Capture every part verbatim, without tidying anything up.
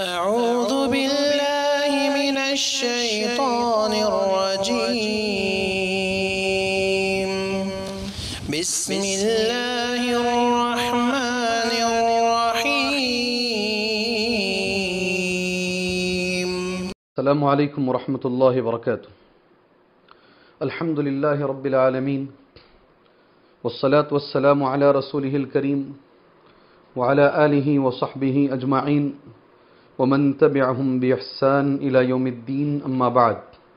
أعوذ بالله من الشيطان الرجيم بسم الله الرحمن الرحيم السلام عليكم ورحمة الله وبركاته. الحمد لله رب العالمين والصلاة والسلام على رسوله الكريم وعلى آله وصحبه أجمعين ومن تبعهم بإحسان إلى يوم الدين. أما بعد،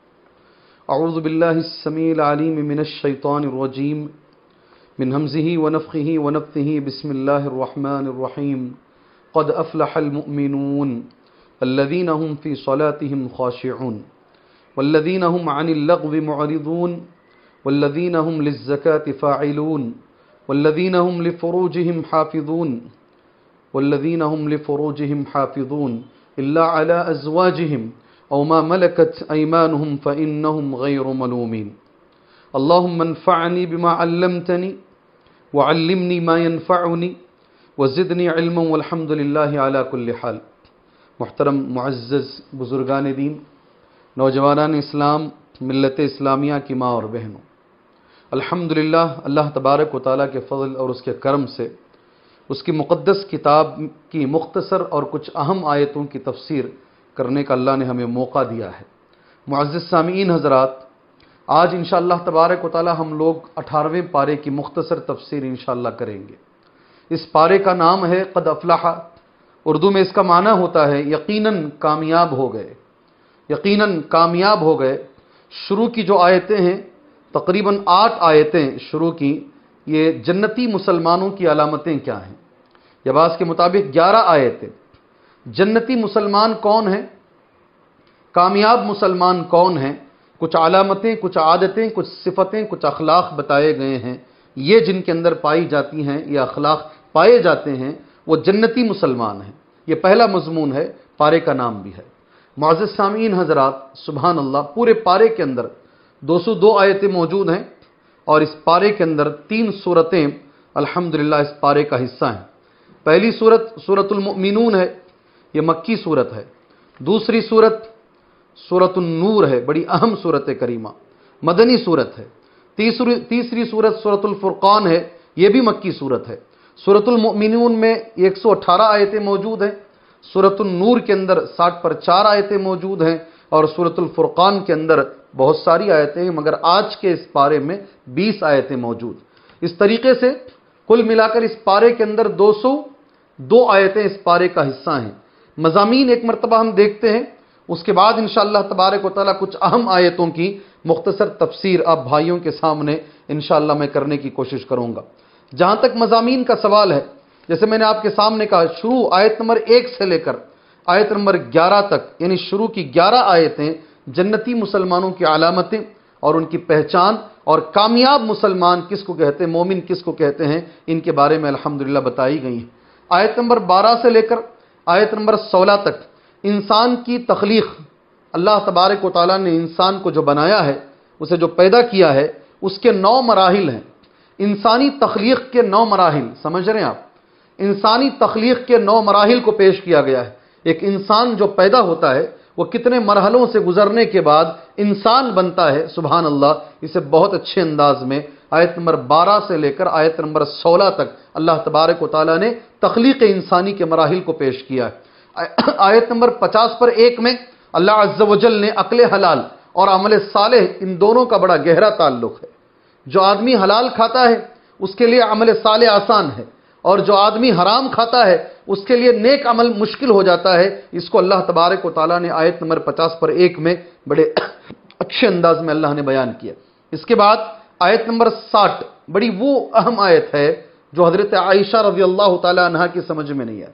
أعوذ بالله السميع العليم من الشيطان الرجيم من همزه ونفخه ونفثه. بسم الله الرحمن الرحيم. قد أفلح المؤمنون الذين هم في صلاتهم خاشعون والذين هم عن اللغو معرضون والذين هم للزكاة فاعلون والذين هم لفروجهم حافظون والذين هم لفروجهم حافظون إلا على أزواجهم أو ما ملكت أيمانهم فإنهم غير ملومين. اللهم انفعني بما علمتني وعلمني ما ينفعني وزدني علما والحمد لله على كل حال. محترم معزز بزرگان دین، نوجوانان اسلام، ملت اسلامیہ کی ماں اور بہنوں، الحمدللہ اللہ تبارک و تعالیٰ کے فضل اور اس کے کرم سے اس کی مقدس کتاب کی مختصر اور کچھ اہم آیتوں کی تفسیر کرنے کا اللہ نے ہمیں موقع دیا ہے. معزز سامعین حضرات، آج انشاءاللہ تبارک و تعالیٰ ہم لوگ اٹھارہویں پارے کی مختصر تفسیر انشاءاللہ کریں گے. اس پارے کا نام ہے قد افلح. اردو میں اس کا معنی ہوتا ہے یقیناً کامیاب ہو گئے، یقیناً کامیاب ہو گئے. شروع کی جو آیتیں ہیں، تقریباً آٹھ آیتیں شروع کی، یہ جنتی مسلمانوں کی علامتیں کیا ہیں. یا بعض کے مطابق گیارہ آیتیں. جنتی مسلمان کون ہیں، کامیاب مسلمان کون ہیں، کچھ علامتیں، کچھ عادتیں، کچھ صفتیں، کچھ اخلاق بتائے گئے ہیں. یہ جن کے اندر پائی جاتی ہیں، یہ اخلاق پائے جاتے ہیں، وہ جنتی مسلمان ہیں. یہ پہلا مضمون ہے، پارے کا نام بھی ہے. معزز سامعین حضرات، سبحان اللہ، پورے پارے کے اندر دو سو دو آیتیں موجود ہیں اور اس پارے کے اندر تین سورتیں الحمدللہ اس پارے کا حصہ ہیں. پہلی سورت سورۃ المؤمنون ہے، یہ مکی سورت ہے. دوسری سورت سورۃ النور ہے، بڑی اہم سورت کریمہ، مدنی سورت ہے. تیسری تیسری سورت سورۃ الفرقان ہے، یہ بھی مکی سورت ہے. سورۃ المؤمنون میں ایک سو اٹھارہ آیتیں موجود ہیں، سورۃ النور کے اندر ساٹھ پر چار آیتیں موجود ہیں اور سورۃ الفرقان کے اندر بہت ساری آیتیں ہیں، مگر آج کے اس پارے میں بیس آیتیں موجود. اس طریقے سے کل ملا کر اس پارے کے اندر دو سو دو آیتیں اس پارے کا حصہ ہیں. مضامین ایک مرتبہ ہم دیکھتے ہیں، اس کے بعد انشاءاللہ تبارک و تعالیٰ کچھ اہم آیتوں کی مختصر تفسیر آپ بھائیوں کے سامنے انشاءاللہ میں کرنے کی کوشش کروں گا. جہاں تک مضامین کا سوال ہے، جیسے میں نے آپ کے سامنے کہا، شروع آیت نمبر ایک سے لے کر آیت نمبر گیارہ تک، یعنی شروع کی گیارہ آیتیں جنتی مسلمانوں کی علامتیں اور ان کی پہچان اور کامیاب مسلمان کس کو کہتے ہیں، مومن کس کو کہتے ہیں، ان کے بارے میں الحمدللہ بتائی گئی ہیں. آیت نمبر بارہ سے لے کر آیت نمبر سولہ تک انسان کی تخلیق، اللہ تبارک و تعالیٰ نے انسان کو جو بنایا ہے، اسے جو پیدا کیا ہے، اس کے نو مراحل ہیں. انسانی تخلیق کے نو مراحل سمجھ رہے ہیں آپ؟ انسانی تخلیق کے نو مراحل کو پیش کیا گیا ہے. ایک انسان جو پیدا ہوتا ہے وہ کتنے مرحلوں سے گزرنے کے بعد انسان بنتا ہے. سبحان اللہ، اسے بہت اچھے انداز میں آیت نمبر بارہ سے لے کر آیت نمبر سولہ تک اللہ تبارک و تعالیٰ نے تخلیق انسانی کے مراحل کو پیش کیا ہے. آیت نمبر پچاس پر ایک میں اللہ عز و جل نے عقل حلال اور عمل صالح، ان دونوں کا بڑا گہرا تعلق ہے. جو آدمی حلال کھاتا ہے اس کے لیے عمل صالح آسان ہے، اور جو آدمی حرام کھاتا ہے اس کے لیے نیک عمل مشکل ہو جاتا ہے. اس کو اللہ تبارک و تعالیٰ نے آیت نمبر پچاس پر ایک میں بڑے اچھے انداز میں اللہ نے بیان کیا. اس کے بعد آیت نمبر ساٹھ بڑی وہ اہم آیت ہے جو حضرت عائشہ رضی اللہ تعالیٰ عنہ کی سمجھ میں نہیں ہے.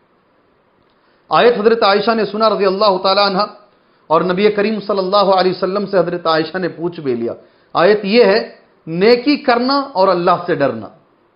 آیت حضرت عائشہ نے سنا رضی اللہ تعالیٰ عنہ، اور نبی کریم صلی اللہ علیہ وسلم سے حضرت عائشہ نے پوچھ بھی لیا. آیت یہ ہے، نیکی کرنا اور اللہ سے ڈرنا.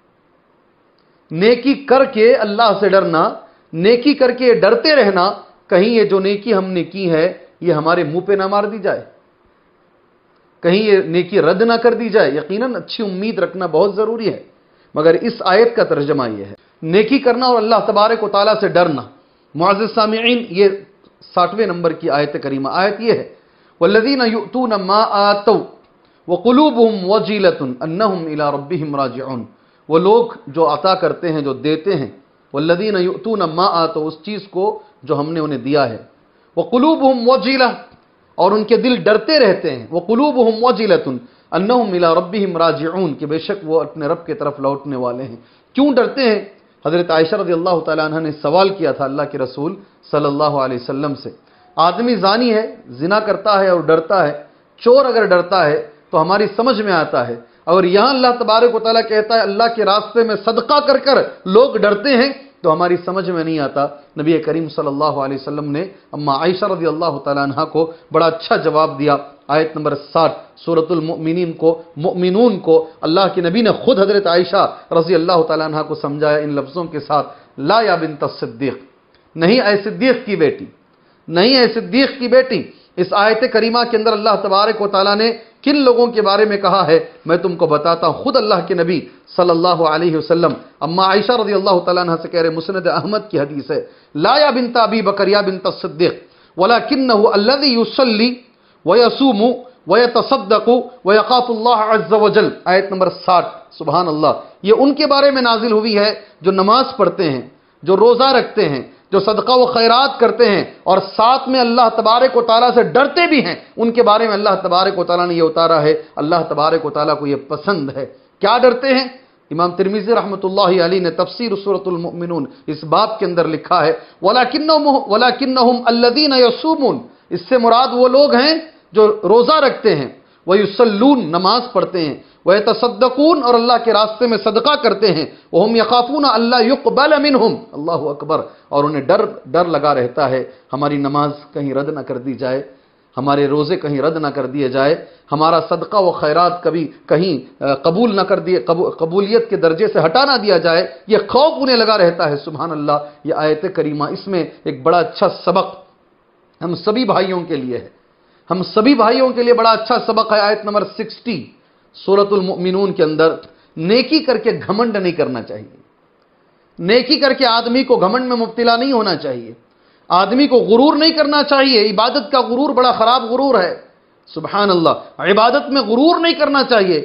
نیکی کر کے اللہ سے ڈرنا، نیکی کر کے ڈرتے رہنا، کہیں یہ جو نیکی ہم نے کی ہے یہ ہمارے منہ پہ نہ مار دی جائے، کہیں یہ نیکی رد نہ کر دی جائے. یقیناً اچھی امید رکھنا بہت ضروری ہے، مگر اس آیت کا ترجمہ یہ ہے نیکی کرنا اور اللہ تبارک و تعالیٰ سے ڈرنا. معزز سامعین، یہ ساٹھویں نمبر کی آیت کریمہ، آیت یہ ہے والذین یؤتون ما آتوا وقلوبهم وجلۃ انہم الی ربہم راجعون، وہ لوگ جو عطا کرتے ہیں، جو دیتے ہیں، والذین یؤتون ما آتوا، اس چیز کو جو ہم نے انہیں دیا ہے، وقلوبهم وجلۃ، اور ان کے دل ڈرتے رہتے ہیں، وقلوبهم وجلۃ انہم الی ربہم راجعون، کہ بے شک وہ اپنے رب کی طرف لوٹنے والے ہیں۔ کیوں ڈرتے ہیں؟ حضرت عائشہ رضی اللہ تعالیٰ عنہ نے سوال کیا تھا اللہ کے رسول صلی اللہ علیہ وسلم سے، آدمی زانی ہے، زنا کرتا ہے اور ڈرتا ہے، چور اگر ڈرتا ہے تو ہماری سمجھ میں آتا ہے، اور یہاں اللہ تبارک و تعالیٰ کہتا ہے اللہ کے راستے میں صدقہ کر کر لوگ ڈرتے ہیں تو ہماری سمجھ میں نہیں آتا۔ نبی کریم صلی اللہ علیہ وسلم نے اما عائشہ رضی اللہ تعالیٰ عنہ کو بڑا اچھا جواب دیا۔ آیت نمبر ساٹھ سورۃ المؤمنین کو، مؤمنون کو اللہ کے نبی نے خود حضرت عائشہ رضی اللہ تعالیٰ عنہ کو سمجھایا ان لفظوں کے ساتھ، لا یا بنت الصدیق، نہیں اے صدیق کی بیٹی، نہیں اے صدیق کی بیٹی۔ اس آیت کریمہ کے اندر اللہ تبارک و تعالیٰ نے کن لوگوں کے بارے میں کہا ہے میں تم کو بتاتا ہوں۔ خود اللہ کے نبی صلی اللہ علیہ وسلم اما عائشہ رضی اللہ تعالیٰ عنہ سے کہہ رہے، مسند احمد کی حدیث ہے، لا یا بنت ابی بکر یا بنت الصدیق ولکنہ الذی یصلی ویصوم ویتصدق ویخاف اللہ عز وجل۔ آیت نمبر ساٹھ، سبحان اللہ، یہ ان کے بارے میں نازل ہوئی ہے جو نماز پڑھتے ہیں، جو روزہ رکھتے ہیں، جو صدقہ و خیرات کرتے ہیں، اور ساتھ میں اللہ تبارک و تعالیٰ سے ڈرتے بھی ہیں۔ ان کے بارے میں اللہ تبارک و تعالیٰ نے یہ اتارا ہے، اللہ تبارک و تعالیٰ کو یہ پسند ہے۔ کیا ڈرتے ہیں؟ امام ترمذی رحمۃ اللہ علیہ نے تفسیر سورۃ المؤمنون اس باب کے اندر لکھا ہے وَلَكِنَّهُمْ وَلَكِنَّهُمْ الَّذِينَ يَصُومُونَ، اس سے مراد وہ لوگ ہیں جو روزہ رکھتے ہیں، وَيُصَلُّونَ، نماز پڑھتے ہیں، وَيَتَصَدَّقُونَ، اور اللہ کے راستے میں صدقہ کرتے ہیں، وَهُمْ يَخَافُونَ أَلَّا يُقْبَلَ مِنْهُمْ، اللہ اکبر، اور انہیں ڈر ڈر لگا رہتا ہے ہماری نماز کہیں رد نہ کر دی جائے، ہمارے روزے کہیں رد نہ کر دیے جائے، ہمارا صدقہ و خیرات کبھی کہیں قبول نہ کر دیے، قبولیت کے درجے سے ہٹا نہ دیا جائے، یہ خوف انہیں لگا رہتا ہے۔ سبحان اللہ، یہ آیت کریمہ، اس میں ایک بڑا اچھا سبق ہم سبھی بھائیوں کے لیے ہے، ہم سبھی بھائیوں کے لیے بڑا اچھا سبق ہے۔ آیت نمبر سکسٹی سورۃ المؤمنون کے اندر، نیکی کر کے گھمنڈ نہیں کرنا چاہیے، نیکی کر کے آدمی کو گھمنڈ میں مبتلا نہیں ہونا چاہیے، آدمی کو غرور نہیں کرنا چاہیے۔ عبادت کا غرور بڑا خراب غرور ہے، سبحان اللہ، عبادت میں غرور نہیں کرنا چاہیے۔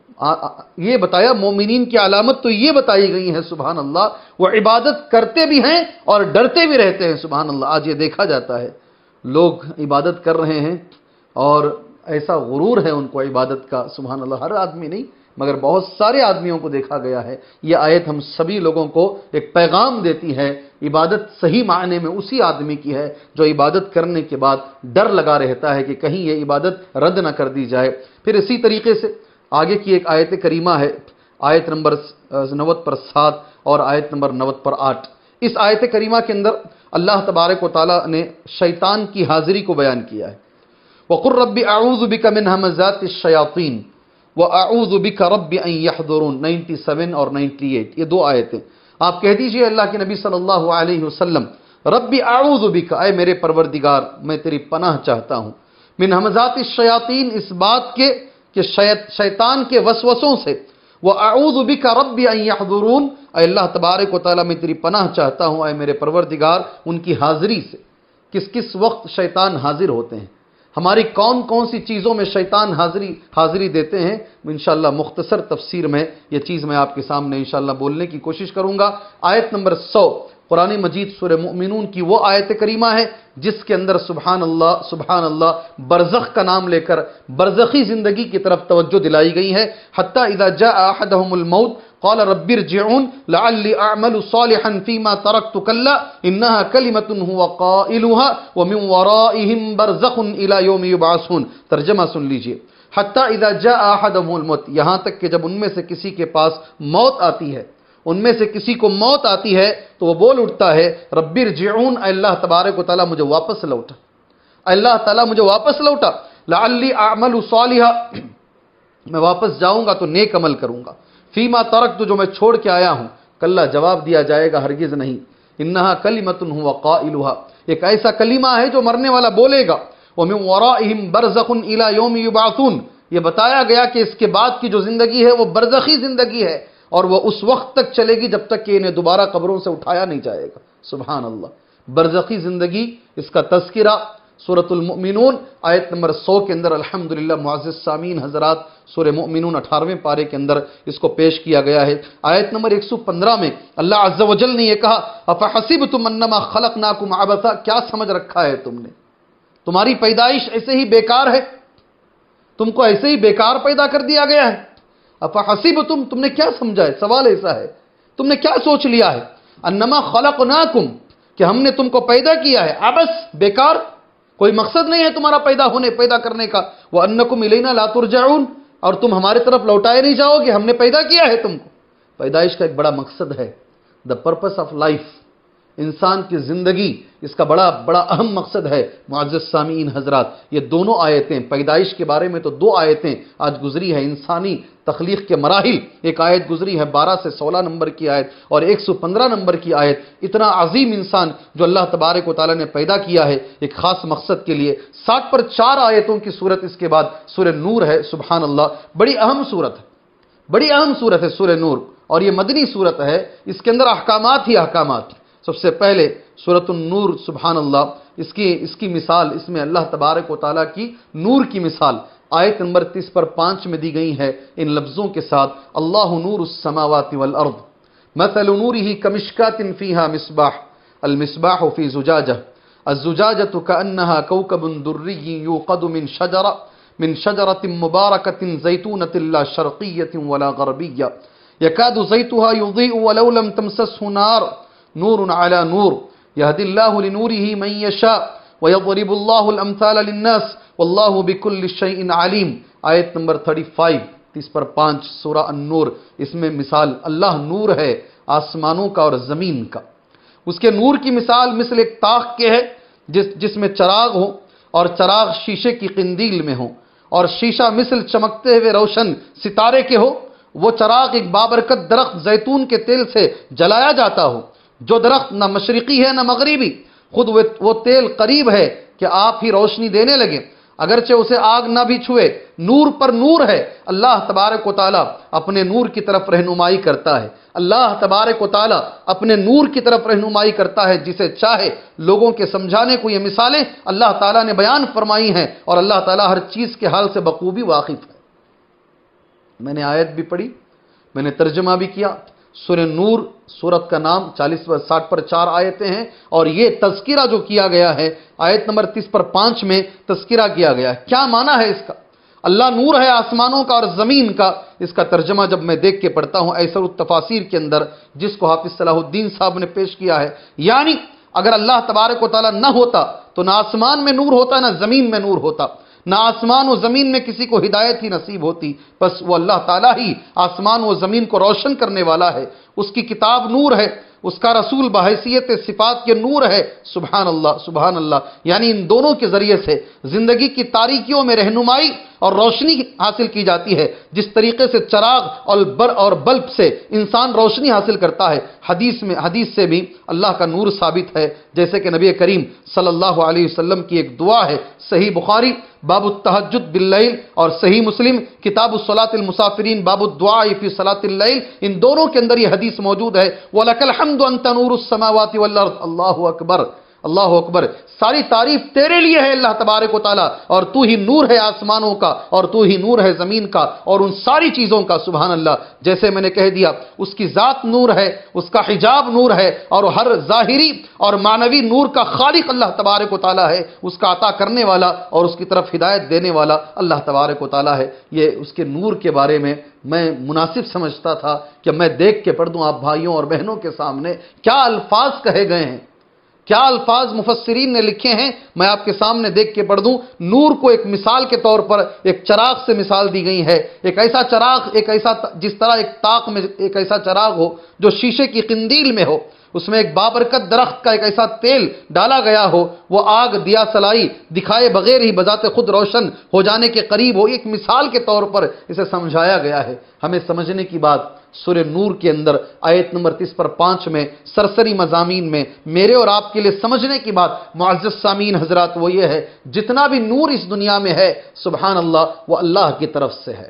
یہ بتایا مومنین کی علامت تو یہ بتائی گئی ہے، سبحان اللہ، وہ عبادت کرتے بھی ہیں اور ڈرتے بھی رہتے ہیں، سبحان اللہ۔ آج یہ دیکھا جاتا ہے لوگ عبادت کر رہے ہیں اور ایسا غرور ہے ان کو عبادت کا، سبحان اللہ، ہر آدمی نہیں مگر بہت سارے آدمیوں کو دیکھا گیا ہے۔ یہ آیت ہم سبھی لوگوں کو ایک پیغام دیتی ہے، عبادت صحیح معنی میں اسی آدمی کی ہے جو عبادت کرنے کے بعد ڈر لگا رہتا ہے کہ کہیں یہ عبادت رد نہ کر دی جائے۔ پھر اسی طریقے سے آگے کی ایک آیت کریمہ ہے، آیت نمبر نوے پر سات اور آیت نمبر نوے پر آٹھ۔ اس آیت کریمہ کے اندر اللہ تبارک و تعالیٰ نے شیطان کی حاضری کو بیان کیا ہے۔ وَقُلْ رَبِّ أَعُوذُ بِكَ مِنْ هَمَزَاتِ الشَّيَاطِينِ وَأَعُوذُ بِكَ رَبِّ أَنْ يَحْضُرُونَ، سنتاسی اور اٹھانوے، یہ دو آیتیں آپ کہہ دیجئے اللہ کے نبی صلی اللہ علیہ وسلم، رب اعوذ بک، اے میرے پروردگار میں تیری پناہ چاہتا ہوں، من ہمزات الشیاطین، اس بات کے کہ شیطان کے وسوسوں سے، وَأَعُوذُ بِكَ رَبِّ أَن يَحْضُرُونَ، اے اللہ تبارک و تعالیٰ میں تیری پناہ چاہتا ہوں اے میرے پروردگار ان کی حاضری سے۔ کس کس وقت شیطان حاضر ہوتے ہیں، ہماری کون کون سی چیزوں میں شیطان حاضری حاضری دیتے ہیں، انشاءاللہ مختصر تفسیر میں یہ چیز میں آپ کے سامنے انشاءاللہ بولنے کی کوشش کروں گا۔ آیت نمبر سو قرآن مجید سورہ مؤمنون کی وہ آیت کریمہ ہے جس کے اندر سبحان اللہ سبحان اللہ برزخ کا نام لے کر برزخی زندگی کی طرف توجہ دلائی گئی ہے۔ حتی اذا جاء احدهم الموت قال رب ارجعون لعلی اعمل صالحا فيما تركت كلا انها كلمة هو قائلها ومن ورائهم برزخ الى يوم يبعثون۔ ترجمہ سن لیجئے، حتی اذا جاء احدهم الموت، یہاں تک کہ جب ان میں سے کسی کے پاس موت آتی ہے، ان میں سے کسی کو موت آتی ہے تو وہ بول اٹھتا ہے رب ارجعون، اے اللہ تبارک و تعالیٰ مجھے واپس لوٹا، اے اللہ تعالیٰ مجھے واپس لوٹا، لعلی اعمل صالحا، میں واپس جاؤں گا تو نیک عمل کروں گا، فیما ترکت، جو میں چھوڑ کے آیا ہوں، کلا جواب دیا جائے گا ہرگز نہیں، انہا کلمۃ هو قائلها، ایک ایسا کلمہ ہے جو مرنے والا بولے گا، ومن ورائہم برزخ الی یوم یبعثون، یہ بتایا گیا کہ اس کے بعد کی جو زندگی ہے وہ برزخی زندگی ہے اور وہ اس وقت تک چلے گی جب تک کہ انہیں دوبارہ قبروں سے اٹھایا نہیں جائے گا، سبحان اللہ۔ برزخی زندگی، اس کا تذکرہ سورۃ المؤمنون آیت نمبر سو کے اندر الحمدللہ معزز سامعین حضرات سورہ مؤمنون اٹھارہویں پارے کے اندر اس کو پیش کیا گیا ہے۔ آیت نمبر ایک سو پندرہ میں اللہ عز و جل نے یہ کہا افحسبتم انما خلقناکم عبثا، کیا سمجھ رکھا ہے تم نے، تمہاری پیدائش ایسے ہی بیکار ہے، تم کو ایسے ہی بیکار پیدا کر دیا گیا ہے۔ افحسبتم، تم نے کیا سمجھا ہے، سوال ایسا ہے تم نے کیا سوچ لیا ہے، انما خلقناکم، کہ ہم نے تم کو پیدا کیا ہے، عبث، بیکار، کوئی مقصد نہیں ہے تمہارا پیدا ہونے پیدا کرنے کا، وَأَنَّكُمْ إِلَيْنَا لَا تُرْجَعُونَ، اور تم ہمارے طرف لوٹائے نہیں جاؤ گے، ہم نے پیدا کیا ہے تم کو۔ پیدائش کا ایک بڑا مقصد ہے، دا پرپس آف لائف، انسان کی زندگی، اس کا بڑا بڑا اہم مقصد ہے۔ معزز سامعین حضرات، یہ دونوں آیتیں پیدائش کے بارے میں تو دو آیتیں آج گزری ہے، انسانی تخلیق کے مراحل، ایک آیت گزری ہے بارہ سے سولہ نمبر کی آیت اور ایک سو پندرہ نمبر کی آیت۔ اتنا عظیم انسان جو اللہ تبارک و تعالیٰ نے پیدا کیا ہے ایک خاص مقصد کے لیے، ساٹھ پر چار آیتوں کی صورت اس کے بعد سورہ نور ہے۔ سبحان اللہ، بڑی اہم صورت ہے، بڑی اہم صورت ہے سورہ نور، اور یہ مدنی صورت ہے، اس کے اندر احکامات ہی احکامات۔ سب سے پہلے سورۃ النور، سبحان اللہ، اس کی اس کی مثال، اس میں اللہ تبارک و تعالیٰ کی نور کی مثال آیت نمبر تیس پر پانچ میں دی گئی ہے ان لفظوں کے ساتھ، اللہ نور السماوات والارض مثل نورہ کمشکاۃ فیہا مصباح المصباح فی زجاجہ الزجاجۃ کأنہا کوکب دری یوقد من شجرہ من شجرۃ مبارکۃ زیتونۃ لا شرقیۃ ولا غربیہ یکاد زیتها یضیء ولو لم تمسسہ نار نور علی نور یہدی اللہ لنورہ من یشاء ویضرب اللہ الامثال للناس واللہ بکل شیء علیم۔ آیت نمبر پینتیس، تیس پر پانچ سورہ النور، اس میں مثال اللہ نور ہے آسمانوں کا اور زمین کا۔ اس کے نور کی مثال مثل ایک طاق کے ہے جس جس میں چراغ ہو، اور چراغ شیشے کی قندیل میں ہو، اور شیشہ مثل چمکتے ہوئے روشن ستارے کے ہو۔ وہ چراغ ایک بابرکت درخت زیتون کے تیل سے جلایا جاتا ہو، جو درخت نہ مشرقی ہے نہ مغربی، خود وہ تیل قریب ہے کہ آپ ہی روشنی دینے لگے، اگرچہ اسے آگ نہ بھی چھوئے، نور پر نور ہے۔ اللہ تبارک و تعالیٰ اپنے نور کی طرف رہنمائی کرتا ہے، اللہ تبارک و تعالیٰ اپنے نور کی طرف رہنمائی کرتا ہے جسے چاہے۔ لوگوں کے سمجھانے کو یہ مثالیں اللہ تعالیٰ نے بیان فرمائی ہیں، اور اللہ تعالیٰ ہر چیز کے حال سے بخوبی واقف ہے۔ میں نے آیت بھی پڑھی، میں نے ترجمہ بھی کیا۔ سورہ نور سورت کا نام، چالیس ساٹھ پر چار آیتیں ہیں، اور یہ تذکرہ جو کیا گیا ہے آیت نمبر تیس پر پانچ میں تذکرہ کیا گیا ہے۔ کیا معنی ہے اس کا؟ اللہ نور ہے آسمانوں کا اور زمین کا۔ اس کا ترجمہ جب میں دیکھ کے پڑھتا ہوں ایسر التفاسیر کے اندر، جس کو حافظ صلاح الدین صاحب نے پیش کیا ہے، یعنی اگر اللہ تبارک و تعالیٰ نہ ہوتا تو نہ آسمان میں نور ہوتا نہ زمین میں نور ہوتا، نہ آسمان و زمین میں کسی کو ہدایت ہی نصیب ہوتی، بس وہ اللہ تعالیٰ ہی آسمان و زمین کو روشن کرنے والا ہے۔ اس کی کتاب نور ہے، اس کا رسول بحیثیت صفات کے نور ہے۔ سبحان اللہ، سبحان اللہ، یعنی ان دونوں کے ذریعے سے زندگی کی تاریکیوں میں رہنمائی اور روشنی حاصل کی جاتی ہے، جس طریقے سے چراغ اور بر اور بلب سے انسان روشنی حاصل کرتا ہے۔ حدیث میں حدیث سے بھی اللہ کا نور ثابت ہے، جیسے کہ نبی کریم صلی اللہ علیہ وسلم کی ایک دعا ہے، صحیح بخاری باب التہجد باللیل اور صحیح مسلم کتاب الصلاۃ المسافرین باب الدعاء فی صلاۃ اللیل، ان دونوں کے اندر یہ حدیث موجود ہے، وَلَكَ الْحَمْدُ أَنْتَ نُورُ السَّمَاوَاتِ وَالْأَرْضِ۔ اللہ اکبر، اللہ اکبر، ساری تعریف تیرے لیے ہے اللہ تبارک و تعالیٰ، اور تو ہی نور ہے آسمانوں کا اور تو ہی نور ہے زمین کا اور ان ساری چیزوں کا۔ سبحان اللہ، جیسے میں نے کہہ دیا اس کی ذات نور ہے، اس کا حجاب نور ہے، اور ہر ظاہری اور معنوی نور کا خالق اللہ تبارک و تعالیٰ ہے، اس کا عطا کرنے والا اور اس کی طرف ہدایت دینے والا اللہ تبارک و تعالیٰ ہے۔ یہ اس کے نور کے بارے میں میں مناسب سمجھتا تھا کہ میں دیکھ کے پڑھ دوں آپ بھائیوں اور بہنوں کے سامنے کیا الفاظ کہے گئے ہیں، کیا الفاظ مفسرین نے لکھے ہیں، میں آپ کے سامنے دیکھ کے پڑھ دوں۔ نور کو ایک مثال کے طور پر ایک چراغ سے مثال دی گئی ہے، ایک ایسا چراغ، ایک ایسا جس طرح ایک طاق میں ایک ایسا چراغ ہو جو شیشے کی قندیل میں ہو، اس میں ایک بابرکت درخت کا ایک ایسا تیل ڈالا گیا ہو، وہ آگ دیا سلائی دکھائے بغیر ہی بذات خود روشن ہو جانے کے قریب ہو، ایک مثال کے طور پر اسے سمجھایا گیا ہے۔ ہمیں سمجھنے کی بات سورہ نور کے اندر آیت نمبر تیس پر پانچ میں سرسری مضامین میں میرے اور آپ کے لیے سمجھنے کی بات معزز سامعین حضرات وہ یہ ہے، جتنا بھی نور اس دنیا میں ہے سبحان اللہ وہ اللہ کی طرف سے ہے،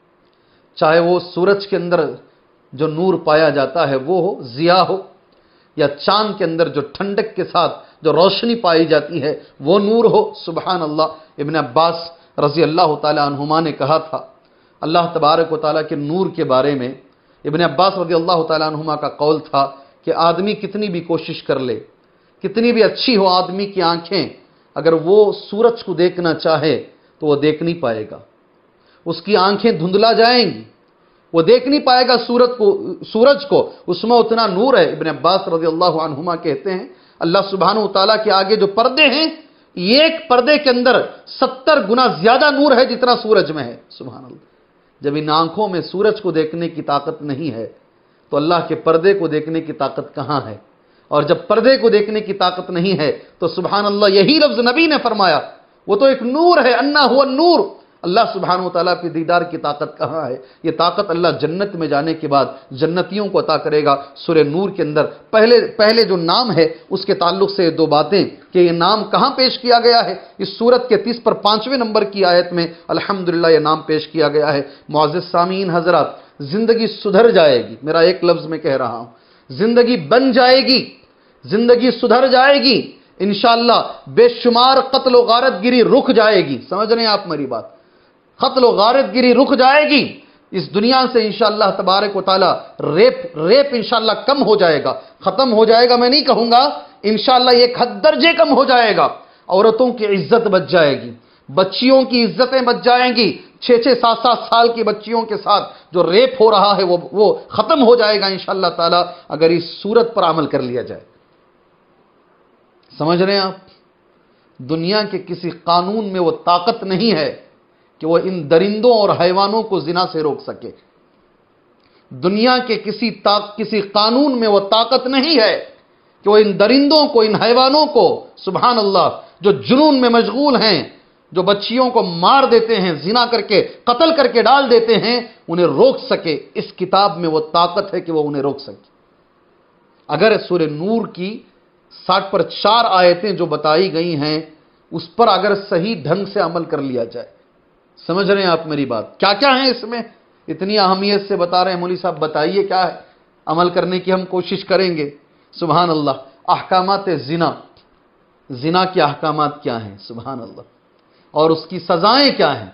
چاہے وہ سورج کے اندر جو نور پایا جاتا ہے وہ ہو، ضیاء ہو، یا چاند کے اندر جو ٹھنڈک کے ساتھ جو روشنی پائی جاتی ہے وہ نور ہو. سبحان اللہ. ابن عباس رضی اللہ تعالی عنہما نے کہا تھا اللہ تبارک و تعالیٰ کے نور کے بارے میں، ابن عباس رضی اللہ تعالی عنہما کا قول تھا کہ آدمی کتنی بھی کوشش کر لے، کتنی بھی اچھی ہو آدمی کی آنکھیں، اگر وہ سورج کو دیکھنا چاہے تو وہ دیکھ نہیں پائے گا، اس کی آنکھیں دھندلا جائیں گی، وہ دیکھ نہیں پائے گا سورج کو سورج کو اس میں اتنا نور ہے. ابن عباس رضی اللہ عنہما کہتے ہیں اللہ سبحانہ و تعالیٰ کے آگے جو پردے ہیں، ایک پردے کے اندر ستر گنا زیادہ نور ہے جتنا سورج میں ہے. سبحان اللہ. جب ان آنکھوں میں سورج کو دیکھنے کی طاقت نہیں ہے تو اللہ کے پردے کو دیکھنے کی طاقت کہاں ہے؟ اور جب پردے کو دیکھنے کی طاقت نہیں ہے تو سبحان اللہ یہی لفظ نبی نے فرمایا وہ تو ایک نور ہے، انا ہوا نور. اللہ سبحانہ و تعالیٰ کی دیدار کی طاقت کہاں ہے؟ یہ طاقت اللہ جنت میں جانے کے بعد جنتیوں کو عطا کرے گا. سورہ نور کے اندر پہلے پہلے جو نام ہے اس کے تعلق سے دو باتیں کہ یہ نام کہاں پیش کیا گیا ہے. اس سورت کے تیس پر پانچویں نمبر کی آیت میں الحمدللہ یہ نام پیش کیا گیا ہے. معزز سامعین حضرات، زندگی سدھر جائے گی. میرا ایک لفظ میں کہہ رہا ہوں، زندگی بن جائے گی، زندگی سدھر جائے گی انشاءاللہ. بے شمار قتل و غارت گری رک جائے گی. سمجھ رہے ہیں آپ میری بات؟ قتل و غارت گری رک جائے گی اس دنیا سے انشاءاللہ تبارک و تعالی. ریپ ریپ انشاءاللہ کم ہو جائے گا، ختم ہو جائے گا میں نہیں کہوں گا، انشاءاللہ ایک حد درجے کم ہو جائے گا. عورتوں کی عزت بچ جائے گی، بچیوں کی عزتیں بچ جائیں گی. چھ چھ سات سات سال کی بچیوں کے ساتھ جو ریپ ہو رہا ہے وہ وہ ختم ہو جائے گا انشاءاللہ تعالی اگر اس صورت پر عمل کر لیا جائے. سمجھ رہے ہیں آپ؟ دنیا کے کسی قانون میں وہ طاقت نہیں ہے کہ وہ ان درندوں اور حیوانوں کو زنا سے روک سکے. دنیا کے کسی طاق کسی قانون میں وہ طاقت نہیں ہے کہ وہ ان درندوں کو، ان حیوانوں کو سبحان اللہ جو جنون میں مشغول ہیں، جو بچیوں کو مار دیتے ہیں، زنا کر کے قتل کر کے ڈال دیتے ہیں، انہیں روک سکے. اس کتاب میں وہ طاقت ہے کہ وہ انہیں روک سکے. اگر سورہ نور کی ساٹھ پر چار آیتیں جو بتائی گئی ہیں اس پر اگر صحیح ڈھنگ سے عمل کر لیا جائے. سمجھ رہے ہیں آپ میری بات؟ کیا کیا ہیں اس میں؟ اتنی اہمیت سے بتا رہے ہیں مولوی صاحب، بتائیے کیا ہے؟ عمل کرنے کی ہم کوشش کریں گے. سبحان اللہ. احکامات زنا، زنا کے احکامات کیا ہیں؟ سبحان اللہ. اور اس کی سزائیں کیا ہیں؟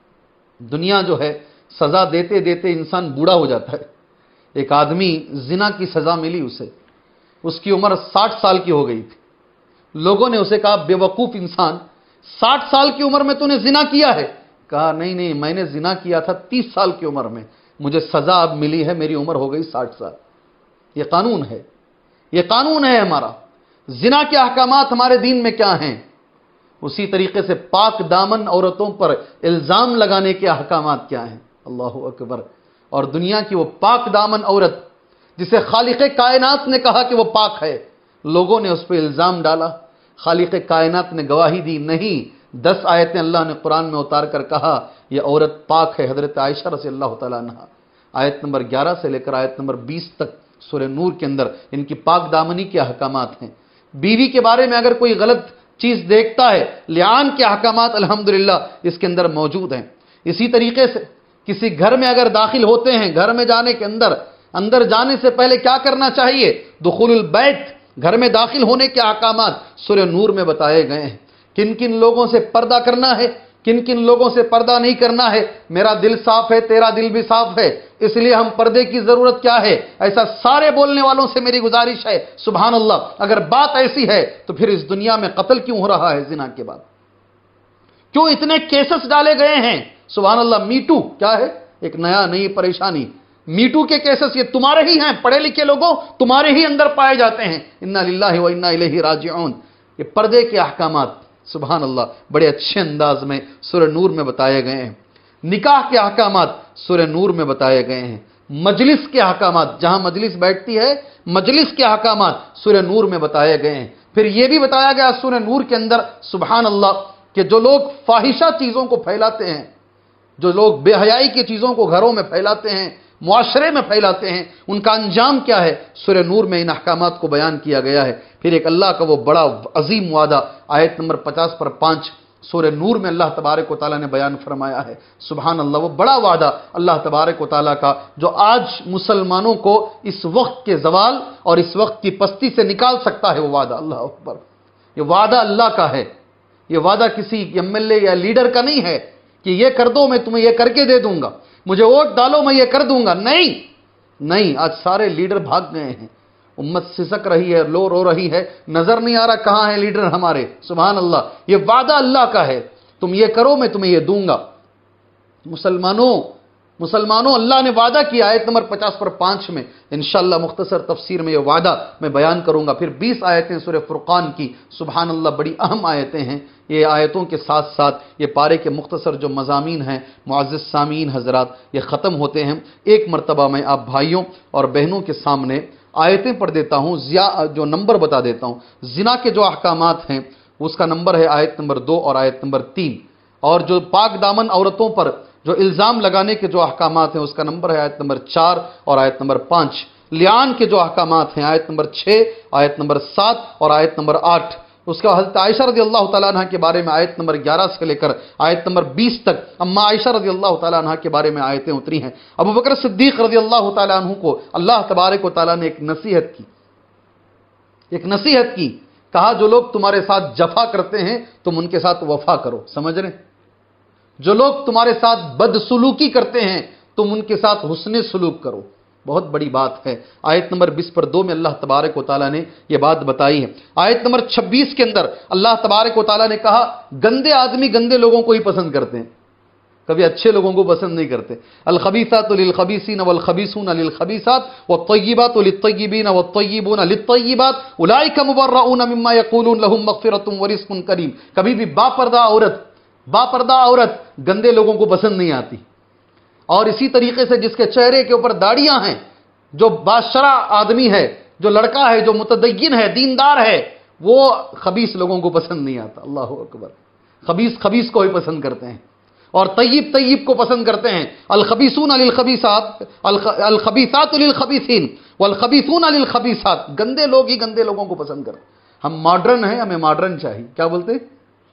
دنیا جو ہے سزا دیتے دیتے انسان بوڑھا ہو جاتا ہے. ایک آدمی زنا کی سزا ملی اسے، اس کی عمر ساٹھ سال کی ہو گئی تھی. لوگوں نے اسے کہا بے وقوف انسان، ساٹھ سال کی عمر میں تو نے زنا کیا ہے؟ کہا نہیں نہیں میں نے زنا کیا تھا تیس سال کی عمر میں، مجھے سزا اب ملی ہے، میری عمر ہو گئی ساٹھ سال. یہ قانون ہے، یہ قانون ہے ہمارا. زنا کے احکامات ہمارے دین میں کیا ہیں؟ اسی طریقے سے پاک دامن عورتوں پر الزام لگانے کے احکامات کیا ہیں؟ اللہ اکبر. اور دنیا کی وہ پاک دامن عورت جسے خالق کائنات نے کہا کہ وہ پاک ہے، لوگوں نے اس پہ الزام ڈالا. خالق کائنات نے گواہی دی نہیں. دس آیتیں اللہ نے قرآن میں اتار کر کہا یہ عورت پاک ہے. حضرت عائشہ رضی اللہ تعالیٰ عنہ آیت نمبر گیارہ سے لے کر آیت نمبر بیس تک سورہ نور کے اندر ان کی پاک دامنی کے احکامات ہیں. بیوی کے بارے میں اگر کوئی غلط چیز دیکھتا ہے، لعان کے احکامات الحمدللہ اس کے اندر موجود ہیں. اسی طریقے سے کسی گھر میں اگر داخل ہوتے ہیں، گھر میں جانے کے اندر اندر جانے سے پہلے کیا کرنا چاہیے؟ دخول البیت، گھر میں داخل ہونے کے احکامات سورہ نور میں بتائے گئے ہیں. کن کن لوگوں سے پردہ کرنا ہے، کن کن لوگوں سے پردہ نہیں کرنا ہے. میرا دل صاف ہے، تیرا دل بھی صاف ہے، اس لیے ہم پردے کی ضرورت کیا ہے؟ ایسا سارے بولنے والوں سے میری گزارش ہے. سبحان اللہ. اگر بات ایسی ہے تو پھر اس دنیا میں قتل کیوں ہو رہا ہے زنا کے بعد؟ کیوں اتنے کیسز ڈالے گئے ہیں؟ سبحان اللہ. میٹو کیا ہے؟ ایک نیا نئی پریشانی. میٹو کے کیسز یہ تمہارے ہی ہیں، پڑھے لکھے لوگوں تمہارے ہی اندر پائے جاتے ہیں. انا للہ و انا الیہ راجعون. یہ پردے کے احکامات سبحان اللہ بڑے اچھے انداز میں سورہ نور میں بتائے گئے ہیں. نکاح کے احکامات سورہ نور میں بتائے گئے ہیں. مجلس کے احکامات، جہاں مجلس بیٹھتی ہے مجلس کے احکامات سورہ نور میں بتائے گئے ہیں. پھر یہ بھی بتایا گیا سورہ نور کے اندر سبحان اللہ کہ جو لوگ فاحشہ چیزوں کو پھیلاتے ہیں، جو لوگ بے حیائی کی چیزوں کو گھروں میں پھیلاتے ہیں، معاشرے میں پھیلاتے ہیں، ان کا انجام کیا ہے؟ سورہ نور میں ان احکامات کو بیان کیا گیا ہے. پھر ایک اللہ کا وہ بڑا عظیم وعدہ آیت نمبر پچاس پر پانچ سورہ نور میں اللہ تبارک و تعالیٰ نے بیان فرمایا ہے. سبحان اللہ، وہ بڑا وعدہ اللہ تبارک و تعالیٰ کا جو آج مسلمانوں کو اس وقت کے زوال اور اس وقت کی پستی سے نکال سکتا ہے. وہ وعدہ، اللہ اکبر، یہ وعدہ اللہ کا ہے. یہ وعدہ کسی ایم ایل اے یا لیڈر کا نہیں ہے کہ یہ کر دو میں تمہیں یہ کر کے دے دوں گا، مجھے ووٹ ڈالو میں یہ کر دوں گا. نہیں نہیں، آج سارے لیڈر بھاگ گئے ہیں، امت سسک رہی ہے، لو رو رہی ہے، نظر نہیں آ رہا کہاں ہیں لیڈر ہمارے. سبحان اللہ، یہ وعدہ اللہ کا ہے، تم یہ کرو میں تمہیں یہ دوں گا. مسلمانوں مسلمانوں اللہ نے وعدہ کیا. آیت نمبر پچاس پر پانچ میں انشاءاللہ مختصر تفسیر میں یہ وعدہ میں بیان کروں گا. پھر بیس آیتیں سورہ فرقان کی، سبحان اللہ بڑی اہم آیتیں ہیں. یہ آیتوں کے ساتھ ساتھ یہ پارے کے مختصر جو مضامین ہیں معزز سامعین حضرات یہ ختم ہوتے ہیں. ایک مرتبہ میں آپ بھائیوں اور بہنوں کے سامنے آیتیں پڑھ دیتا ہوں، جو نمبر بتا دیتا ہوں. زنا کے جو احکامات ہیں اس کا نمبر ہے آیت نمبر دو اور آیت نمبر تین. اور جو پاک دامن عورتوں پر جو الزام لگانے کے جو احکامات ہیں اس کا نمبر ہے آیت نمبر چار اور آیت نمبر پانچ. لیان کے جو احکامات ہیں آیت نمبر چھ، آیت نمبر سات اور آیت نمبر آٹھ. اس کا حضرت عائشہ رضی اللہ تعالیٰ عنہ کے بارے میں آیت نمبر گیارہ سے لے کر آیت نمبر بیس تک اما عائشہ رضی اللہ تعالیٰ عنہ کے بارے میں آیتیں اتری ہیں. ابو بکر صدیق رضی اللہ تعالیٰ عنہ کو اللہ تبارک و تعالیٰ نے ایک نصیحت کی ایک نصیحت کی کہا جو لوگ تمہارے ساتھ جفا کرتے ہیں تم ان کے ساتھ وفا کرو. سمجھ رہے؟ جو لوگ تمہارے ساتھ بدسلوکی کرتے ہیں تم ان کے ساتھ حسن سلوک کرو. بہت بڑی بات ہے. آیت نمبر بیس پر دو میں اللہ تبارک و تعالیٰ نے یہ بات بتائی ہے. آیت نمبر چھبیس کے اندر اللہ تبارک و تعالیٰ نے کہا گندے آدمی گندے لوگوں کو ہی پسند کرتے ہیں، کبھی اچھے لوگوں کو پسند نہیں کرتے. الخبیثات للخبیثین والخبیثون للخبیثات والطیبات للطیبین والطیبون للطیبات اولئک مبرؤون مما یقولون لهم مغفرۃ ورزق کریم. کبھی بھی با پردہ عورت با پردہ عورت گندے لوگوں کو پسند نہیں آتی. اور اسی طریقے سے جس کے چہرے کے اوپر داڑیاں ہیں، جو باشرع آدمی ہے، جو لڑکا ہے، جو متدین ہے، دیندار ہے، وہ خبیث لوگوں کو پسند نہیں آتا. اللہ اکبر. خبیث خبیث کو ہی پسند کرتے ہیں اور طیب طیب کو پسند کرتے ہیں. الخبیثون للخبیثات الخبیثات للخبیثین والخبیثون للخبیثات. گندے لوگ ہی گندے لوگوں کو پسند کرتے ہیں. ہم ماڈرن ہیں، ہمیں ماڈرن چاہیے. کیا بولتے ہیں؟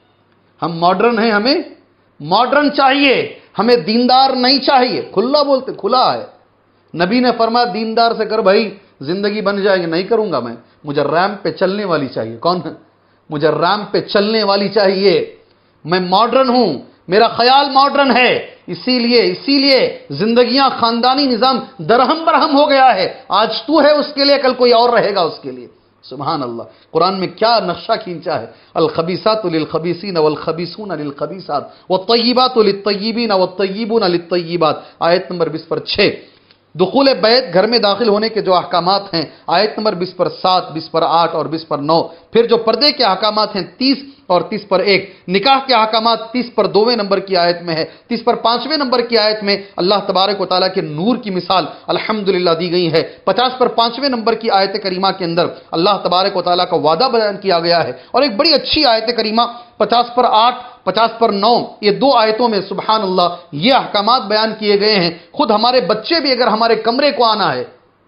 ہم ماڈرن ہیں، ہمیں ماڈرن چاہیے، ہمیں دیندار نہیں چاہیے. کھلا بولتے، کھلا ہے. نبی نے فرمایا دیندار سے کر بھائی زندگی بن جائے گی. نہیں کروں گا میں، مجھے ریمپ پہ چلنے والی چاہیے. کون ہے؟ مجھے ریمپ پہ چلنے والی چاہیے. میں ماڈرن ہوں، میرا خیال ماڈرن ہے، اسی لیے اسی لیے زندگیاں خاندانی نظام درہم برہم ہو گیا ہے. آج تو ہے اس کے لیے، کل کوئی اور رہے گا اس کے لیے. سبحان اللہ. قرآن میں کیا نقشہ کھینچا ہے. الخبیثات للخبیثین والخبیثون للخبیثات والطیبات للطیبین والطیبون للطیبات. آیت نمبر بیس پر چھ. دخول بیت، گھر میں داخل ہونے کے جو احکامات ہیں آیت نمبر بیس پر سات، بیس پر آٹھ اور بیس پر نو. پھر جو پردے کے احکامات ہیں تیس اور تیس پر ایک. نکاح کے احکامات تیس پر دوویں نمبر کی آیت میں ہے. تیس پر پانچویں نمبر کی آیت میں اللہ تبارک و تعالیٰ کے نور کی مثال الحمدللہ دی گئی ہے. پچاس پر پانچویں نمبر کی آیت کریمہ کے اندر اللہ تبارک و تعالیٰ کا وعدہ بیان کیا گیا ہے. اور ایک بڑی اچھی آیت کریمہ پچاس پر آٹھ، پچاس پر نو، یہ دو آیتوں میں سبحان اللہ یہ احکامات بیان کیے گئے ہیں. خود ہمارے بچے بھی اگر ہمارے کمرے کو آنا ہے،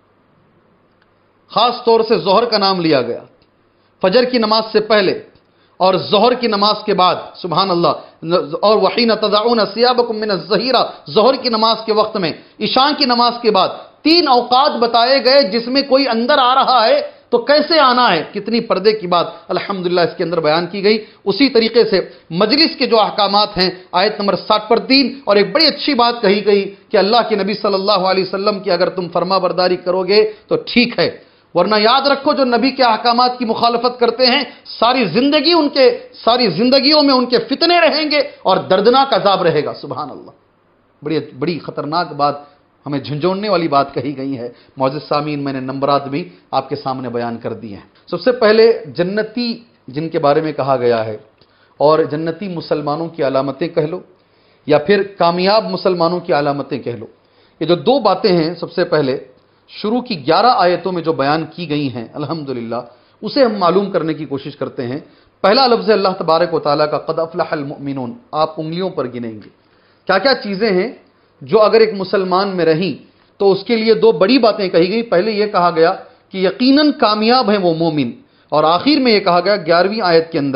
خاص طور سے ظہر کا نام لیا گیا، فجر کی نماز سے پہلے اور ظہر کی نماز کے بعد، سبحان اللہ، اور وحین تضعون ثیابکم من الظہیرہ، ظہر کی نماز کے وقت میں، عشاء کی نماز کے بعد، تین اوقات بتائے گئے جس میں کوئی اندر آ رہا ہے تو کیسے آنا ہے. کتنی پردے کی بات الحمدللہ اس کے اندر بیان کی گئی. اسی طریقے سے مجلس کے جو احکامات ہیں آیت نمبر ساٹھ پر تین. اور ایک بڑی اچھی بات کہی گئی کہ اللہ کے نبی صلی اللہ علیہ وسلم کی اگر تم فرما برداری کرو گے تو ٹھیک ہے، ورنہ یاد رکھو جو نبی کے احکامات کی مخالفت کرتے ہیں ساری زندگی ان کے ساری زندگیوں میں ان کے فتنے رہیں گے اور دردناک عذاب رہے گا. سبحان اللہ. بڑی بڑی خطرناک بات، ہمیں جھنجھوڑنے والی بات کہی گئی ہے. معزز سامعین، میں نے نمبرات بھی آپ کے سامنے بیان کر دی ہیں. سب سے پہلے جنتی جن کے بارے میں کہا گیا ہے، اور جنتی مسلمانوں کی علامتیں کہہ لو یا پھر کامیاب مسلمانوں کی علامتیں کہہ لو. یہ جو دو باتیں ہیں سب سے پہلے شروع کی گیارہ آیتوں میں جو بیان کی گئی ہیں الحمدللہ اسے ہم معلوم کرنے کی کوشش کرتے ہیں. پہلا لفظ اللہ تبارک و تعالیٰ کا قد افلح المؤمنون. آپ انگلیوں پر گنیں گے کیا کیا چیزیں ہیں جو اگر ایک مسلمان میں رہیں تو اس کے لیے دو بڑی باتیں کہی گئی. پہلے یہ کہا گیا کہ یقیناً کامیاب ہیں وہ مومن، اور آخر میں یہ کہا گیا گیارہویں آیت کے اندر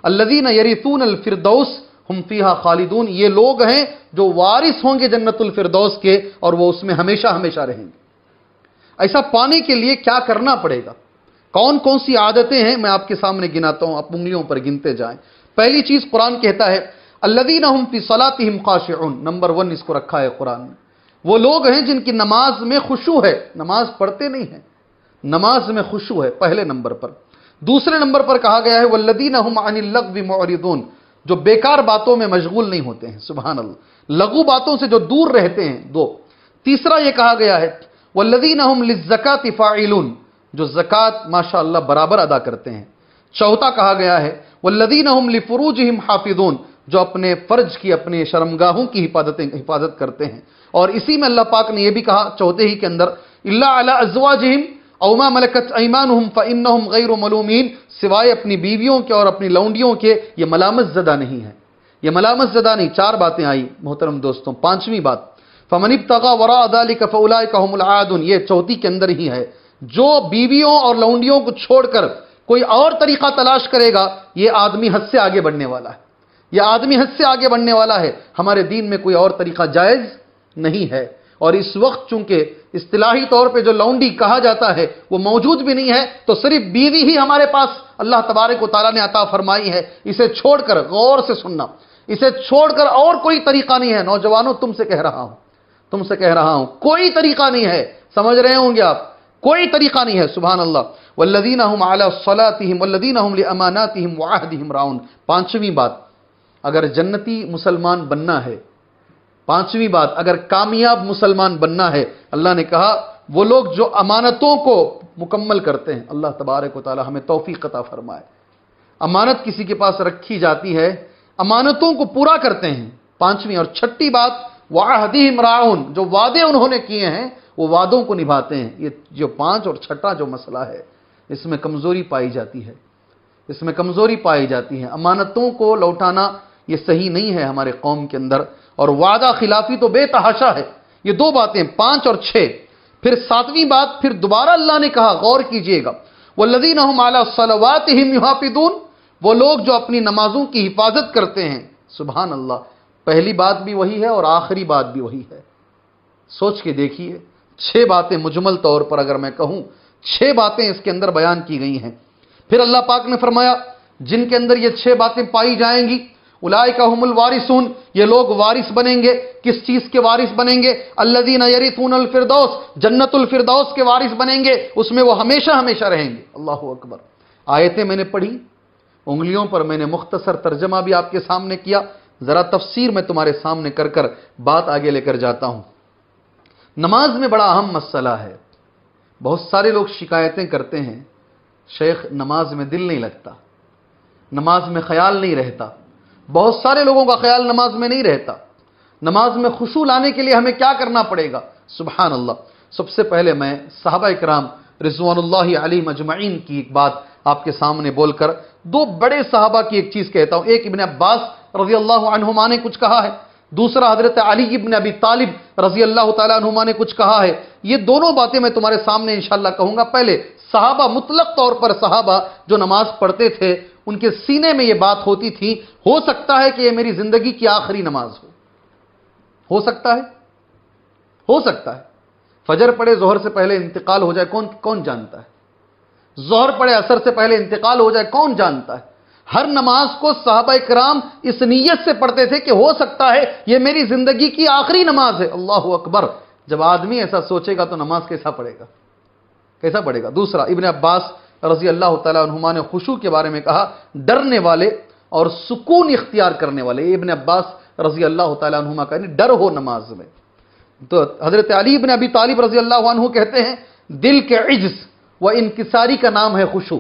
الذین یرثون الفردوس ہم فیہا خالدون، یہ لوگ ہیں جو وارث ہوں گے جنت الفردوس کے اور وہ اس میں ہمیشہ ہمیشہ رہیں گے۔ ایسا پانے کے لیے کیا کرنا پڑے گا؟ کون کون سی عادتیں ہیں؟ میں آپ کے سامنے گناتا ہوں، آپ انگلیوں پر گنتے جائیں۔ پہلی چیز قرآن کہتا ہے الذین هم فی صلاتہم خاشعون، نمبر ون اس کو رکھا ہے قرآن نے۔ وہ لوگ ہیں جن کی نماز میں خشوع ہے، نماز پڑھتے نہیں ہیں، نماز میں خشوع ہے پہلے نمبر پر۔ دوسرے نمبر پر کہا گیا ہے والذین هم عن اللغو معرضون، جو بیکار باتوں میں مشغول نہیں ہوتے ہیں، سبحان اللہ، لغو باتوں سے جو دور رہتے ہیں، دو۔ تیسرا یہ کہا گیا ہے والذین هم للزکاۃ فاعلون، جو زکوٰۃ ماشاءاللہ برابر ادا کرتے ہیں۔ چوتھا کہا گیا ہے والذین هم لفروجہم حافظون، جو اپنے فرج کی، اپنے شرمگاہوں کی حفاظتیں حفاظت کرتے ہیں۔ اور اسی میں اللہ پاک نے یہ بھی کہا چوتھے ہی کے اندر الا علی ازواجہم او ما ملکت ایمانہم فانہم غیر ملومین، سوائے اپنی بیویوں کے اور اپنی لونڈیوں کے یہ ملامت زدہ نہیں ہے، یہ ملامت زدہ نہیں۔ چار باتیں آئی محترم دوستوں۔ پانچویں بات فمن ابتغى وراء ذلك فاولئک هم العادون، یہ چوتھی کے اندر ہی ہے۔ جو بیویوں اور لونڈیوں کو چھوڑ کر کوئی اور طریقہ تلاش کرے گا یہ آدمی حد سے آگے بڑھنے والا ہے، یہ آدمی حد سے آگے بڑھنے والا ہے۔ ہمارے دین میں کوئی اور طریقہ جائز نہیں ہے، اور اس وقت چونکہ اصطلاحی طور پہ جو لونڈی کہا جاتا ہے وہ موجود بھی نہیں ہے، تو صرف بیوی ہی ہمارے پاس اللہ تبارک و تعالیٰ نے عطا فرمائی ہے۔ اسے چھوڑ کر، غور سے سننا، اسے چھوڑ کر اور کوئی طریقہ نہیں ہے۔ نوجوانوں تم سے کہہ رہا ہوں، تم سے کہہ رہا ہوں کوئی طریقہ نہیں ہے، سمجھ رہے ہوں گے آپ، کوئی طریقہ نہیں ہے، سبحان اللہ۔ والذین هم علی صلاتہم والذین هم لاماناتہم وعہدہم راعون۔ پانچویں بات، اگر جنتی مسلمان بننا ہے، پانچویں بات اگر کامیاب مسلمان بننا ہے، اللہ نے کہا وہ لوگ جو امانتوں کو مکمل کرتے ہیں، اللہ تبارک و تعالی ہمیں توفیق عطا فرمائے۔ امانت کسی کے پاس رکھی جاتی ہے، امانتوں کو پورا کرتے ہیں، پانچویں۔ اور چھٹی بات وعہدہم راعون، جو وعدے انہوں نے کیے ہیں وہ وعدوں کو نبھاتے ہیں۔ یہ جو پانچ اور چھٹا جو مسئلہ ہے اس میں کمزوری پائی جاتی ہے، اس میں کمزوری پائی جاتی ہے۔ امانتوں کو لوٹانا یہ صحیح نہیں ہے ہمارے قوم کے اندر، اور وعدہ خلافی تو بے تحاشا ہے۔ یہ دو باتیں، پانچ اور چھ۔ پھر ساتویں بات، پھر دوبارہ اللہ نے کہا، غور کیجئے گا، والذین هم علی صلواتہم یحافظون، وہ لوگ جو اپنی نمازوں کی حفاظت کرتے ہیں، سبحان اللہ۔ پہلی بات بھی وہی ہے اور آخری بات بھی وہی ہے، سوچ کے دیکھیے۔ چھ باتیں مجمل طور پر اگر میں کہوں، چھ باتیں اس کے اندر بیان کی گئی ہیں۔ پھر اللہ پاک نے فرمایا جن کے اندر یہ چھ باتیں پائی جائیں گی اولئک هم الوارثون، یہ لوگ وارث بنیں گے۔ کس چیز کے وارث بنیں گے؟ الذین یرثون الفردوس، جنت الفردوس کے وارث بنیں گے، اس میں وہ ہمیشہ ہمیشہ رہیں گے۔ اللہ اکبر۔ آیتیں میں نے پڑھی، انگلیوں پر میں نے مختصر ترجمہ بھی آپ کے سامنے کیا، ذرا تفسیر میں تمہارے سامنے کر کر بات آگے لے کر جاتا ہوں۔ نماز میں بڑا اہم مسئلہ ہے، بہت سارے لوگ شکایتیں کرتے ہیں شیخ نماز میں دل نہیں لگتا، نماز میں خیال نہیں رہتا۔ بہت سارے لوگوں کا خیال نماز میں نہیں رہتا۔ نماز میں خشوع لانے کے لیے ہمیں کیا کرنا پڑے گا؟ سبحان اللہ۔ سب سے پہلے میں صحابہ کرام رضوان اللہ علیہم اجمعین کی ایک بات آپ کے سامنے بول کر دو بڑے صحابہ کی ایک چیز کہتا ہوں۔ ایک ابن عباس رضی اللہ عنہما نے کچھ کہا ہے، دوسرا حضرت علی ابن ابی طالب رضی اللہ تعالیٰ عنہما نے کچھ کہا ہے۔ یہ دونوں باتیں میں تمہارے سامنے انشاءاللہ کہوں گا۔ پہلے صحابہ، مطلق طور پر صحابہ جو نماز پڑھتے تھے ان کے سینے میں یہ بات ہوتی تھی، ہو سکتا ہے کہ یہ میری زندگی کی آخری نماز ہو، ہو سکتا ہے، ہو سکتا ہے فجر پڑے ظہر سے پہلے انتقال ہو جائے، کون کون جانتا ہے؟ ظہر پڑے عصر سے پہلے انتقال ہو جائے، کون جانتا ہے؟ ہر نماز کو صحابہ کرام اس نیت سے پڑھتے تھے کہ ہو سکتا ہے یہ میری زندگی کی آخری نماز ہے۔ اللہ اکبر۔ جب آدمی ایسا سوچے گا تو نماز کیسا پڑھے گا، کیسا پڑھے گا؟ دوسرا ابن عباس رضی اللہ تعالیٰ عنہما نے خشوع کے بارے میں کہا، ڈرنے والے اور سکون اختیار کرنے والے۔ ابن عباس رضی اللہ تعالیٰ عنہما کا ڈر ہو نماز میں۔ تو حضرت علی بن ابی طالب رضی اللہ عنہ کہتے ہیں دل کے عجز و انکساری کا نام ہے خشوع۔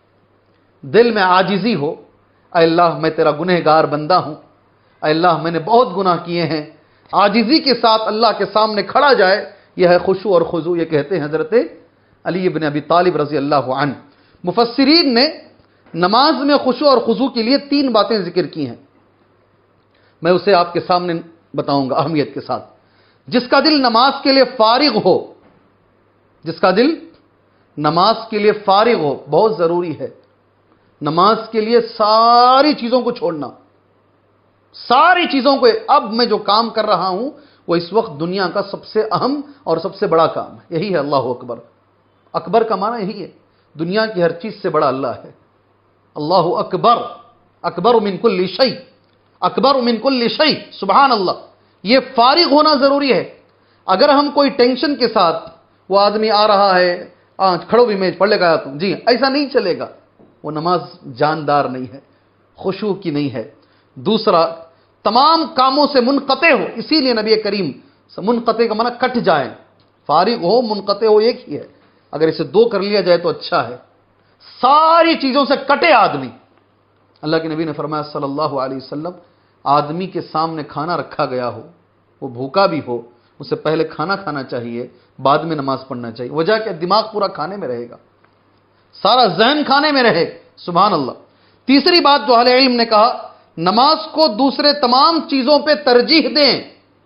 دل میں عاجزی ہو، اے اللہ میں تیرا گنہگار بندہ ہوں، اے اللہ میں نے بہت گناہ کیے ہیں، عاجزی کے ساتھ اللہ کے سامنے کھڑا جائے، یہ ہے خشوع اور خضوع۔ یہ کہتے ہیں حضرت علی بن ابی طالب رضی اللہ عنہ۔ مفسرین نے نماز میں خشوع اور خضوع کے لیے تین باتیں ذکر کی ہیں، میں اسے آپ کے سامنے بتاؤں گا اہمیت کے ساتھ۔ جس کا دل نماز کے لیے فارغ ہو، جس کا دل نماز کے لیے فارغ ہو، بہت ضروری ہے۔ نماز کے لیے ساری چیزوں کو چھوڑنا، ساری چیزوں کو، اب میں جو کام کر رہا ہوں وہ اس وقت دنیا کا سب سے اہم اور سب سے بڑا کام ہے، یہی ہے اللہ اکبر۔ اکبر کا معنی یہی ہے، دنیا کی ہر چیز سے بڑا اللہ ہے۔ اللہ اکبر، اکبر من کل شیء، اکبر من کل شیء، سبحان اللہ۔ یہ فارغ ہونا ضروری ہے۔ اگر ہم کوئی ٹینشن کے ساتھ، وہ آدمی آ رہا ہے، کھڑو بھی میں پڑھ لے گا تم، جی ایسا نہیں چلے گا، وہ نماز جاندار نہیں ہے، خشوع کی نہیں ہے۔ دوسرا، تمام کاموں سے منقطع ہو، اسی لیے نبی کریم منقطع کا معنی کٹ جائیں، فارغ ہو منقطع ہو ایک ہی ہے، اگر اسے دو کر لیا جائے تو اچھا ہے۔ ساری چیزوں سے کٹے آدمی۔ اللہ کے نبی نے فرمایا صلی اللہ علیہ وسلم، آدمی کے سامنے کھانا رکھا گیا ہو، وہ بھوکا بھی ہو، اسے پہلے کھانا کھانا چاہیے، بعد میں نماز پڑھنا چاہیے۔ وجہ کہ دماغ پورا کھانے میں رہے گا، سارا ذہن کھانے میں رہے، سبحان اللہ۔ تیسری بات جو اہل علم نے کہا، نماز کو دوسرے تمام چیزوں پہ ترجیح دیں،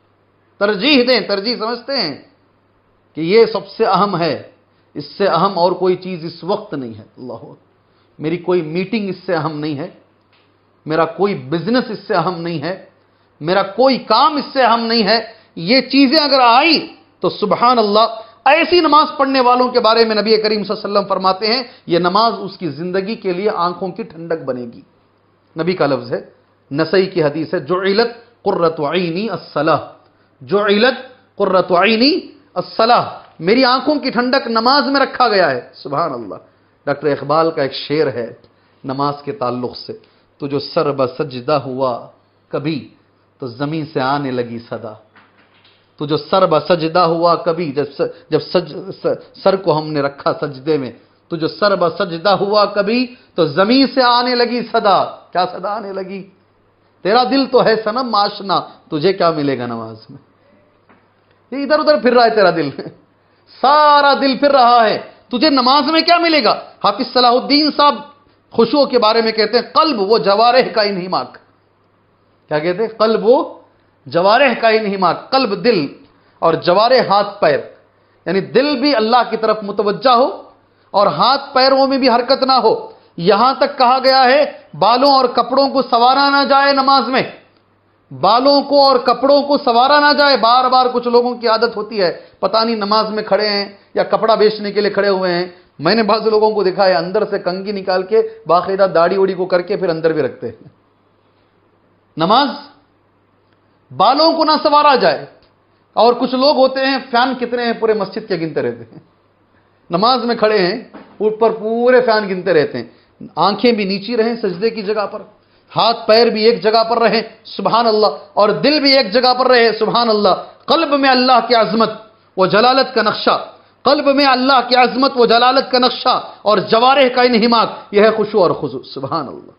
ترجیح دیں، ترجیح سمجھتے ہیں کہ یہ سب سے اہم ہے، اس سے اہم اور کوئی چیز اس وقت نہیں ہے۔ اللہ، میری کوئی میٹنگ اس سے اہم نہیں ہے، میرا کوئی بزنس اس سے اہم نہیں ہے، میرا کوئی کام اس سے اہم نہیں ہے۔ یہ چیزیں اگر آئی تو سبحان اللہ، ایسی نماز پڑھنے والوں کے بارے میں نبی کریم صلی اللہ علیہ وسلم فرماتے ہیں یہ نماز اس کی زندگی کے لیے آنکھوں کی ٹھنڈک بنے گی۔ نبی کا لفظ ہے، نسائی کی حدیث ہے، جعلت قرۃ عینی الصلاۃ، جعلت قرۃ عینی الصلاۃ، میری آنکھوں کی ٹھنڈک نماز میں رکھا گیا ہے، سبحان اللہ۔ ڈاکٹر اقبال کا ایک شعر ہے نماز کے تعلق سے، تو جو سر بسجدہ ہوا کبھی تو زمین سے آنے لگی صدا، تو جو سر بسجدہ ہوا کبھی، جب جب سج سر کو ہم نے رکھا سجدے میں، تو جو سر بسجدہ ہوا کبھی تو زمین سے آنے لگی صدا۔ کیا صدا آنے لگی؟ تیرا دل تو ہے صنم آشنا، تجھے کیا ملے گا نماز میں؟ یہ ادھر ادھر پھر رہا ہے تیرا دل، سارا دل پھر رہا ہے، تجھے نماز میں کیا ملے گا؟ حافظ صلاح الدین صاحب خشوع کے بارے میں کہتے ہیں، قلب وہ جوارح کا انہماک۔ کیا کہتے ہیں؟ قلب وہ جوارح کا انہماک، قلب دل اور جوارح ہاتھ پیر، یعنی دل بھی اللہ کی طرف متوجہ ہو اور ہاتھ پیروں میں بھی حرکت نہ ہو۔ یہاں تک کہا گیا ہے بالوں اور کپڑوں کو سنوارا نہ جائے نماز میں، بالوں کو اور کپڑوں کو سنوارا نہ جائے۔ بار بار کچھ لوگوں کی عادت ہوتی ہے، پتہ نہیں نماز میں کھڑے ہیں یا کپڑا بیچنے کے لیے کھڑے ہوئے ہیں، میں نے بعض لوگوں کو دیکھا ہے اندر سے کنگھی نکال کے باقاعدہ داڑھی اوڑی کو کر کے پھر اندر بھی رکھتے ہیں۔ نماز بالوں کو نہ سنوارا جائے۔ اور کچھ لوگ ہوتے ہیں، فین کتنے ہیں پورے مسجد کے گنتے رہتے ہیں، نماز میں کھڑے ہیں اوپر پورے فین گنتے رہتے ہیں، آنکھیں بھی نیچی رہیں سجدے کی جگہ پر، ہاتھ پیر بھی ایک جگہ پر رہیں، سبحان اللہ، اور دل بھی ایک جگہ پر رہے، سبحان اللہ۔ قلب میں اللہ کی عظمت و جلالت کا نقشہ، قلب میں اللہ کی عظمت و جلالت کا نقشہ اور جوارح کا انہماک، یہ ہے خشوع اور خضوع، سبحان اللہ،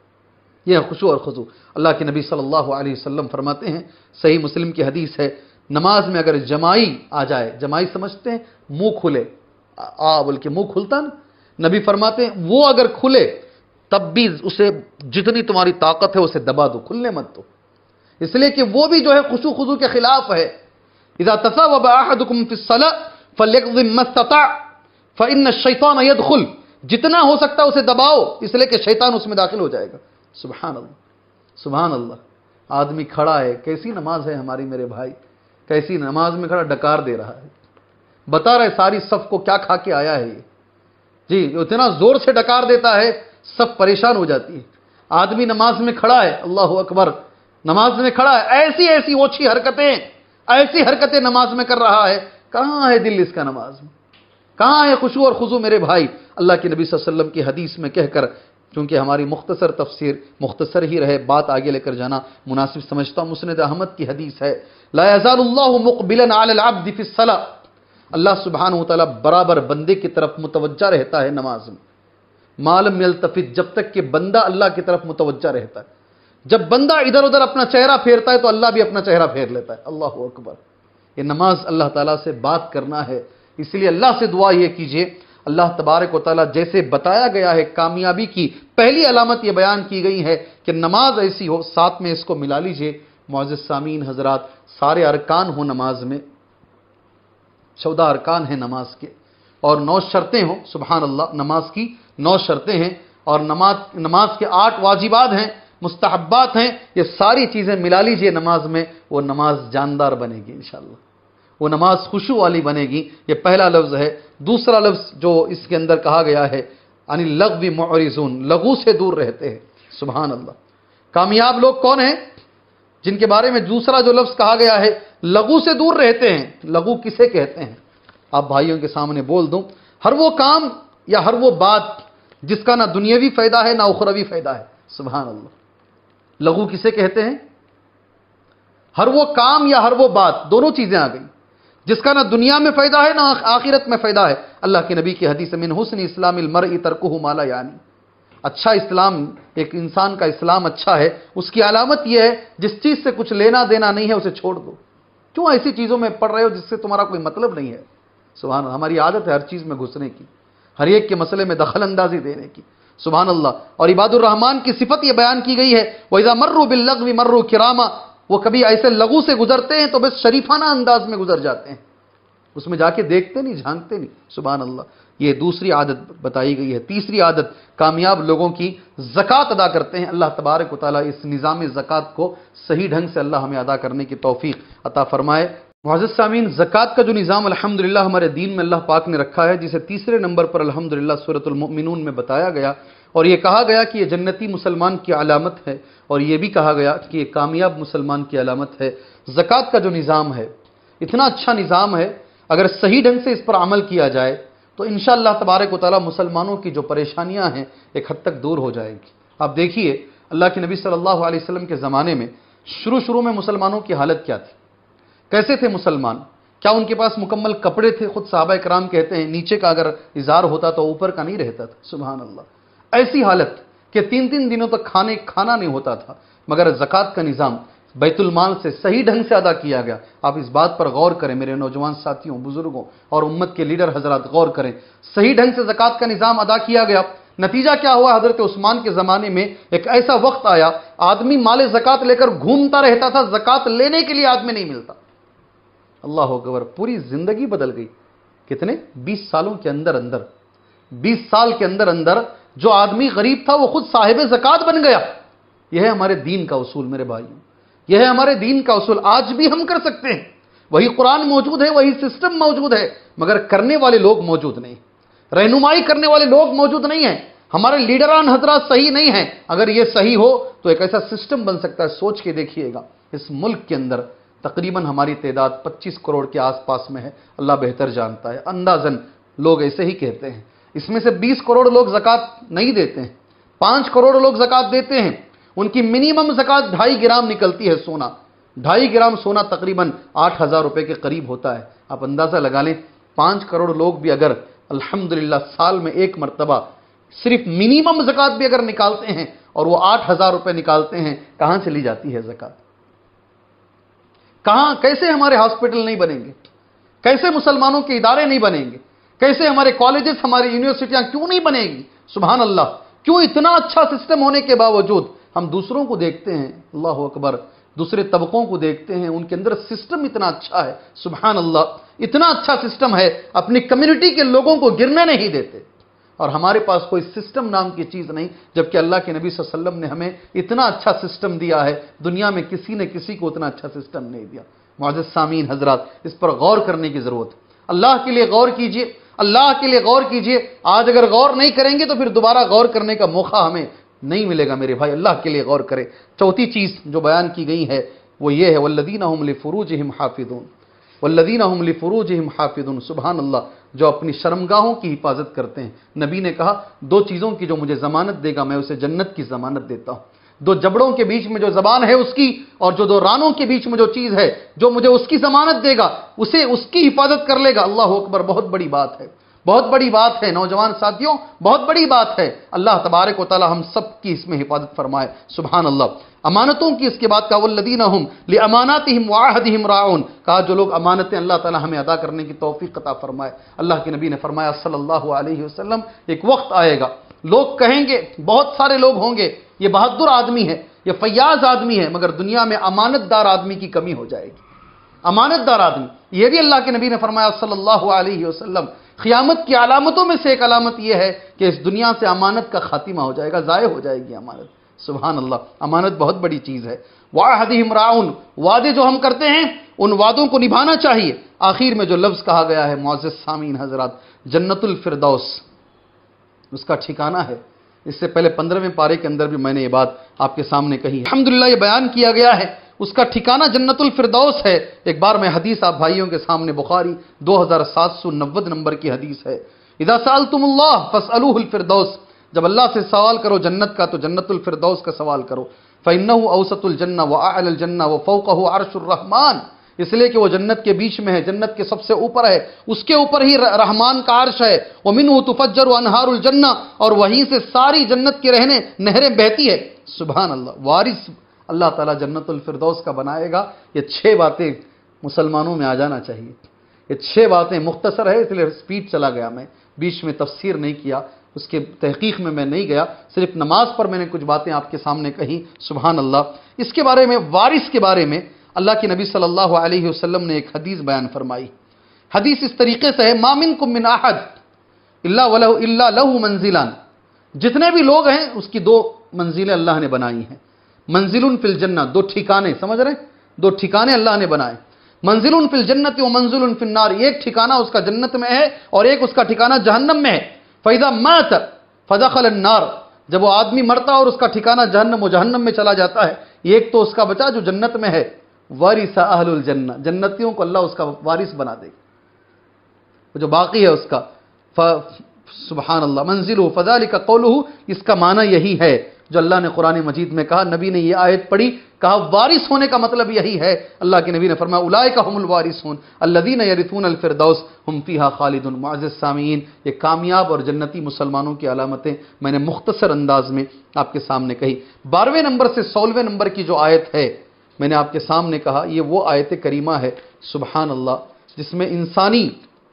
یہ ہے خشوع اور خضوع۔ اللہ کے نبی صلی اللہ علیہ وسلم فرماتے ہیں، صحیح مسلم کی حدیث ہے، نماز میں اگر جمائی آ جائے، جمائی سمجھتے ہیں منہ کھلے، آ بلکہ منہ کھلتا نا، نبی فرماتے ہیں وہ اگر کھلے تب بھی اسے جتنی تمہاری طاقت ہے اسے دبا دو، کھلنے مت دو، اس لیے کہ وہ بھی جو ہے خشوع خضوع کے خلاف ہے۔ اذا تصوب احدکم فی الصلاۃ فلیقضم ما استطاع فان الشیطان يدخل، جتنا ہو سکتا ہے اسے دباؤ، اس لیے کہ شیطان اس میں داخل ہو جائے گا، سبحان اللہ، سبحان اللہ۔ آدمی کھڑا ہے، کیسی نماز ہے ہماری میرے بھائی، کیسی نماز میں کھڑا ڈکار دے رہا ہے، بتا رہے ساری صف کو کیا کھا کے آیا ہے یہ، جی اتنا زور سے ڈکار دیتا ہے سب پریشان ہو جاتی ہے۔ آدمی نماز میں کھڑا ہے، اللہ اکبر، نماز میں کھڑا ہے، ایسی ایسی اوچھی حرکتیں، ایسی حرکتیں نماز میں کر رہا ہے، کہاں ہے دل اس کا نماز میں، کہاں ہے خشوع اور خضوع میرے بھائی؟ اللہ کے نبی صلی اللہ علیہ وسلم کی حدیث میں کہہ کر، چونکہ ہماری مختصر تفسیر مختصر ہی رہے، بات آگے لے کر جانا مناسب سمجھتا ہوں، مسند احمد کی حدیث ہے، لا یزال اللہ مقبلا علی العبد فی الصلاۃ، اللہ سبحانہ وتعالی برابر بندے کی طرف متوجہ رہتا ہے نماز میں، ما لم یلتفت، جب تک کہ بندہ اللہ کی طرف متوجہ رہتا ہے، جب بندہ ادھر ادھر اپنا چہرہ پھیرتا ہے تو اللہ بھی اپنا چہرہ پھیر لیتا ہے، اللہ اکبر۔ یہ نماز اللہ تعالیٰ سے بات کرنا ہے، اس لیے اللہ سے دعا یہ کیجئے، اللہ تبارک و تعالیٰ جیسے بتایا گیا ہے کامیابی کی پہلی علامت یہ بیان کی گئی ہے کہ نماز ایسی ہو، ساتھ میں اس کو ملا لیجئے معزز سامعین حضرات، سارے ارکان ہوں نماز میں، چودہ ارکان ہیں نماز کے، اور نو شرطیں ہوں، سبحان اللہ، نماز کی نو شرطیں ہیں، اور نماز نماز کے آٹھ واجبات ہیں، مستحبات ہیں، یہ ساری چیزیں ملا لیجئے نماز میں، وہ نماز جاندار بنے گی انشاءاللہ، وہ نماز خشوع والی بنے گی۔ یہ پہلا لفظ ہے۔ دوسرا لفظ جو اس کے اندر کہا گیا ہے، یعنی لغو معرضون، لغو سے دور رہتے ہیں۔ سبحان اللہ۔ کامیاب لوگ کون ہیں؟ جن کے بارے میں دوسرا جو لفظ کہا گیا ہے، لغو سے دور رہتے ہیں۔ لغو کسے کہتے ہیں؟ آپ بھائیوں کے سامنے بول دوں، ہر وہ کام یا ہر وہ بات جس کا نہ دنیاوی فائدہ ہے نہ اخروی فائدہ ہے۔ سبحان اللہ۔ لغو کسے کہتے ہیں؟ ہر وہ کام یا ہر وہ بات، دونوں چیزیں آ گئی، جس کا نہ دنیا میں فائدہ ہے نہ آخرت میں فائدہ ہے۔ اللہ کے نبی کی حدیث من حسن اسلام المرء ترکہ ما لا یعنی، اچھا اسلام، ایک انسان کا اسلام اچھا ہے، اس کی علامت یہ ہے جس چیز سے کچھ لینا دینا نہیں ہے اسے چھوڑ دو۔ کیوں ایسی چیزوں میں پڑ رہے ہو جس سے تمہارا کوئی مطلب نہیں ہے؟ سبحان اللہ۔ ہماری عادت ہے ہر چیز میں گھسنے کی، ہر ایک کے مسئلے میں دخل اندازی دینے کی۔ سبحان اللہ۔ اور عباد الرحمن کی صفت یہ بیان کی گئی ہے، وَإِذَا مَرُّوا بِاللَّغْوِ مَرُّوا كِرَامًا، وہ کبھی ایسے لغو سے گزرتے ہیں تو بس شریفانہ انداز میں گزر جاتے ہیں، اس میں جا کے دیکھتے نہیں، جھانکتے نہیں۔ سبحان اللہ۔ یہ دوسری عادت بتائی گئی ہے۔ تیسری عادت، کامیاب لوگوں کی زکوٰۃ ادا کرتے ہیں۔ اللہ تبارک و تعالیٰ اس نظام زکوٰۃ کو صحیح ڈھنگ سے اللہ ہمیں ادا کرنے کی توفیق عطا فرمائے۔ معزز سامعین، زکوٰۃ کا جو نظام الحمدللہ ہمارے دین میں اللہ پاک نے رکھا ہے، جسے تیسرے نمبر پر الحمدللہ سورۃ المؤمنون میں بتایا گیا، اور یہ کہا گیا کہ یہ جنتی مسلمان کی علامت ہے، اور یہ بھی کہا گیا کہ یہ کامیاب مسلمان کی علامت ہے۔ زکوٰۃ کا جو نظام ہے، اتنا اچھا نظام ہے، اگر صحیح ڈھنگ سے اس پر عمل کیا جائے تو انشاءاللہ تبارک و تعالیٰ مسلمانوں کی جو پریشانیاں ہیں ایک حد تک دور ہو جائیں گی۔ آپ دیکھیے اللہ کے نبی صلی اللہ علیہ وسلم کے زمانے میں شروع شروع میں مسلمانوں کی حالت کیا تھی؟ کیسے تھے مسلمان؟ کیا ان کے پاس مکمل کپڑے تھے؟ خود صحابہ کرام کہتے ہیں نیچے کا اگر اظہار ہوتا تو اوپر کا نہیں رہتا تھا۔ سبحان اللہ۔ ایسی حالت کہ تین تین دنوں تک کھانے کھانا نہیں ہوتا تھا، مگر زکوٰۃ کا نظام بیت المال سے صحیح ڈھنگ سے ادا کیا گیا۔ آپ اس بات پر غور کریں میرے نوجوان ساتھیوں، بزرگوں اور امت کے لیڈر حضرات، غور کریں، صحیح ڈھنگ سے زکوٰۃ کا نظام ادا کیا گیا۔ نتیجہ کیا ہوا؟ حضرت عثمان کے زمانے میں ایک ایسا وقت آیا، آدمی مال زکوٰۃ لے کر گھومتا رہتا تھا، زکوٰۃ لینے کے لیے آدمی نہیں ملتا۔ اللہ اکبر، پوری زندگی بدل گئی۔ کتنے؟ بیس سالوں کے اندر اندر، بیس سال کے اندر اندر جو آدمی غریب تھا وہ خود صاحب زکوٰۃ بن گیا۔ یہ ہے ہمارے دین کا اصول میرے بھائیوں، یہ ہے ہمارے دین کا اصول۔ آج بھی ہم کر سکتے ہیں، وہی قرآن موجود ہے، وہی سسٹم موجود ہے، مگر کرنے والے لوگ موجود نہیں، رہنمائی کرنے والے لوگ موجود نہیں ہیں، ہمارے لیڈران حضرات صحیح نہیں ہیں۔ اگر یہ صحیح ہو تو ایک ایسا سسٹم بن سکتا ہے۔ سوچ کے دیکھیے گا، اس ملک کے اندر تقریباً ہماری تعداد پچیس کروڑ کے آس پاس میں ہے، اللہ بہتر جانتا ہے، اندازاً لوگ ایسے ہی کہتے ہیں۔ اس میں سے بیس کروڑ لوگ زکوٰۃ نہیں دیتے ہیں، پانچ کروڑ لوگ زکوٰۃ دیتے ہیں۔ ان کی منیمم زکوٰۃ ڈھائی گرام نکلتی ہے سونا، ڈھائی گرام سونا تقریباً آٹھ ہزار روپے کے قریب ہوتا ہے۔ آپ اندازہ لگا لیں، پانچ کروڑ لوگ بھی اگر الحمدللہ سال میں ایک مرتبہ صرف منیمم زکوٰۃ بھی اگر نکالتے ہیں اور وہ آٹھ ہزار روپے نکالتے ہیں، کہاں سے لی جاتی ہے زکوٰۃ؟ کہاں؟ کیسے ہمارے ہاسپٹل نہیں بنیں گے؟ کیسے مسلمانوں کے ادارے نہیں بنیں گے؟ کیسے ہمارے کالجز، ہماری یونیورسٹیاں کیوں نہیں بنے گی؟ سبحان اللہ۔ کیوں اتنا اچھا سسٹم ہونے کے باوجود ہم دوسروں کو دیکھتے ہیں، اللہ اکبر، دوسرے طبقوں کو دیکھتے ہیں، ان کے اندر سسٹم اتنا اچھا ہے، سبحان اللہ، اتنا اچھا سسٹم ہے، اپنی کمیونٹی کے لوگوں کو گرنے نہیں دیتے، اور ہمارے پاس کوئی سسٹم نام کی چیز نہیں، جبکہ اللہ کے نبی صلی اللہ علیہ وسلم نے ہمیں اتنا اچھا سسٹم دیا ہے، دنیا میں کسی نے کسی کو اتنا اچھا سسٹم نہیں دیا۔ معزز سامعین حضرات، اس پر غور کرنے کی ضرورت ہے، اللہ کے لیے غور کیجئے، اللہ کے لیے غور کیجئے۔ آج اگر غور نہیں کریں گے تو پھر دوبارہ غور کرنے کا موقع ہمیں نہیں ملے گا میرے بھائی، اللہ کے لیے غور کریں۔ چوتھی چیز جو بیان کی گئی ہے وہ یہ ہے، والذین هم لفروجهم حافظون، والذین هم لفروجهم حافظون، سبحان اللہ، جو اپنی شرمگاہوں کی حفاظت کرتے ہیں۔ نبی نے کہا دو چیزوں کی جو مجھے ضمانت دے گا میں اسے جنت کی ضمانت دیتا ہوں، دو جبڑوں کے بیچ میں جو زبان ہے اس کی، اور جو دو رانوں کے بیچ میں جو چیز ہے جو مجھے اس کی ضمانت دے گا، اسے اس کی حفاظت کر لے گا۔ اللہ اکبر، بہت بڑی بات ہے، بہت بڑی بات ہے نوجوان ساتھیوں، بہت بڑی بات ہے۔ اللہ تبارک و تعالی ہم سب کی اس میں حفاظت فرمائے، سبحان اللہ۔ امانتوں کی اس کے بعد کہا والذین هم لاماناتهم وعهدهم راعون، کہا جو لوگ امانتیں اللہ تعالی ہمیں ادا کرنے کی توفیق عطا فرمائے۔ اللہ کے نبی نے فرمایا صلی اللہ علیہ وسلم، ایک وقت آئے گا لوگ کہیں گے، بہت سارے لوگ ہوں گے، یہ بہادر آدمی ہے، یہ فیاض آدمی ہے، مگر دنیا میں امانت دار آدمی کی کمی ہو جائے گی۔ امانت دار آدمی، یہ بھی اللہ کے نبی نے فرمایا صلی اللہ علیہ وسلم، قیامت کی علامتوں میں سے ایک علامت یہ ہے کہ اس دنیا سے امانت کا خاتمہ ہو جائے گا، ضائع ہو جائے گی امانت. سبحان اللہ، امانت بہت بڑی چیز ہے. وَعَهْدِهِمْ رَاعُونَ، وعدے جو ہم کرتے ہیں ان وعدوں کو نبھانا چاہیے. آخر میں جو لفظ کہا گیا ہے معزز سامعین حضرات، جنت الفردوس اس کا ٹھکانہ ہے. اس سے پہلے پندرہویں پارے کے اندر بھی میں نے یہ بات آپ کے سامنے کہی ہے. الحمدللہ یہ بیان کیا گیا ہے اس کا ٹھکانہ جنت الفردوس ہے. ایک بار میں حدیث آپ بھائیوں کے سامنے، بخاری دو ہزار سات سو نوے نمبر کی حدیث ہے. اذا سألتم اللہ فاسألوه الفردوس، جب اللہ سے سوال کرو جنت کا تو جنت الفردوس کا سوال کرو. فإنه أوسط الجنة وأعلى الجنة وفوقه عرش الرحمن، اس لیے کہ وہ جنت کے بیچ میں ہے، جنت کے سب سے اوپر ہے، اس کے اوپر ہی رحمان کا عرش ہے. ومنه تفجر انہار الجنہ، اور وہیں سے ساری جنت کے رہنے نہریں بہتی ہے. سبحان اللہ، وارث اللہ تعالیٰ جنت الفردوس کا بنائے گا. یہ چھ باتیں مسلمانوں میں آ جانا چاہیے. یہ چھ باتیں مختصر ہے اس لیے سپیڈ چلا گیا، میں بیچ میں تفسیر نہیں کیا، اس کے تحقیق میں میں نہیں گیا، صرف نماز پر میں نے کچھ باتیں آپ کے سامنے کہیں. سبحان اللہ. اس کے بارے میں، وارث کے بارے میں اللہ کے نبی صلی اللہ علیہ وسلم نے ایک حدیث بیان فرمائی. حدیث اس طریقے سے ہے، ما منکم من احد الا ولہ الا لہ منزلان، جتنے بھی لوگ ہیں اس کی دو منزلیں اللہ نے بنائی ہیں. منزل فی الجنہ، دو ٹھکانے، سمجھ رہے ہیں؟ دو ٹھکانے اللہ نے بنائے. منزل فی الجنت و منزل فی النار، ایک ٹھکانہ اس کا جنت میں ہے اور ایک اس کا ٹھکانہ جہنم میں ہے. فَإِذَا مَاتَ فَدَخَلَ النَّارِ، جب وہ آدمی مرتا اور اس کا ٹھکانہ جہنم و جہنم میں چلا جاتا ہے، ایک تو اس کا بچا جو جنت میں ہے. وَارِثَ أَهْلُ الْجَنَّةِ، جنتیوں کو اللہ اس کا وارث بنا دے گا، جو باقی ہے اس کا. سبحان اللہ. منزلہ فذلک قولہ، اس کا معنی یہی ہے جو اللہ نے قرآن مجید میں کہا. نبی نے یہ آیت پڑھی، کہا وارث ہونے کا مطلب یہی ہے. اللہ کے نبی نے فرمایا اولئک هم الوارثون الذین یرثون الفردوس هم فیہا خالدون. معزز سامعین، یہ کامیاب اور جنتی مسلمانوں کی علامتیں میں نے مختصر انداز میں آپ کے سامنے کہی. بارہویں نمبر سے سولہویں نمبر کی جو آیت ہے میں نے آپ کے سامنے کہا، یہ وہ آیت کریمہ ہے سبحان اللہ جس میں انسانی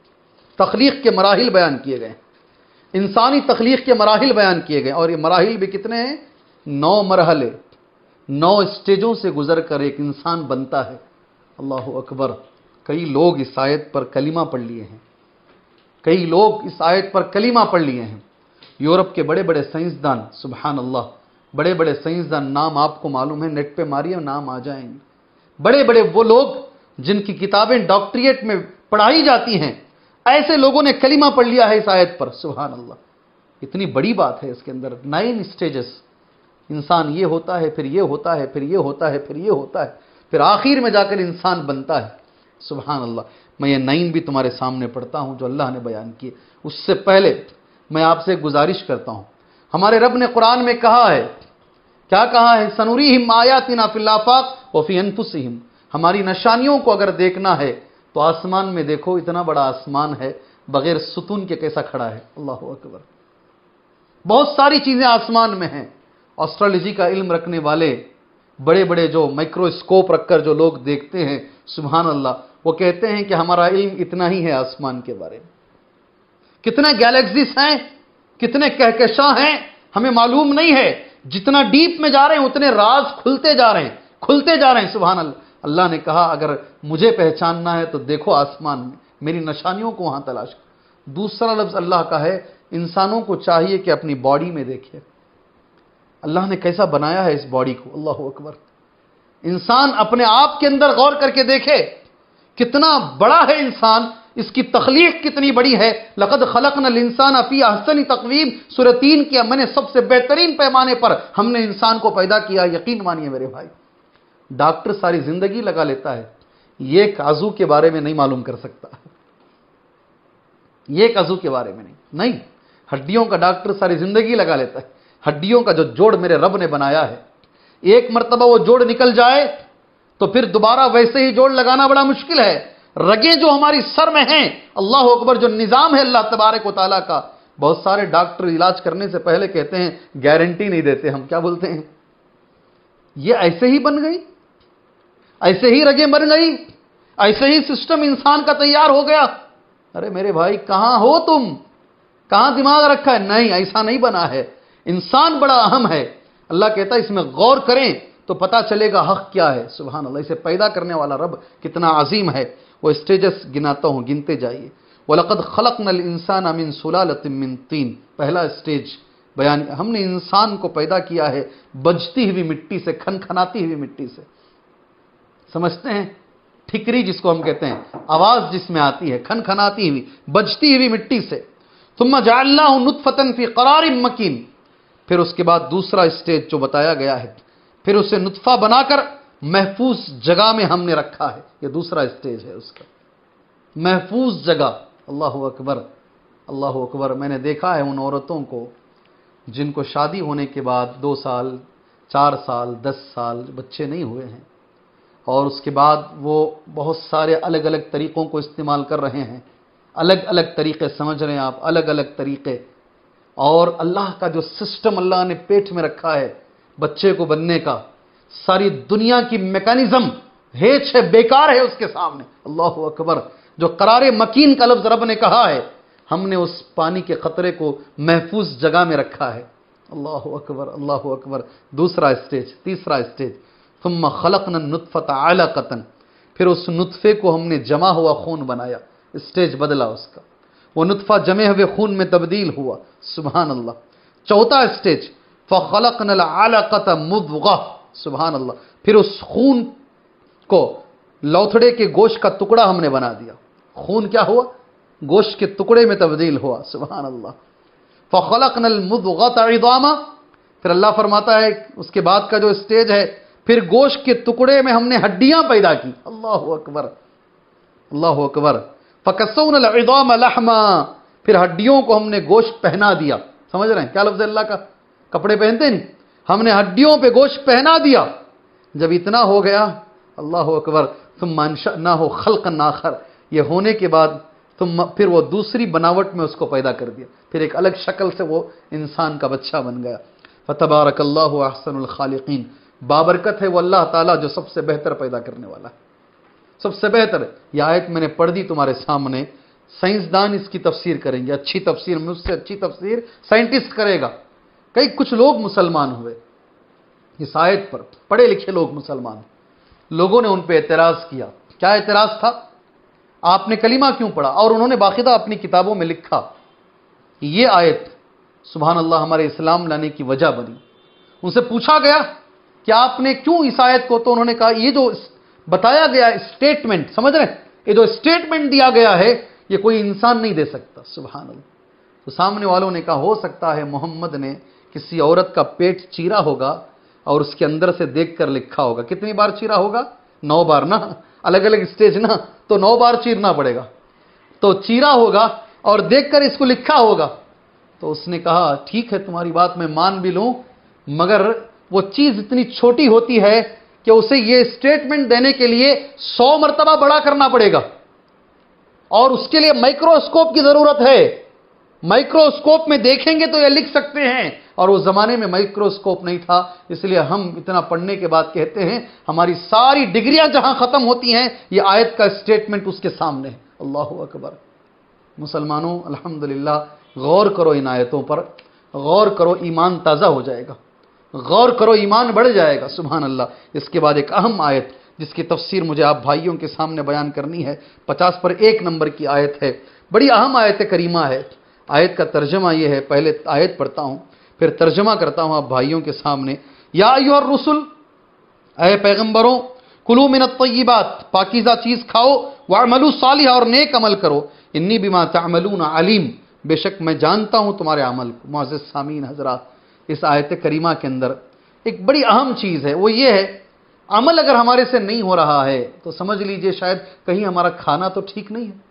تخلیق کے مراحل بیان کیے گئے. انسانی تخلیق کے مراحل بیان کیے گئے، اور یہ مراحل بھی کتنے ہیں؟ نو مرحلے، نو اسٹیجوں سے گزر کر ایک انسان بنتا ہے. اللہ اکبر. کئی لوگ اس آیت پر کلمہ پڑھ لیے ہیں، کئی لوگ اس آیت پر کلمہ پڑھ لیے ہیں. یورپ کے بڑے بڑے سائنسدان، سبحان اللہ، بڑے بڑے سائنسدان، نام آپ کو معلوم ہے، نیٹ پہ ماریے نام آ جائیں گے. بڑے بڑے وہ لوگ جن کی کتابیں ڈاکٹریٹ میں پڑھائی جاتی ہیں، ایسے لوگوں نے کلمہ پڑھ لیا ہے اس آیت پر. سبحان اللہ. اتنی بڑی بات ہے اس کے اندر. نائن اسٹیجز، انسان یہ ہوتا ہے، پھر یہ ہوتا ہے، پھر یہ ہوتا ہے، پھر یہ ہوتا ہے، پھر آخر میں جا کر انسان بنتا ہے. سبحان اللہ. میں یہ نائن بھی تمہارے سامنے پڑھتا ہوں جو اللہ نے بیان کیے. اس سے پہلے میں آپ سے گزارش کرتا ہوں، ہمارے رب نے قرآن میں کہا ہے، کیا کہا ہے؟ سنوریہم آیاتنا فی الآفاق وفی انفسہم. ہماری نشانیوں کو اگر دیکھنا ہے تو آسمان میں دیکھو، اتنا بڑا آسمان ہے، بغیر ستون کے کیسا کھڑا ہے. اللہ اکبر. بہت ساری چیزیں آسمان میں ہیں. آسٹرالوجی کا علم رکھنے والے، بڑے بڑے جو مائکروسکوپ رکھ کر جو لوگ دیکھتے ہیں، سبحان اللہ، وہ کہتے ہیں کہ ہمارا علم اتنا ہی ہے آسمان کے بارے میں. کتنے گیلیکسیز ہیں، کتنے کہکشاں ہیں، ہمیں معلوم نہیں ہے. جتنا ڈیپ میں جا رہے ہیں اتنے راز کھلتے جا رہے ہیں، کھلتے جا رہے ہیں. سبحان اللہ. اللہ نے کہا اگر مجھے پہچاننا ہے تو دیکھو آسمان میں، میری نشانیوں کو وہاں تلاش کرو. دوسرا لفظ اللہ کا ہے، انسانوں کو چاہیے کہ اپنی باڈی میں دیکھے اللہ نے کیسا بنایا ہے اس باڈی کو. اللہ اکبر. انسان اپنے آپ کے اندر غور کر کے دیکھے کتنا بڑا ہے انسان، اس کی تخلیق کتنی بڑی ہے. لقد خلقنا الانسان فی احسن تقویم، سورہ تین کیا میں نے سب سے بہترین پیمانے پر ہم نے انسان کو پیدا کیا. یقین مانیے میرے بھائی، ڈاکٹر ساری زندگی لگا لیتا ہے، یہ ایک عضو کے بارے میں نہیں معلوم کر سکتا، یہ ایک عضو کے بارے میں نہیں نہیں ہڈیوں کا ڈاکٹر ساری زندگی لگا لیتا ہے. ہڈیوں کا جو جوڑ میرے رب نے بنایا ہے، ایک مرتبہ وہ جوڑ نکل جائے تو پھر دوبارہ ویسے ہی جوڑ لگانا بڑا مشکل ہے. رگیں جو ہماری سر میں ہیں، اللہ اکبر، جو نظام ہے اللہ تبارک و تعالیٰ کا، بہت سارے ڈاکٹر علاج کرنے سے پہلے کہتے ہیں گارنٹی نہیں دیتے. ہم کیا بولتے ہیں؟ یہ ایسے ہی بن گئی، ایسے ہی رگیں بن گئی، ایسے ہی سسٹم انسان کا تیار ہو گیا. ارے میرے بھائی کہاں ہو تم؟ کہاں دماغ رکھا ہے؟ نہیں، ایسا نہیں بنا ہے. انسان بڑا اہم ہے. اللہ کہتا ہے اس میں غور کریں تو پتا چلے گا حق کیا ہے. سبحان اللہ. اسے پیدا کرنے والا رب کتنا عظیم ہے. وہ اسٹیجز گناتا ہوں، گنتے جائیے. وَلَقَدْ خَلَقْنَا الْإِنسَانَ مِنْ سُلَالَةٍ مِّن طِينٍ، پہلا اسٹیج بیان، ہم نے انسان کو پیدا کیا ہے بجتی ہوئی مٹی سے، کھنکھناتی ہوئی مٹی سے. سمجھتے ہیں؟ ٹھکری جس کو ہم کہتے ہیں، آواز جس میں آتی ہے کھنکھناتی ہوئی بجتی ہوئی مٹی سے. ثُمَّ جَعَلْنَاهُ نُطْفَةً فِي قَرَارٍ مَّكِينٍ، پھر اس کے بعد دوسرا اسٹیج جو بتایا گیا ہے، پھر اسے نطفہ بنا کر محفوظ جگہ میں ہم نے رکھا ہے. یہ دوسرا اسٹیج ہے اس کا، محفوظ جگہ. اللہ اکبر، اللہ اکبر. میں نے دیکھا ہے ان عورتوں کو جن کو شادی ہونے کے بعد دو سال چار سال دس سال بچے نہیں ہوئے ہیں، اور اس کے بعد وہ بہت سارے الگ الگ طریقوں کو استعمال کر رہے ہیں. الگ الگ طریقے، سمجھ رہے ہیں آپ، الگ الگ طریقے. اور اللہ کا جو سسٹم اللہ نے پیٹ میں رکھا ہے بچے کو بننے کا، ساری دنیا کی میکانزم ہیچ ہے، بیکار ہے اس کے سامنے. اللہ اکبر. جو قرار مکین کا لفظ رب نے کہا ہے، ہم نے اس پانی کے قطرے کو محفوظ جگہ میں رکھا ہے. اللہ اکبر، اللہ اکبر. دوسرا اسٹیج، تیسرا اسٹیج. ثم خلقنا النطفة علقة، پھر اس نطفے کو ہم نے جمع ہوا خون بنایا. اسٹیج بدلا اس کا، وہ نطفہ جمے ہوئے خون میں تبدیل ہوا. سبحان اللہ. چوتھا اسٹیج فخلقنا العلقة مضغة، سبحان اللہ. پھر اس خون کو لوتھڑے کے گوشت کا ٹکڑا ہم نے بنا دیا. خون کیا ہوا؟ گوشت کے ٹکڑے میں تبدیل ہوا. سبحان اللہ. فخلقنا المضغة عظاما، پھر اللہ فرماتا ہے اس کے بعد کا جو اسٹیج ہے، پھر گوشت کے ٹکڑے میں ہم نے ہڈیاں پیدا کی. اللہ اکبر، اللہ اکبر. فکسونا العظام لحما، پھر ہڈیوں کو ہم نے گوشت پہنا دیا. سمجھ رہے ہیں کیا لفظ ہے اللہ کا؟ کپڑے پہنتے نہیں، ہم نے ہڈیوں پہ گوشت پہنا دیا. جب اتنا ہو گیا، اللہ اکبر، ثم انشأناہ خلقا آخر، یہ ہونے کے بعد ثم پھر وہ دوسری بناوٹ میں اس کو پیدا کر دیا، پھر ایک الگ شکل سے وہ انسان کا بچہ بن گیا. فتبارک اللہ احسن الخالقین، بابرکت ہے وہ اللہ تعالیٰ جو سب سے بہتر پیدا کرنے والا ہے، سب سے بہتر. یہ آیت میں نے پڑھ دی تمہارے سامنے. سائنسدان اس کی تفسیر کریں گے، اچھی تفسیر، مجھ سے اچھی تفسیر سائنٹسٹ کرے گا. کئی کچھ لوگ مسلمان ہوئے اس آیت پر، پڑھے لکھے لوگ مسلمان، لوگوں نے ان پہ اعتراض کیا. کیا اعتراض تھا؟ آپ نے کلمہ کیوں پڑھا؟ اور انہوں نے باقاعدہ اپنی کتابوں میں لکھا یہ آیت سبحان اللہ ہمارے اسلام لانے کی وجہ بنی. ان سے پوچھا گیا کہ آپ نے کیوں اس آیت کو، تو انہوں نے کہا یہ جو بتایا گیا اسٹیٹمنٹ، سمجھ رہے ہیں، یہ جو اسٹیٹمنٹ دیا گیا ہے یہ کوئی انسان نہیں دے سکتا. سبحان اللہ. تو سامنے والوں نے کہا ہو سکتا ہے محمد نے کسی عورت کا پیٹ چیرا ہوگا اور اس کے اندر سے دیکھ کر لکھا ہوگا. کتنی بار چیرا ہوگا؟ نو بار نا، الگ الگ اسٹیج نا، تو نو بار چیرنا پڑے گا. تو چیرا ہوگا اور دیکھ کر اس کو لکھا ہوگا. تو اس نے کہا ٹھیک ہے تمہاری بات میں مان بھی لوں، مگر وہ چیز اتنی چھوٹی ہوتی ہے کہ اسے یہ اسٹیٹمنٹ دینے کے لیے سو مرتبہ بڑا کرنا پڑے گا، اور اس کے لیے مائکروسکوپ کی ضرورت ہے. مائکروسکوپ میں دیکھیں گے تو یہ لکھ سکتے ہیں، اور اس زمانے میں مائکروسکوپ نہیں تھا، اس لیے ہم اتنا پڑھنے کے بعد کہتے ہیں ہماری ساری ڈگریاں جہاں ختم ہوتی ہیں یہ آیت کا اسٹیٹمنٹ اس کے سامنے ہے. اللہ اکبر. مسلمانوں الحمدللہ غور کرو ان آیتوں پر، غور کرو، ایمان تازہ ہو جائے گا. غور کرو، ایمان بڑھ جائے گا. سبحان اللہ. اس کے بعد ایک اہم آیت جس کی تفسیر مجھے آپ بھائیوں کے سامنے بیان کرنی ہے، پچاس پر ایک نمبر کی آیت ہے، بڑی اہم آیت کریمہ ہے. آیت کا ترجمہ یہ ہے، پہلے آیت پڑھتا ہوں پھر ترجمہ کرتا ہوں آپ بھائیوں کے سامنے. یا ایھا الرسل، اے پیغمبروں، کلوا من الطیبات، پاکیزہ چیز کھاؤ، واعملوا صالحا، اور نیک عمل کرو، انی بما تعملون علیم، بے شک میں جانتا ہوں تمہارے عمل کو. معزز سامعین حضرات، اس آیت کریمہ کے اندر ایک بڑی اہم چیز ہے، وہ یہ ہے عمل اگر ہمارے سے نہیں ہو رہا ہے تو سمجھ لیجئے شاید کہیں ہمارا کھانا تو ٹھیک نہیں ہے.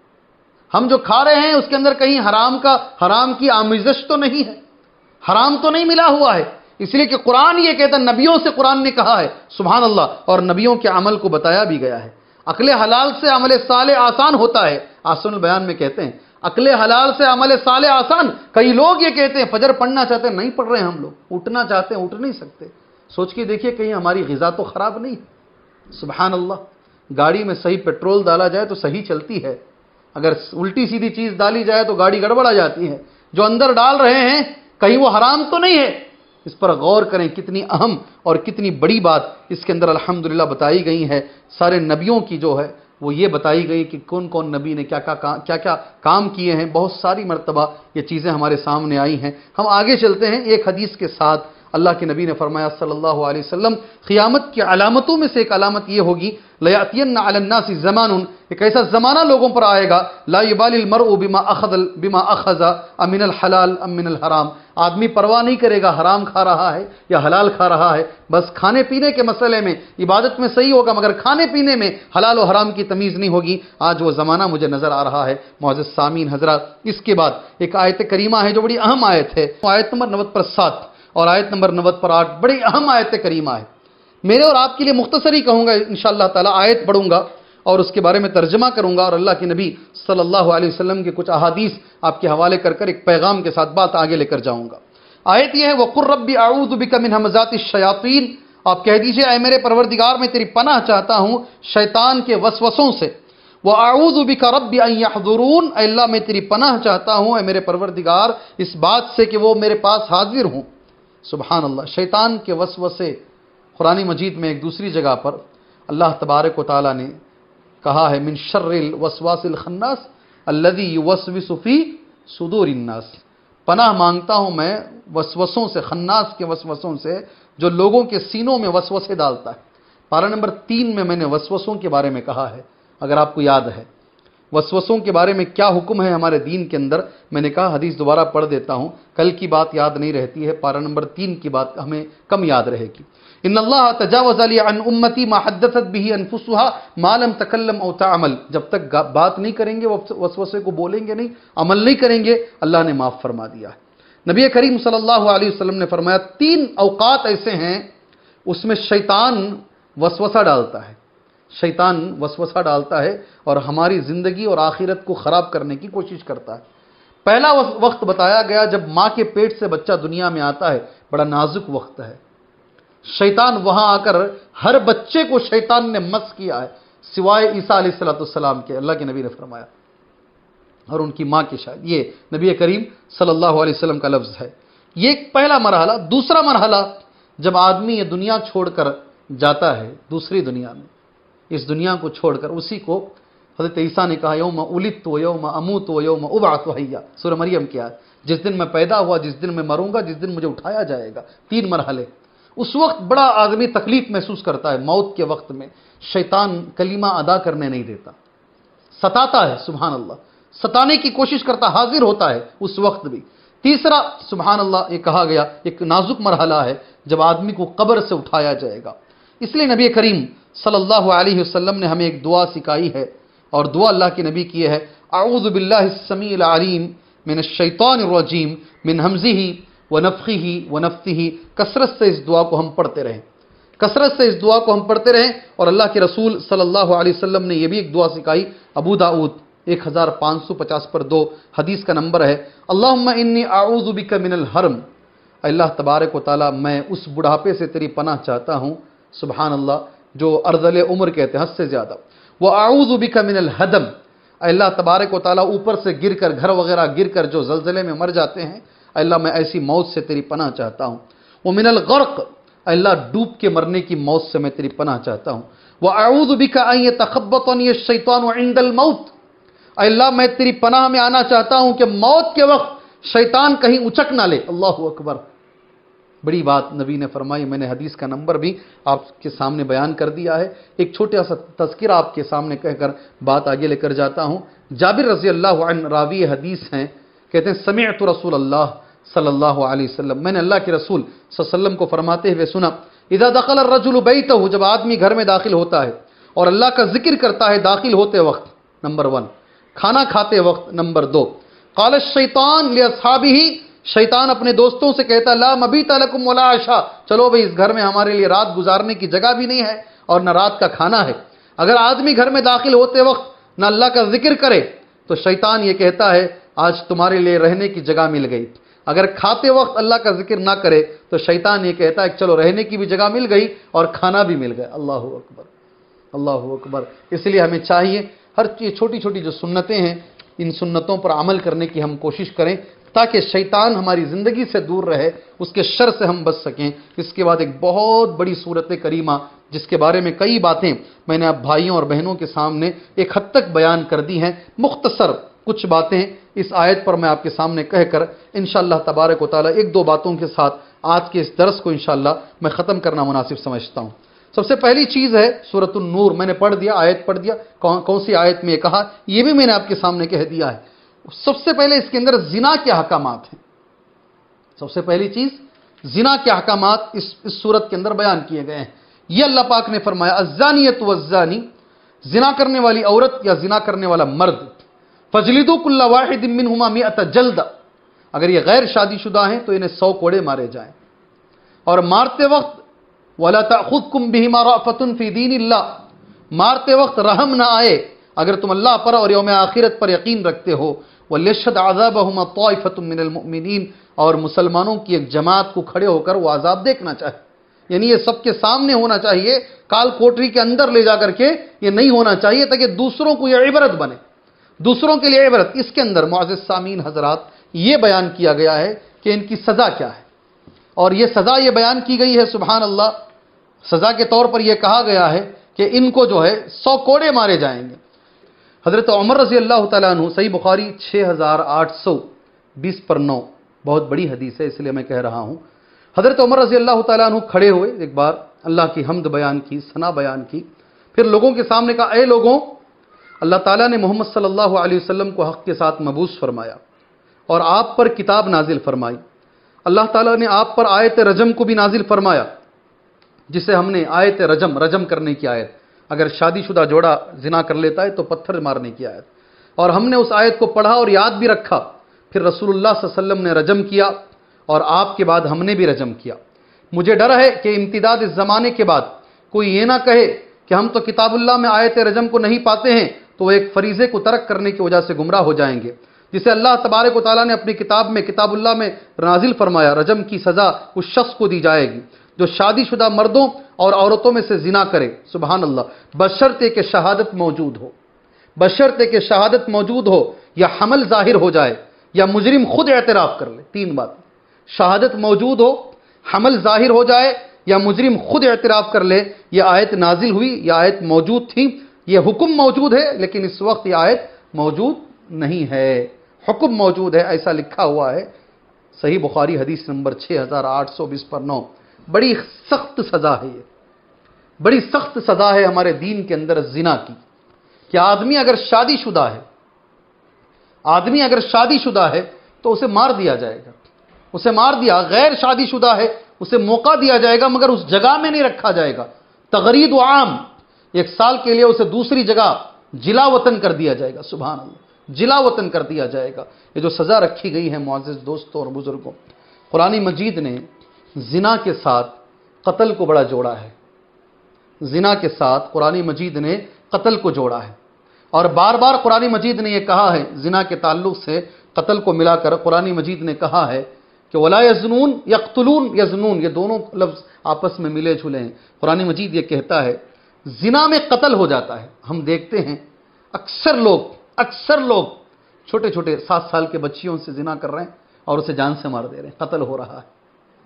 ہم جو کھا رہے ہیں اس کے اندر کہیں حرام کا حرام کی آمیزش تو نہیں ہے، حرام تو نہیں ملا ہوا ہے. اس لیے کہ قرآن یہ کہتا ہے، نبیوں سے قرآن نے کہا ہے سبحان اللہ، اور نبیوں کے عمل کو بتایا بھی گیا ہے. عقل حلال سے عمل صالح آسان ہوتا ہے. آسن البیان میں کہتے ہیں عقل حلال سے عمل صالح آسان. کئی لوگ یہ کہتے ہیں فجر پڑھنا چاہتے ہیں، نہیں پڑھ رہے ہیں ہم لوگ، اٹھنا چاہتے ہیں اٹھ نہیں سکتے. سوچ کے دیکھیے کہیں ہماری غذا تو خراب نہیں. سبحان اللہ. گاڑی میں صحیح پیٹرول ڈالا جائے تو صحیح چلتی ہے، اگر الٹی سیدھی چیز ڈالی جائے تو گاڑی گڑبڑا جاتی ہے. جو اندر ڈال رہے ہیں کہیں وہ حرام تو نہیں ہے. اس پر غور کریں، کتنی اہم اور کتنی بڑی بات اس کے اندر الحمدللہ بتائی گئی ہے. سارے نبیوں کی جو ہے وہ یہ بتائی گئی کہ کون کون نبی نے کیا کیا کیا کیا کام کیے ہیں. بہت ساری مرتبہ یہ چیزیں ہمارے سامنے آئی ہیں. ہم آگے چلتے ہیں. ایک حدیث کے ساتھ اللہ کے نبی نے فرمایا صلی اللہ علیہ وسلم، قیامت کی علامتوں میں سے ایک علامت یہ ہوگی لَيَأْتِيَنَّ عَلَى النَّاسِ زَمَانٌ، ایک ایسا زمانہ لوگوں پر آئے گا لا يُبَالِي الْمَرْءُ بِمَا أَخَذَ بِمَا أَخَذَ أَم مِّنَ الْحَلَالِ أَم مِّنَ الْحَرَامِ، آدمی پرواہ نہیں کرے گا حرام کھا رہا ہے یا حلال کھا رہا ہے. بس کھانے پینے کے مسئلے میں عبادت میں صحیح ہوگا مگر کھانے پینے میں حلال و حرام کی تمیز نہیں ہوگی. آج وہ زمانہ مجھے نظر آ رہا ہے. معزز سامعین حضرات، اس کے بعد ایک آیت کریمہ ہے جو بڑی اہم آیت ہے. آیت نمبر نوے پر سات اور آیت نمبر نوے پر آٹھ بڑی اہم آیت کریمہ ہے. میرے اور آپ کے لیے مختصر ہی کہوں گا انشاءاللہ تعالی، آیت پڑھوں گا اور اس کے بارے میں ترجمہ کروں گا اور اللہ کے نبی صلی اللہ علیہ وسلم کے کچھ احادیث آپ کے حوالے کر کر ایک پیغام کے ساتھ بات آگے لے کر جاؤں گا. آیت یہ ہے وَقُلْ رَبِّ أَعُوذُ بِكَ مِنْ ہَمَزَاتِ الشَّيَاطِينِ، آپ کہہ دیجئے اے میرے پروردگار میں تیری پناہ چاہتا ہوں شیطان کے وسوسوں سے. وَأَعُوذُ بِكَ رَبِّ أَن يَحْضُرُونَ، اے اللہ میں تیری پناہ چاہتا ہوں اے میرے پروردگار اس بات سے کہ وہ میرے پاس حاضر ہوں. سبحان اللہ. شیطان کے وسوسے قرآن مجید میں ایک دوسری جگہ پر اللہ تبارک و تعالی نے کہا ہے من شر الوسواس الخناس الذي يوسوس في صدور الناس، پناہ مانگتا ہوں میں وسوسوں سے، خناس کے وسوسوں سے جو لوگوں کے سینوں میں وسوسے ڈالتا ہے. پارہ نمبر تین میں میں نے وسوسوں کے بارے میں کہا ہے، اگر آپ کو یاد ہے وسوسوں کے بارے میں کیا حکم ہے ہمارے دین کے اندر. میں نے کہا حدیث دوبارہ پڑھ دیتا ہوں، کل کی بات یاد نہیں رہتی ہے، پارہ نمبر تین کی بات ہمیں کم یاد رہے گی. ان اللہ تجاوز علی عن امتی ما حدثت به انفسها ما لم تکلم او تعمل، جب تک بات نہیں کریں گے وسوسے کو بولیں گے نہیں، عمل نہیں کریں گے، اللہ نے معاف فرما دیا ہے. نبی کریم صلی اللہ علیہ وسلم نے فرمایا تین اوقات ایسے ہیں اس میں شیطان وسوسہ ڈالتا ہے، شیطان وسوسہ ڈالتا ہے اور ہماری زندگی اور آخرت کو خراب کرنے کی کوشش کرتا ہے. پہلا وقت بتایا گیا جب ماں کے پیٹ سے بچہ دنیا میں آتا ہے، بڑا نازک وقت ہے. شیطان وہاں آ کر ہر بچے کو شیطان نے مس کیا ہے سوائے عیسیٰ علیہ السلام کے، اللہ کے نبی نے فرمایا، اور ان کی ماں کے شاید. یہ نبی کریم صلی اللہ علیہ وسلم کا لفظ ہے. یہ ایک پہلا مرحلہ. دوسرا مرحلہ جب آدمی یہ دنیا چھوڑ کر جاتا ہے دوسری دنیا میں، اس دنیا کو چھوڑ کر، اسی کو حضرت عیسیٰ نے کہا یوم ولدت و یوم اموت و یوم ابعث حیا، سورہ مریم کی آیت، جس دن میں پیدا ہوا، جس دن میں مروں گا، جس دن مجھے اٹھایا جائے گا. تین مرحلے. اس وقت بڑا آدمی تکلیف محسوس کرتا ہے. موت کے وقت میں شیطان کلمہ ادا کرنے نہیں دیتا، ستاتا ہے. سبحان اللہ. ستانے کی کوشش کرتا، حاضر ہوتا ہے اس وقت بھی. تیسرا سبحان اللہ یہ کہا گیا ایک نازک مرحلہ ہے جب آدمی کو قبر سے اٹھایا جائے گا. اس لیے نبی کریم صلی اللہ علیہ وسلم نے ہمیں ایک دعا سکھائی ہے اور دعا اللہ کے نبی کی ہے اعوذ باللہ السمیع العلیم من الشیطان الرجیم من ہمزہ ونفخہ ونفثہ. کثرت سے اس دعا کو ہم پڑھتے رہیں، کثرت سے اس دعا کو ہم پڑھتے رہیں. اور اللہ کے رسول صلی اللہ علیہ وسلم نے یہ بھی ایک دعا سکھائی، ابو داؤد ایک ہزار پانچ سو پچاس پر دو حدیث کا نمبر ہے. اللہم انی اعوذ بک من الحرم، اللہ تبارک و تعالی میں اس بڑھاپے سے تیری پناہ چاہتا ہوں، سبحان اللہ، جو ارذل عمر کہتے ہیں، حد سے زیادہ. واعوذ بک من الہدم، اللہ تبارک و تعالی اوپر سے گر کر، گھر وغیرہ گر کر جو زلزلے میں مر جاتے ہیں، اللہ میں ایسی موت سے تیری پناہ چاہتا ہوں. ومن الغرق، اللہ ڈوب کے مرنے کی موت سے میں تیری پناہ چاہتا ہوں. واعوذ بک ان یتخبطنی الشیطان عند الموت، اللہ میں تیری پناہ میں آنا چاہتا ہوں کہ موت کے وقت شیطان کہیں اچک نہ لے. اللہ اکبر. بڑی بات نبی نے فرمائی. میں نے حدیث کا نمبر بھی آپ کے سامنے بیان کر دیا ہے. ایک چھوٹا سا تذکرہ آپ کے سامنے کہہ کر بات آگے لے کر جاتا ہوں. جابر رضی اللہ عنہ راوی حدیث ہیں، کہتے ہیں سمعت رسول اللہ صلی اللہ علیہ وسلم، میں نے اللہ کے رسول صلی اللہ علیہ وسلم کو فرماتے ہوئے سنا اذا دخل الرجل بیتہ، جب آدمی گھر میں داخل ہوتا ہے اور اللہ کا ذکر کرتا ہے داخل ہوتے وقت، نمبر ون. کھانا کھاتے وقت، نمبر دو. قال الشیطان لاصحابہ، شیطان اپنے دوستوں سے کہتا لا مبیت لکم ولا عشاء، چلو بھئی اس گھر میں ہمارے لیے رات گزارنے کی جگہ بھی نہیں ہے اور نہ رات کا کھانا ہے. اگر آدمی گھر میں داخل ہوتے وقت نہ اللہ کا ذکر کرے تو شیطان یہ کہتا ہے آج تمہارے لیے رہنے کی جگہ مل گئی. اگر کھاتے وقت اللہ کا ذکر نہ کرے تو شیطان یہ کہتا ہے چلو رہنے کی بھی جگہ مل گئی اور کھانا بھی مل گیا. اللہ اکبر، اللہ اکبر. اس لیے ہمیں چاہیے ہر یہ چھوٹی چھوٹی جو سنتیں ہیں ان سنتوں پر عمل کرنے کی ہم کوشش کریں تاکہ شیطان ہماری زندگی سے دور رہے، اس کے شر سے ہم بچ سکیں. اس کے بعد ایک بہت بڑی صورت کریمہ جس کے بارے میں کئی باتیں میں نے اب بھائیوں اور بہنوں کے سامنے ایک حد تک بیان کر دی ہیں. مختصر کچھ باتیں اس آیت پر میں آپ کے سامنے کہہ کر انشاءاللہ تبارک و تعالی ایک دو باتوں کے ساتھ آج کے اس درس کو انشاءاللہ میں ختم کرنا مناسب سمجھتا ہوں. سب سے پہلی چیز ہے سورۃ النور. میں نے پڑھ دیا، آیت پڑھ دیا، کون کون سی آیت میں یہ کہا یہ بھی میں نے آپ کے سامنے کہہ دیا ہے. سب سے پہلے اس کے اندر زنا کے احکامات ہیں. سب سے پہلی چیز زنا کے احکامات اس اس سورت کے اندر بیان کیے گئے ہیں. یہ اللہ پاک نے فرمایا الزانیۃ والزانی، زنا کرنے والی عورت یا زنا کرنے والا مرد، فجلدوا کل واحد منہما مئۃ جلدہ، اگر یہ غیر شادی شدہ ہیں تو انہیں سو کوڑے مارے جائیں. اور مارتے وقت وَلَا تَأْخُذْكُمْ بِهِمَا رَأْفَةٌ فِي دِينِ اللَّهِ، مارتے وقت رحم نہ آئے اگر تم اللہ پر اور یوم آخرت پر یقین رکھتے ہو. وَلْيَشْهَدْ عَذَابَهُمَا طَائِفَةٌ مِّنَ الْمُؤْمِنِينَ، اور مسلمانوں کی ایک جماعت کو کھڑے ہو کر وہ عذاب دیکھنا چاہے. یعنی یہ سب کے سامنے ہونا چاہیے، کال کوٹری کے اندر لے جا کر کے یہ نہیں ہونا چاہیے، تاکہ دوسروں کو یہ عبرت بنے، دوسروں کے لیے عبرت. اس کے اندر معزز سامعین حضرات یہ بیان کیا گیا ہے کہ ان کی سزا کیا ہے، اور یہ سزا یہ بیان کی گئی ہے سبحان اللہ. سزا کے طور پر یہ کہا گیا ہے کہ ان کو جو ہے سو کوڑے مارے جائیں گے. حضرت عمر رضی اللہ تعالیٰ عنہ، صحیح بخاری چھ ہزار آٹھ سو بیس پر نو، بہت بڑی حدیث ہے اس لیے میں کہہ رہا ہوں. حضرت عمر رضی اللہ تعالیٰ عنہ کھڑے ہوئے، ایک بار اللہ کی حمد بیان کی، ثنا بیان کی، پھر لوگوں کے سامنے کہا اے لوگوں، اللہ تعالیٰ نے محمد صلی اللہ علیہ وسلم کو حق کے ساتھ مبعوث فرمایا اور آپ پر کتاب نازل فرمائی. اللہ تعالیٰ نے آپ پر آیت رجم کو بھی نازل فرمایا، جسے ہم نے آیت رجم رجم کرنے کی آیت، اگر شادی شدہ جوڑا زنا کر لیتا ہے تو پتھر مارنے کی آیت، اور ہم نے اس آیت کو پڑھا اور یاد بھی رکھا. پھر رسول اللہ صلی اللہ علیہ وسلم نے رجم کیا اور آپ کے بعد ہم نے بھی رجم کیا. مجھے ڈر ہے کہ امتداد اس زمانے کے بعد کوئی یہ نہ کہے کہ ہم تو کتاب اللہ میں آیت رجم کو نہیں پاتے ہیں، تو وہ ایک فریضے کو ترک کرنے کی وجہ سے گمراہ ہو جائیں گے، جسے اللہ تبارک و تعالیٰ نے اپنی کتاب میں کتاب اللہ میں نازل فرمایا. رجم کی سزا اس شخص کو دی جائے گی جو شادی شدہ مردوں اور عورتوں میں سے زنا کرے. سبحان اللہ. بشرطے کہ شہادت موجود ہو، بشرطے کہ شہادت موجود ہو یا حمل ظاہر ہو جائے یا مجرم خود اعتراف کر لے. تین بات، شہادت موجود ہو، حمل ظاہر ہو جائے یا مجرم خود اعتراف کر لے. یہ آیت نازل ہوئی، یہ آیت موجود تھی، یہ حکم موجود ہے، لیکن اس وقت یہ آیت موجود نہیں ہے. حکم موجود ہے، ایسا لکھا ہوا ہے صحیح بخاری حدیث نمبر چھ ہزار آٹھ سو بیس پر نو. بڑی سخت سزا ہے، یہ بڑی سخت سزا ہے ہمارے دین کے اندر زنا کی، کہ آدمی اگر شادی شدہ ہے، آدمی اگر شادی شدہ ہے تو اسے مار دیا جائے گا، اسے مار دیا. غیر شادی شدہ ہے اسے موقع دیا جائے گا، مگر اس جگہ میں نہیں رکھا جائے گا. تغرید و عام، ایک سال کے لیے اسے دوسری جگہ جلا وطن کر دیا جائے گا. سبحان اللہ، جلا وطن کر دیا جائے گا. یہ جو سزا رکھی گئی ہے معزز دوستوں اور بزرگوں، قرآن مجید نے زنا کے ساتھ قتل کو بڑا جوڑا ہے. زنا کے ساتھ قرآن مجید نے قتل کو جوڑا ہے، اور بار بار قرآن مجید نے یہ کہا ہے، زنا کے تعلق سے قتل کو ملا کر قرآن مجید نے کہا ہے کہ وَلَا يَزْنُونَ يَقْتُلُونَ يَزْنُونَ، یہ دونوں لفظ آپس میں ملے جھلے ہیں. قرآن مجید یہ کہتا ہے زنا میں قتل ہو جاتا ہے. ہم دیکھتے ہیں اکثر لوگ اکثر لوگ چھوٹے چھوٹے سات سال کے بچیوں سے زنا کر رہے ہیں اور اسے جان سے مار دے رہے ہیں، قتل ہو رہا ہے.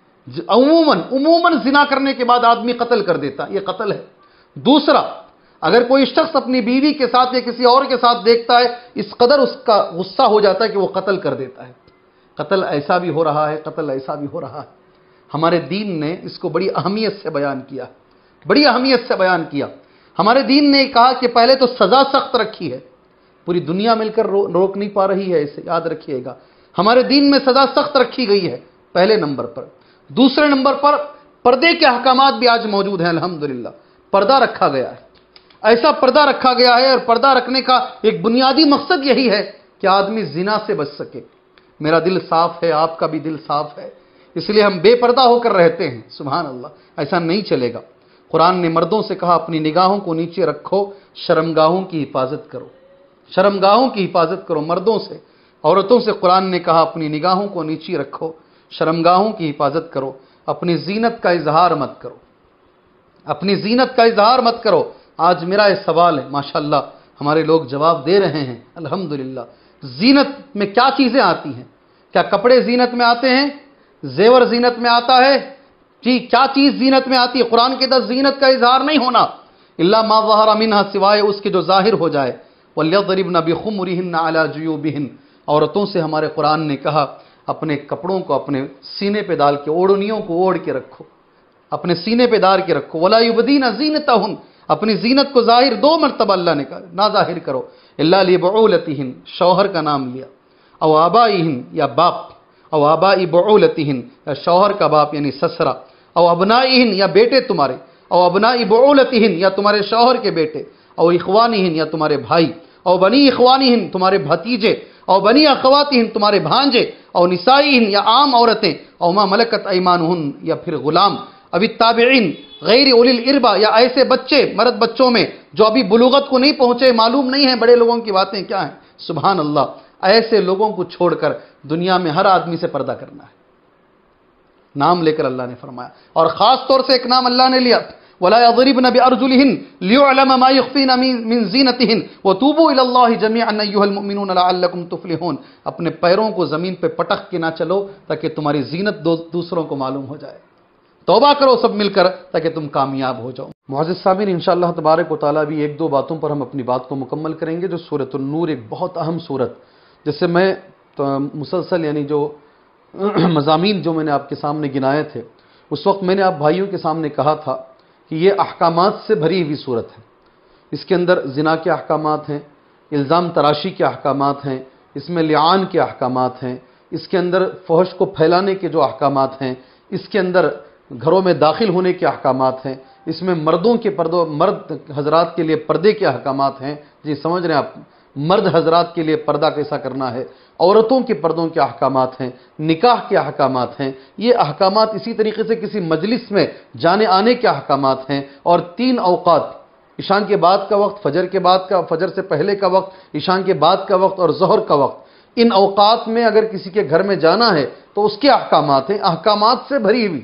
عموماً عموماً زنا کرنے کے بعد آدمی قتل کر دیتا، یہ قتل ہے. دوسرا، اگر کوئی شخص اپنی بیوی کے ساتھ یا کسی اور کے ساتھ دیکھتا ہے، اس قدر اس کا غصہ ہو جاتا ہے کہ وہ قتل کر دیتا ہے. قتل ایسا بھی ہو رہا ہے، قتل ایسا بھی ہو رہا ہے. ہمارے دین نے اس کو بڑی اہمیت سے بیان کیا، بڑی اہمیت سے بیان کیا. ہمارے دین نے کہا کہ پہلے تو سزا سخت رکھی ہے، پوری دنیا مل کر روک نہیں پا رہی ہے اسے، یاد رکھیے گا. ہمارے دین میں سزا سخت رکھی گئی ہے پہلے نمبر پر. دوسرے نمبر پر پردے کے احکامات بھی آج موجود ہیں. الحمدللہ پردہ رکھا گیا ہے، ایسا پردہ رکھا گیا ہے، اور پردہ رکھنے کا ایک بنیادی مقصد یہی ہے کہ آدمی زنا سے بچ سکے. میرا دل صاف ہے، آپ کا بھی دل صاف ہے، اس لیے ہم بے پردہ ہو کر رہتے ہیں. سبحان اللہ، ایسا نہیں چلے گا. قرآن نے مردوں سے کہا اپنی نگاہوں کو نیچے رکھو، شرمگاہوں کی حفاظت کرو، شرمگاہوں کی حفاظت کرو. مردوں سے، عورتوں سے قرآن نے کہا اپنی نگاہوں کو نیچے رکھو، شرمگاہوں کی حفاظت کرو، اپنی زینت کا اظہار مت کرو، اپنی زینت کا اظہار مت کرو. آج میرا یہ سوال ہے، ماشاءاللہ ہمارے لوگ جواب دے رہے ہیں الحمدللہ. زینت میں کیا چیزیں آتی ہیں؟ کیا کپڑے زینت میں آتے ہیں؟ زیور زینت میں آتا ہے؟ جی کیا چیز زینت میں آتی ہے؟ قرآن کے اندر زینت کا اظہار نہیں ہونا، الا ما ظہر منہا، سوائے اس کے جو ظاہر ہو جائے، وَلْيَضْرِبْنَ بِخُمُرِهِنَّ عَلَى جُيُوبِهِنَّ، عورتوں سے ہمارے قرآن نے کہا اپنے کپڑوں کو اپنے سینے پہ ڈال کے، اوڑھنیوں کو اوڑھ کے رکھو، اپنے سینے پہ ڈال کے رکھو، وَلَا يُبْدِينَ زِينَتَهُنَّ، اپنی زینت کو ظاہر دو مرتبہ اللہ نے کہا نہ ظاہر کرو، الا لِبُعُولَتِهِنَّ، شوہر کا نام لیا، او آبائہن، یا باپ، او آبائی بعولتہن، یا شوہر کا باپ یعنی سسرا، او ابنائہن، یا بیٹے تمہارے، او ابنائی بعولتہن، یا تمہارے شوہر کے بیٹے، او اخوانہن، یا تمہارے بھائی، او بنی اخوانہن، تمہارے بھتیجے، او بنی اخواتہن، تمہارے بھانجے، او نسائہن، یا عام عورتیں، او ما ملکت ایمانہن، یا پھر غلام، اب التابعین غیر اولی الاربا، یا ایسے بچے مرد بچوں میں جو ابھی بلوغت کو نہیں پہنچے، معلوم نہیں ہے بڑے لوگوں کی باتیں کیا ہیں، سبحان اللہ، ایسے لوگوں کو چھوڑ کر دنیا میں ہر آدمی سے پردہ کرنا ہے، نام لے کر اللہ نے فرمایا، اور خاص طور سے ایک نام اللہ نے لیا، وَلَا يَضْرِبْنَ بِأَرْجُلِهِنَّ لِيُعْلَمَ مَا يُخْفِينَ مِنْ زِينَتِهِنَّ وَتُوبُوا إِلَى اللَّهِ جَمِيعًا أَيُّهَا الْمُؤْمِنُونَ لَعَلَّكُمْ تُفْلِحُونَ، اپنے پیروں کو زمین پہ پٹک کے نہ چلو تاکہ تمہاری زینت دوسروں کو معلوم ہو جائے، توبہ کرو سب مل کر تاکہ تم کامیاب ہو جاؤ۔ معزز سامعین، انشاءاللہ تبارک و تعالیٰ بھی ایک دو باتوں پر ہم اپنی بات کو مکمل کریں گے، جو سورۃ النور ایک بہت اہم سورت، جس سے میں مسلسل یعنی جو مضامین جو میں نے آپ کے سامنے گنائے تھے، اس وقت میں نے آپ بھائیوں کے سامنے کہا تھا کہ یہ احکامات سے بھری ہوئی صورت ہے، اس کے اندر زنا کے احکامات ہیں، الزام تراشی کے احکامات ہیں، اس میں لعان کے احکامات ہیں، اس کے اندر فحش کو پھیلانے کے جو احکامات ہیں، اس کے اندر گھروں میں داخل ہونے کے احکامات ہیں، اس میں مردوں کے پردوں مرد حضرات کے لیے پردے کے احکامات ہیں، جی سمجھ رہے ہیں آپ، مرد حضرات کے لیے پردہ کیسا کرنا ہے، عورتوں کے پردوں کے احکامات ہیں، نکاح کے احکامات ہیں، یہ احکامات اسی طریقے سے کسی مجلس میں جانے آنے کے احکامات ہیں، اور تین اوقات، عشاء کے بعد کا وقت، فجر کے بعد کا، فجر سے پہلے کا وقت، عشاء کے بعد کا وقت اور ظہر کا وقت، ان اوقات میں اگر کسی کے گھر میں جانا ہے تو اس کے احکامات ہیں، احکامات سے بھری ہوئی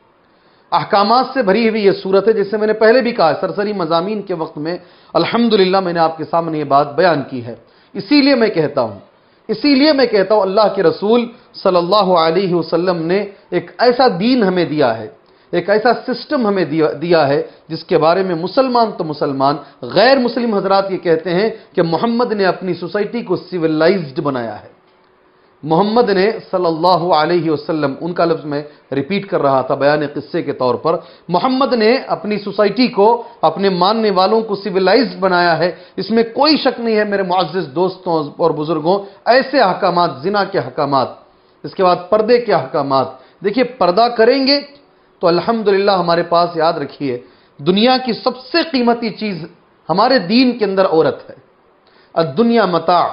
احکامات سے بھری ہوئی یہ صورت ہے، جس سے میں نے پہلے بھی کہا سرسری مضامین کے وقت میں الحمدللہ میں نے آپ کے سامنے یہ بات بیان کی ہے، اسی لیے میں کہتا ہوں اسی لیے میں کہتا ہوں اللہ کے رسول صلی اللہ علیہ وسلم نے ایک ایسا دین ہمیں دیا ہے، ایک ایسا سسٹم ہمیں دیا ہے جس کے بارے میں مسلمان تو مسلمان، غیر مسلم حضرات یہ کہتے ہیں کہ محمد نے اپنی سوسائٹی کو سیولائزڈ بنایا ہے، محمد نے صلی اللہ علیہ وسلم، ان کا لفظ میں ریپیٹ کر رہا تھا بیان قصے کے طور پر، محمد نے اپنی سوسائٹی کو، اپنے ماننے والوں کو سیولائزڈ بنایا ہے، اس میں کوئی شک نہیں ہے میرے معزز دوستوں اور بزرگوں، ایسے احکامات، زنا کے احکامات، اس کے بعد پردے کے احکامات، دیکھیے پردہ کریں گے تو الحمدللہ ہمارے پاس یاد رکھیے دنیا کی سب سے قیمتی چیز ہمارے دین کے اندر عورت ہے، الدنیا متاع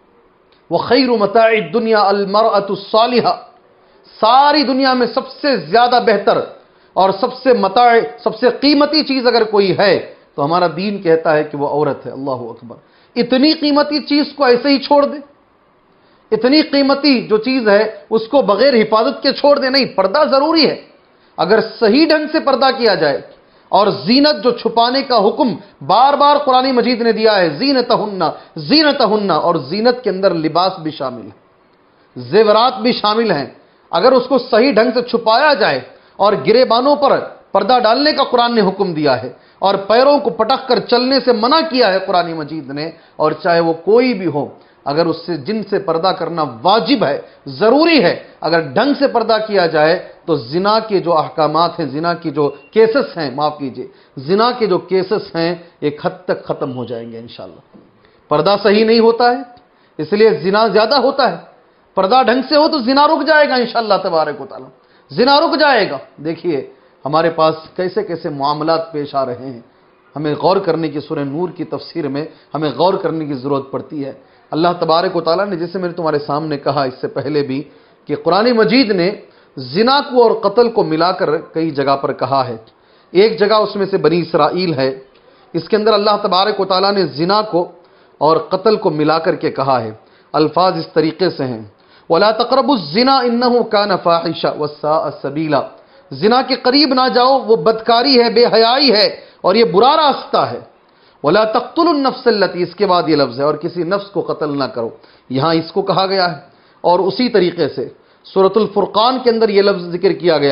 وخیر متاع الدنیا المرأة الصالحہ، ساری دنیا میں سب سے زیادہ بہتر اور سب سے متاع، سب سے قیمتی چیز اگر کوئی ہے تو ہمارا دین کہتا ہے کہ وہ عورت ہے، اللہ اکبر، اتنی قیمتی چیز کو ایسے ہی چھوڑ دے، اتنی قیمتی جو چیز ہے اس کو بغیر حفاظت کے چھوڑ دے، نہیں، پردہ ضروری ہے، اگر صحیح ڈھنگ سے پردہ کیا جائے، اور زینت جو چھپانے کا حکم بار بار قرآن مجید نے دیا ہے، زینتہن زینتہن، اور زینت کے اندر لباس بھی شامل ہے، زیورات بھی شامل ہیں، اگر اس کو صحیح ڈھنگ سے چھپایا جائے اور گریبانوں پر پردہ ڈالنے کا قرآن نے حکم دیا ہے، اور پیروں کو پٹک کر چلنے سے منع کیا ہے قرآن مجید نے، اور چاہے وہ کوئی بھی ہو، اگر اس سے جن سے پردہ کرنا واجب ہے، ضروری ہے، اگر ڈھنگ سے پردہ کیا جائے تو زنا کے جو احکامات ہیں، زنا کی جو کیسز ہیں، معاف کیجئے، زنا کے جو کیسز ہیں ایک حد تک ختم ہو جائیں گے انشاءاللہ۔ پردہ صحیح نہیں ہوتا ہے اس لیے زنا زیادہ ہوتا ہے، پردہ ڈھنگ سے ہو تو زنا رک جائے گا انشاءاللہ تبارک و تعالی، زنا رک جائے گا۔ دیکھیے ہمارے پاس کیسے کیسے معاملات پیش آ رہے ہیں، ہمیں غور کرنے کی، سورہ نور کی تفسیر میں ہمیں غور کرنے کی ضرورت پڑتی ہے۔ اللہ تبارک و تعالیٰ نے، جیسے میں نے تمہارے سامنے کہا اس سے پہلے بھی، کہ قرآن مجید نے زنا کو اور قتل کو ملا کر کئی جگہ پر کہا ہے، ایک جگہ اس میں سے بنی اسرائیل ہے، اس کے اندر اللہ تبارک و تعالیٰ نے زنا کو اور قتل کو ملا کر کے کہا ہے، الفاظ اس طریقے سے ہیں، وَلَا تَقْرَبُوا الزِّنَا إِنَّهُ كَانَ فَاحِشًا وَسَاءَ سَبِيلًا، زنا کے قریب نہ جاؤ، وہ بدکاری ہے، بے حیائی ہے، اور یہ برا راستہ ہے۔ وَلَا تَقْتُلُوا النَّفْسَ الَّتِي، اس کے بعد یہ لفظ ہے، اور کسی نفس کو قتل نہ کرو، یہاں اس کو کہا گیا ہے، اور اسی طریقے سے سورۃ الفرقان کے اندر یہ لفظ ذکر کیا گیا ہے،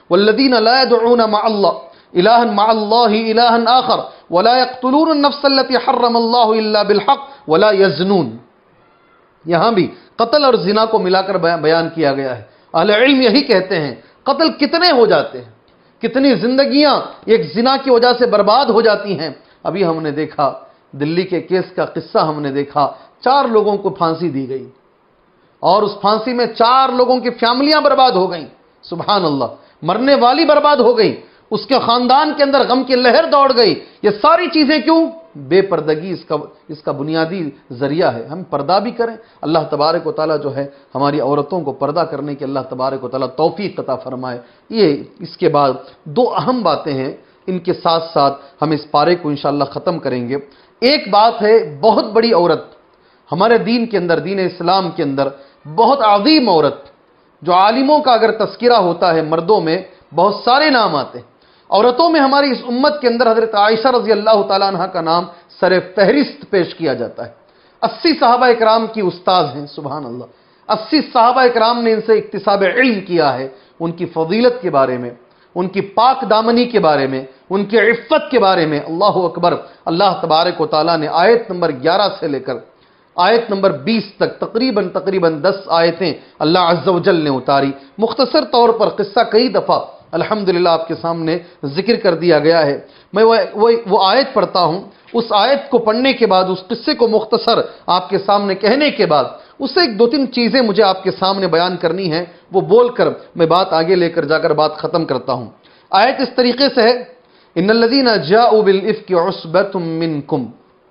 والذین لا يدعون مع اللہ الہا مع اللہ الہا آخر ولا يقتلون النفس التي حرم اللہ الا بالحق ولا يزنون. یہاں بھی قتل اور زنا کو ملا کر بیان کیا گیا ہے. اہل علم یہی کہتے ہیں قتل کتنے ہو جاتے ہیں، کتنی زندگیاں ایک زنا کی وجہ سے برباد ہو جاتی ہیں. ابھی ہم نے دیکھا دلی کے کیس کا قصہ، ہم نے دیکھا چار لوگوں کو پھانسی دی گئی اور اس پھانسی میں چار لوگوں کی فیملیاں برباد ہو گئیں. سبحان اللہ. مرنے والی برباد ہو گئی، اس کے خاندان کے اندر غم کی لہر دوڑ گئی. یہ ساری چیزیں کیوں؟ بے پردگی اس کا اس کا بنیادی ذریعہ ہے. ہم پردہ بھی کریں. اللہ تبارک و تعالیٰ جو ہے ہماری عورتوں کو پردہ کرنے کی اللہ تبارک و تعالیٰ توفیق عطا فرمائے. یہ اس کے بعد دو اہم باتیں ہیں، ان کے ساتھ ساتھ ہم اس پارے کو انشاءاللہ ختم کریں گے. ایک بات ہے بہت بڑی عورت ہمارے دین کے اندر، دین اسلام کے اندر بہت عظیم عورت، جو عالموں کا اگر تذکرہ ہوتا ہے مردوں میں بہت سارے نام آتے ہیں. عورتوں میں ہماری اس امت کے اندر حضرت عائشہ رضی اللہ تعالیٰ عنہ کا نام سر فہرست پیش کیا جاتا ہے. اسی صحابہ اکرام کی استاذ ہیں. سبحان اللہ. اسی صحابہ اکرام نے ان سے اکتساب علم کیا ہے، ان کی فضیلت کے بارے میں، ان کی پاک دامنی کے بارے میں، ان کی عفت کے بارے میں. اللہ اکبر. اللہ تبارک و تعالیٰ نے آیت نمبر گیارہ سے لے کر آیت نمبر بیس تک تقریباً تقریباً دس آیتیں اللہ عز و جل نے اتاری. مختصر طور پر قصہ کئی دفعہ الحمدللہ آپ کے سامنے ذکر کر دیا گیا ہے. میں وہ, وہ, وہ آیت پڑھتا ہوں، اس آیت کو پڑھنے کے بعد، اس قصے کو مختصر آپ کے سامنے کہنے کے بعد، اس سے ایک دو تین چیزیں مجھے آپ کے سامنے بیان کرنی ہیں، وہ بول کر میں بات آگے لے کر جا کر بات ختم کرتا ہوں. آیت اس طریقے سے ہے، ان الذین جاءوا بالافک عصبۃ منکم.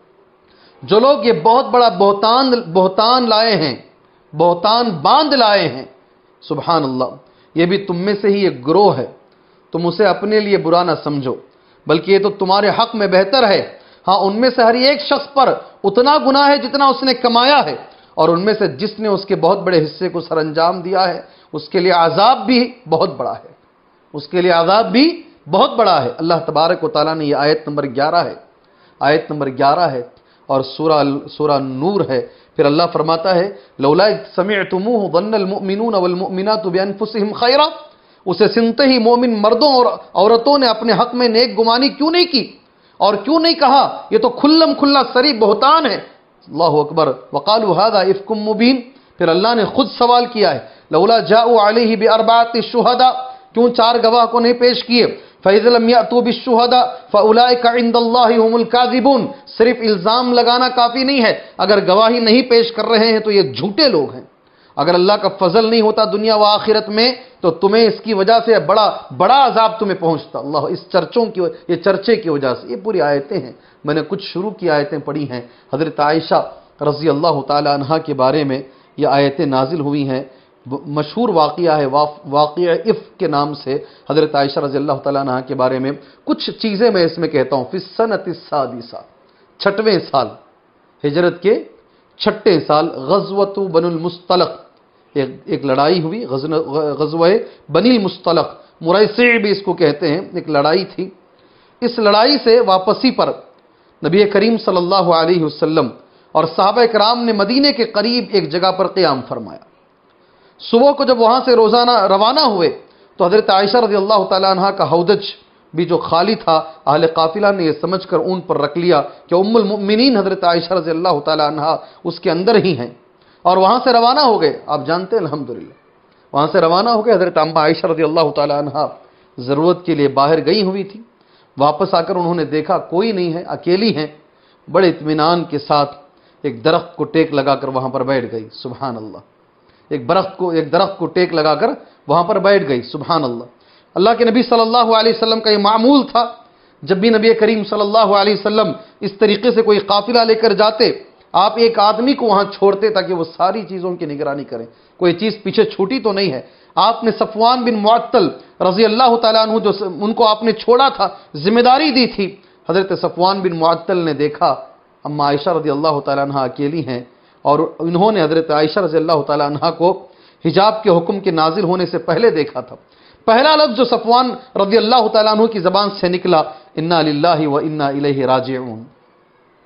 جو لوگ یہ بہت بڑا بہتان بہتان لائے ہیں، بہتان باندھ لائے ہیں، سبحان اللہ، یہ بھی تم میں سے ہی ایک گروہ ہے. تم اسے اپنے لیے برا نہ سمجھو، بلکہ یہ تو تمہارے حق میں بہتر ہے. ہاں، ان میں سے ہر ایک شخص پر اتنا گناہ ہے جتنا اس نے کمایا ہے، اور ان میں سے جس نے اس کے بہت بڑے حصے کو سر انجام دیا ہے اس کے لیے عذاب بھی بہت بڑا ہے. اس کے لیے عذاب بھی بہت بڑا ہے. اللہ تبارک و تعالیٰ نے یہ آیت نمبر گیارہ ہے، آیت نمبر گیارہ ہے اور سورہ سورہ نور ہے. پھر اللہ فرماتا ہے لولا سمعتموه ظن المؤمنون والمؤمنات بانفسهم خیرا. اسے سنتے ہی مومن مردوں اور عورتوں نے اپنے حق میں نیک گمانی کیوں نہیں کی اور کیوں نہیں کہا یہ تو کھلم کھلا سری بہتان ہے. اللہ اکبر. وقالوا هذا افک مبین. پھر اللہ نے خود سوال کیا ہے لولا جاءوا علیہ باربعۃ شہداء. کیوں چار گواہ کو نہیں پیش کیے؟ فَإِذَا لَمْ يَأْتُوا بِالشُّهَدَاءِ فَأُولَئِكَ عِندَ اللَّهِ هُمُ الْكَاذِبُونَ. صرف الزام لگانا کافی نہیں ہے، اگر گواہی نہیں پیش کر رہے ہیں تو یہ جھوٹے لوگ ہیں. اگر اللہ کا فضل نہیں ہوتا دنیا و آخرت میں تو تمہیں اس کی وجہ سے بڑا بڑا عذاب تمہیں پہنچتا. اللہ، اس چرچوں کی یہ چرچے کی وجہ سے. یہ پوری آیتیں ہیں، میں نے کچھ شروع کی آیتیں پڑھی ہیں. حضرت عائشہ رضی اللہ تعالی عنہا کے بارے میں یہ آیتیں نازل ہوئی ہیں. مشہور واقعہ ہے واقعہ افک کے نام سے حضرت عائشہ رضی اللہ تعالیٰ عنہ کے بارے میں کچھ چیزیں میں اس میں کہتا ہوں. فی السنۃ السادسہ، چھٹویں سال ہجرت کے چھٹے سال، غزوۃ بنی المصطلق، ایک, ایک لڑائی ہوئی، غزوہ بنی المصطلق، مریسع بھی اس کو کہتے ہیں. ایک لڑائی تھی. اس لڑائی سے واپسی پر نبی کریم صلی اللہ علیہ وسلم اور صحابہ کرام نے مدینے کے قریب ایک جگہ پر قیام فرمایا. صبح کو جب وہاں سے روزانہ روانہ ہوئے تو حضرت عائشہ رضی اللہ تعالیٰ عنہ کا ہودج بھی جو خالی تھا، اہل قافلہ نے یہ سمجھ کر اون پر رکھ لیا کہ ام المؤمنین حضرت عائشہ رضی اللہ تعالیٰ عنہ اس کے اندر ہی ہیں، اور وہاں سے روانہ ہو گئے. آپ جانتے ہیں الحمدللہ وہاں سے روانہ ہو گئے. حضرت اماں عائشہ رضی اللہ تعالیٰ عنہ ضرورت کے لیے باہر گئی ہوئی تھی. واپس آ کر انہوں نے دیکھا کوئی نہیں ہے، اکیلی ہیں. بڑے اطمینان کے ساتھ ایک درخت کو ٹیک لگا کر وہاں پر بیٹھ گئی. سبحان اللہ. ایک درخت کو ایک درخت کو ٹیک لگا کر وہاں پر بیٹھ گئی. سبحان اللہ. اللہ کے نبی صلی اللہ علیہ وسلم کا یہ معمول تھا، جب بھی نبی کریم صلی اللہ علیہ وسلم اس طریقے سے کوئی قافلہ لے کر جاتے، آپ ایک آدمی کو وہاں چھوڑتے تاکہ وہ ساری چیزوں کی نگرانی کریں، کوئی چیز پیچھے چھوٹی تو نہیں ہے. آپ نے صفوان بن معطل رضی اللہ تعالیٰ عنہ جو ان کو آپ نے چھوڑا تھا، ذمہ داری دی تھی. حضرت صفوان بن معطل نے دیکھا اماں عائشہ رضی اللہ تعالیٰ عنہ اکیلی ہیں، اور انہوں نے حضرت عائشہ رضی اللہ تعالیٰ عنہ کو حجاب کے حکم کے نازل ہونے سے پہلے دیکھا تھا. پہلا لفظ جو صفوان رضی اللہ تعالیٰ عنہ کی زبان سے نکلا، انا للہ و انا الیہ راجعون.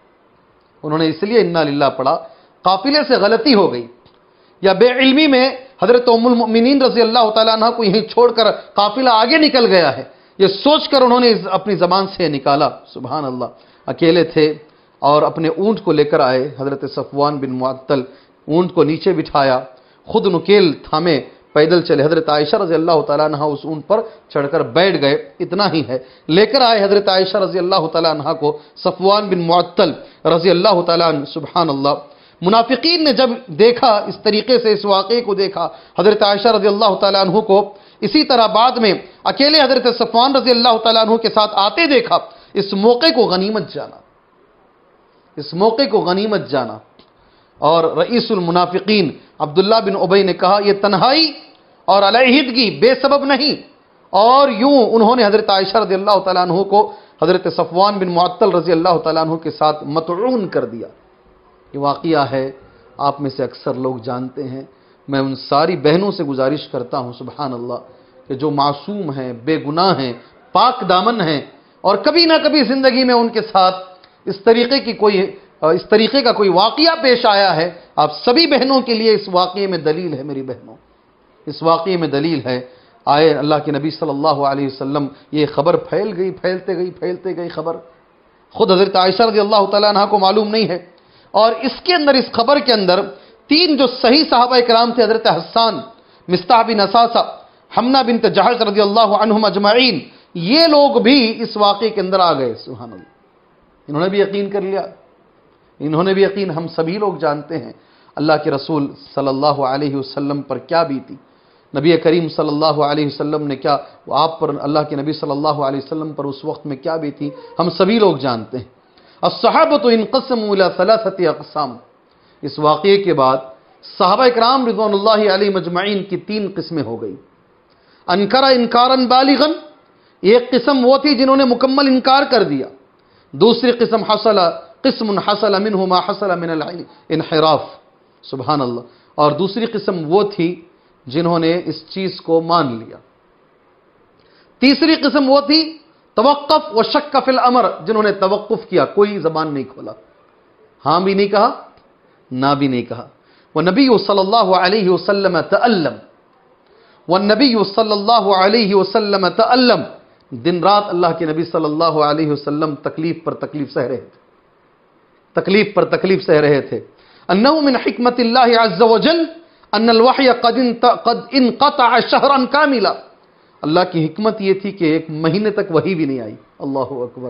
انہوں نے اس لیے انا للہ پڑھا، قافلے سے غلطی ہو گئی یا بے علمی میں حضرت ام المؤمنین رضی اللہ تعالیٰ عنہ کو یہیں چھوڑ کر قافلہ آگے نکل گیا ہے، یہ سوچ کر انہوں نے اپنی زبان سے نکالا، سبحان اللہ، اکیلے تھے اور اپنے اونٹ کو لے کر آئے، حضرت صفوان بن معطل اونٹ کو نیچے بٹھایا، خود نکیل تھامے پیدل چلے، حضرت عائشہ رضی اللہ تعالیٰ عنہ اس اونٹ پر چڑھ کر بیٹھ گئے، اتنا ہی ہے، لے کر آئے حضرت عائشہ رضی اللہ تعالیٰ عنہ کو صفوان بن معطل رضی اللہ تعالیٰ عنہ، سبحان اللہ۔ منافقین نے جب دیکھا اس طریقے سے اس واقعے کو دیکھا، حضرت عائشہ رضی اللہ تعالیٰ عنہ کو اسی طرح بعد میں اکیلے حضرت صفوان رضی اللہ تعالیٰ عنہ کے ساتھ آتے دیکھا، اس موقع کو غنیمت جانا، اس موقع کو غنیمت جانا، اور رئیس المنافقین عبداللہ بن ابی نے کہا یہ تنہائی اور علیحدگی بے سبب نہیں، اور یوں انہوں نے حضرت عائشہ رضی اللہ تعالیٰ عنہ کو حضرت صفوان بن معطل رضی اللہ تعالیٰ عنہ کے ساتھ مطعون کر دیا۔ یہ واقعہ ہے، آپ میں سے اکثر لوگ جانتے ہیں، میں ان ساری بہنوں سے گزارش کرتا ہوں سبحان اللہ کہ جو معصوم ہیں، بے گناہ ہیں، پاک دامن ہیں، اور کبھی نہ کبھی زندگی میں ان کے ساتھ اس طریقے کی کوئی اس طریقے کا کوئی واقعہ پیش آیا ہے، آپ سبھی بہنوں کے لیے اس واقعے میں دلیل ہے، میری بہنوں اس واقعے میں دلیل ہے۔ آئے اللہ کے نبی صلی اللہ علیہ وسلم، یہ خبر پھیل گئی پھیلتے گئی پھیلتے گئی خبر، خود حضرت عائشہ رضی اللہ تعالیٰ عنہ کو معلوم نہیں ہے، اور اس کے اندر اس خبر کے اندر تین جو صحیح صحابہ کرام تھے، حضرت حسان، مصطح بن اساسہ، حمنہ بنت جہش رضی اللہ عنہم اجمعین، یہ لوگ بھی اس واقعے کے اندر آ گئے، سبحان اللہ، انہوں نے بھی یقین کر لیا، انہوں نے بھی یقین، ہم سبھی لوگ جانتے ہیں اللہ کے رسول صلی اللہ علیہ وسلم پر کیا بیتی، نبی کریم صلی اللہ علیہ وسلم نے کیا، آپ پر اللہ کے نبی صلی اللہ علیہ وسلم پر اس وقت میں کیا بیتی، ہم سبھی لوگ جانتے ہیں۔ الصحابۃ انقسموا الی ثلاثۃ اقسام، اس واقعے کے بعد صحابہ کرام رضوان اللہ علیہم اجمعین کی تین قسمیں ہو گئی۔ انکر انکارا بالغا، ایک قسم وہ تھی جنہوں نے مکمل انکار کر دیا، دوسری قسم حصل قسم حصل منہ ما حصل من الانحراف، سبحان اللہ، اور دوسری قسم وہ تھی جنہوں نے اس چیز کو مان لیا، تیسری قسم وہ تھی توقف و شک فی الامر، جنہوں نے توقف کیا، کوئی زبان نہیں کھولا، ہاں بھی نہیں کہا نہ بھی نہیں کہا۔ والنبی صلی اللہ علیہ وسلم تألم، والنبی صلی اللہ علیہ وسلم تألم، دن رات اللہ کے نبی صلی اللہ علیہ وسلم تکلیف پر تکلیف سہ رہے تھے، تکلیف پر تکلیف سہ رہے تھے۔ انه من حکمت اللہ عز وجل ان الوحی قد انقطع شہرا کاملا، اللہ کی حکمت یہ تھی کہ ایک مہینے تک وحی بھی نہیں آئی، اللہ اکبر۔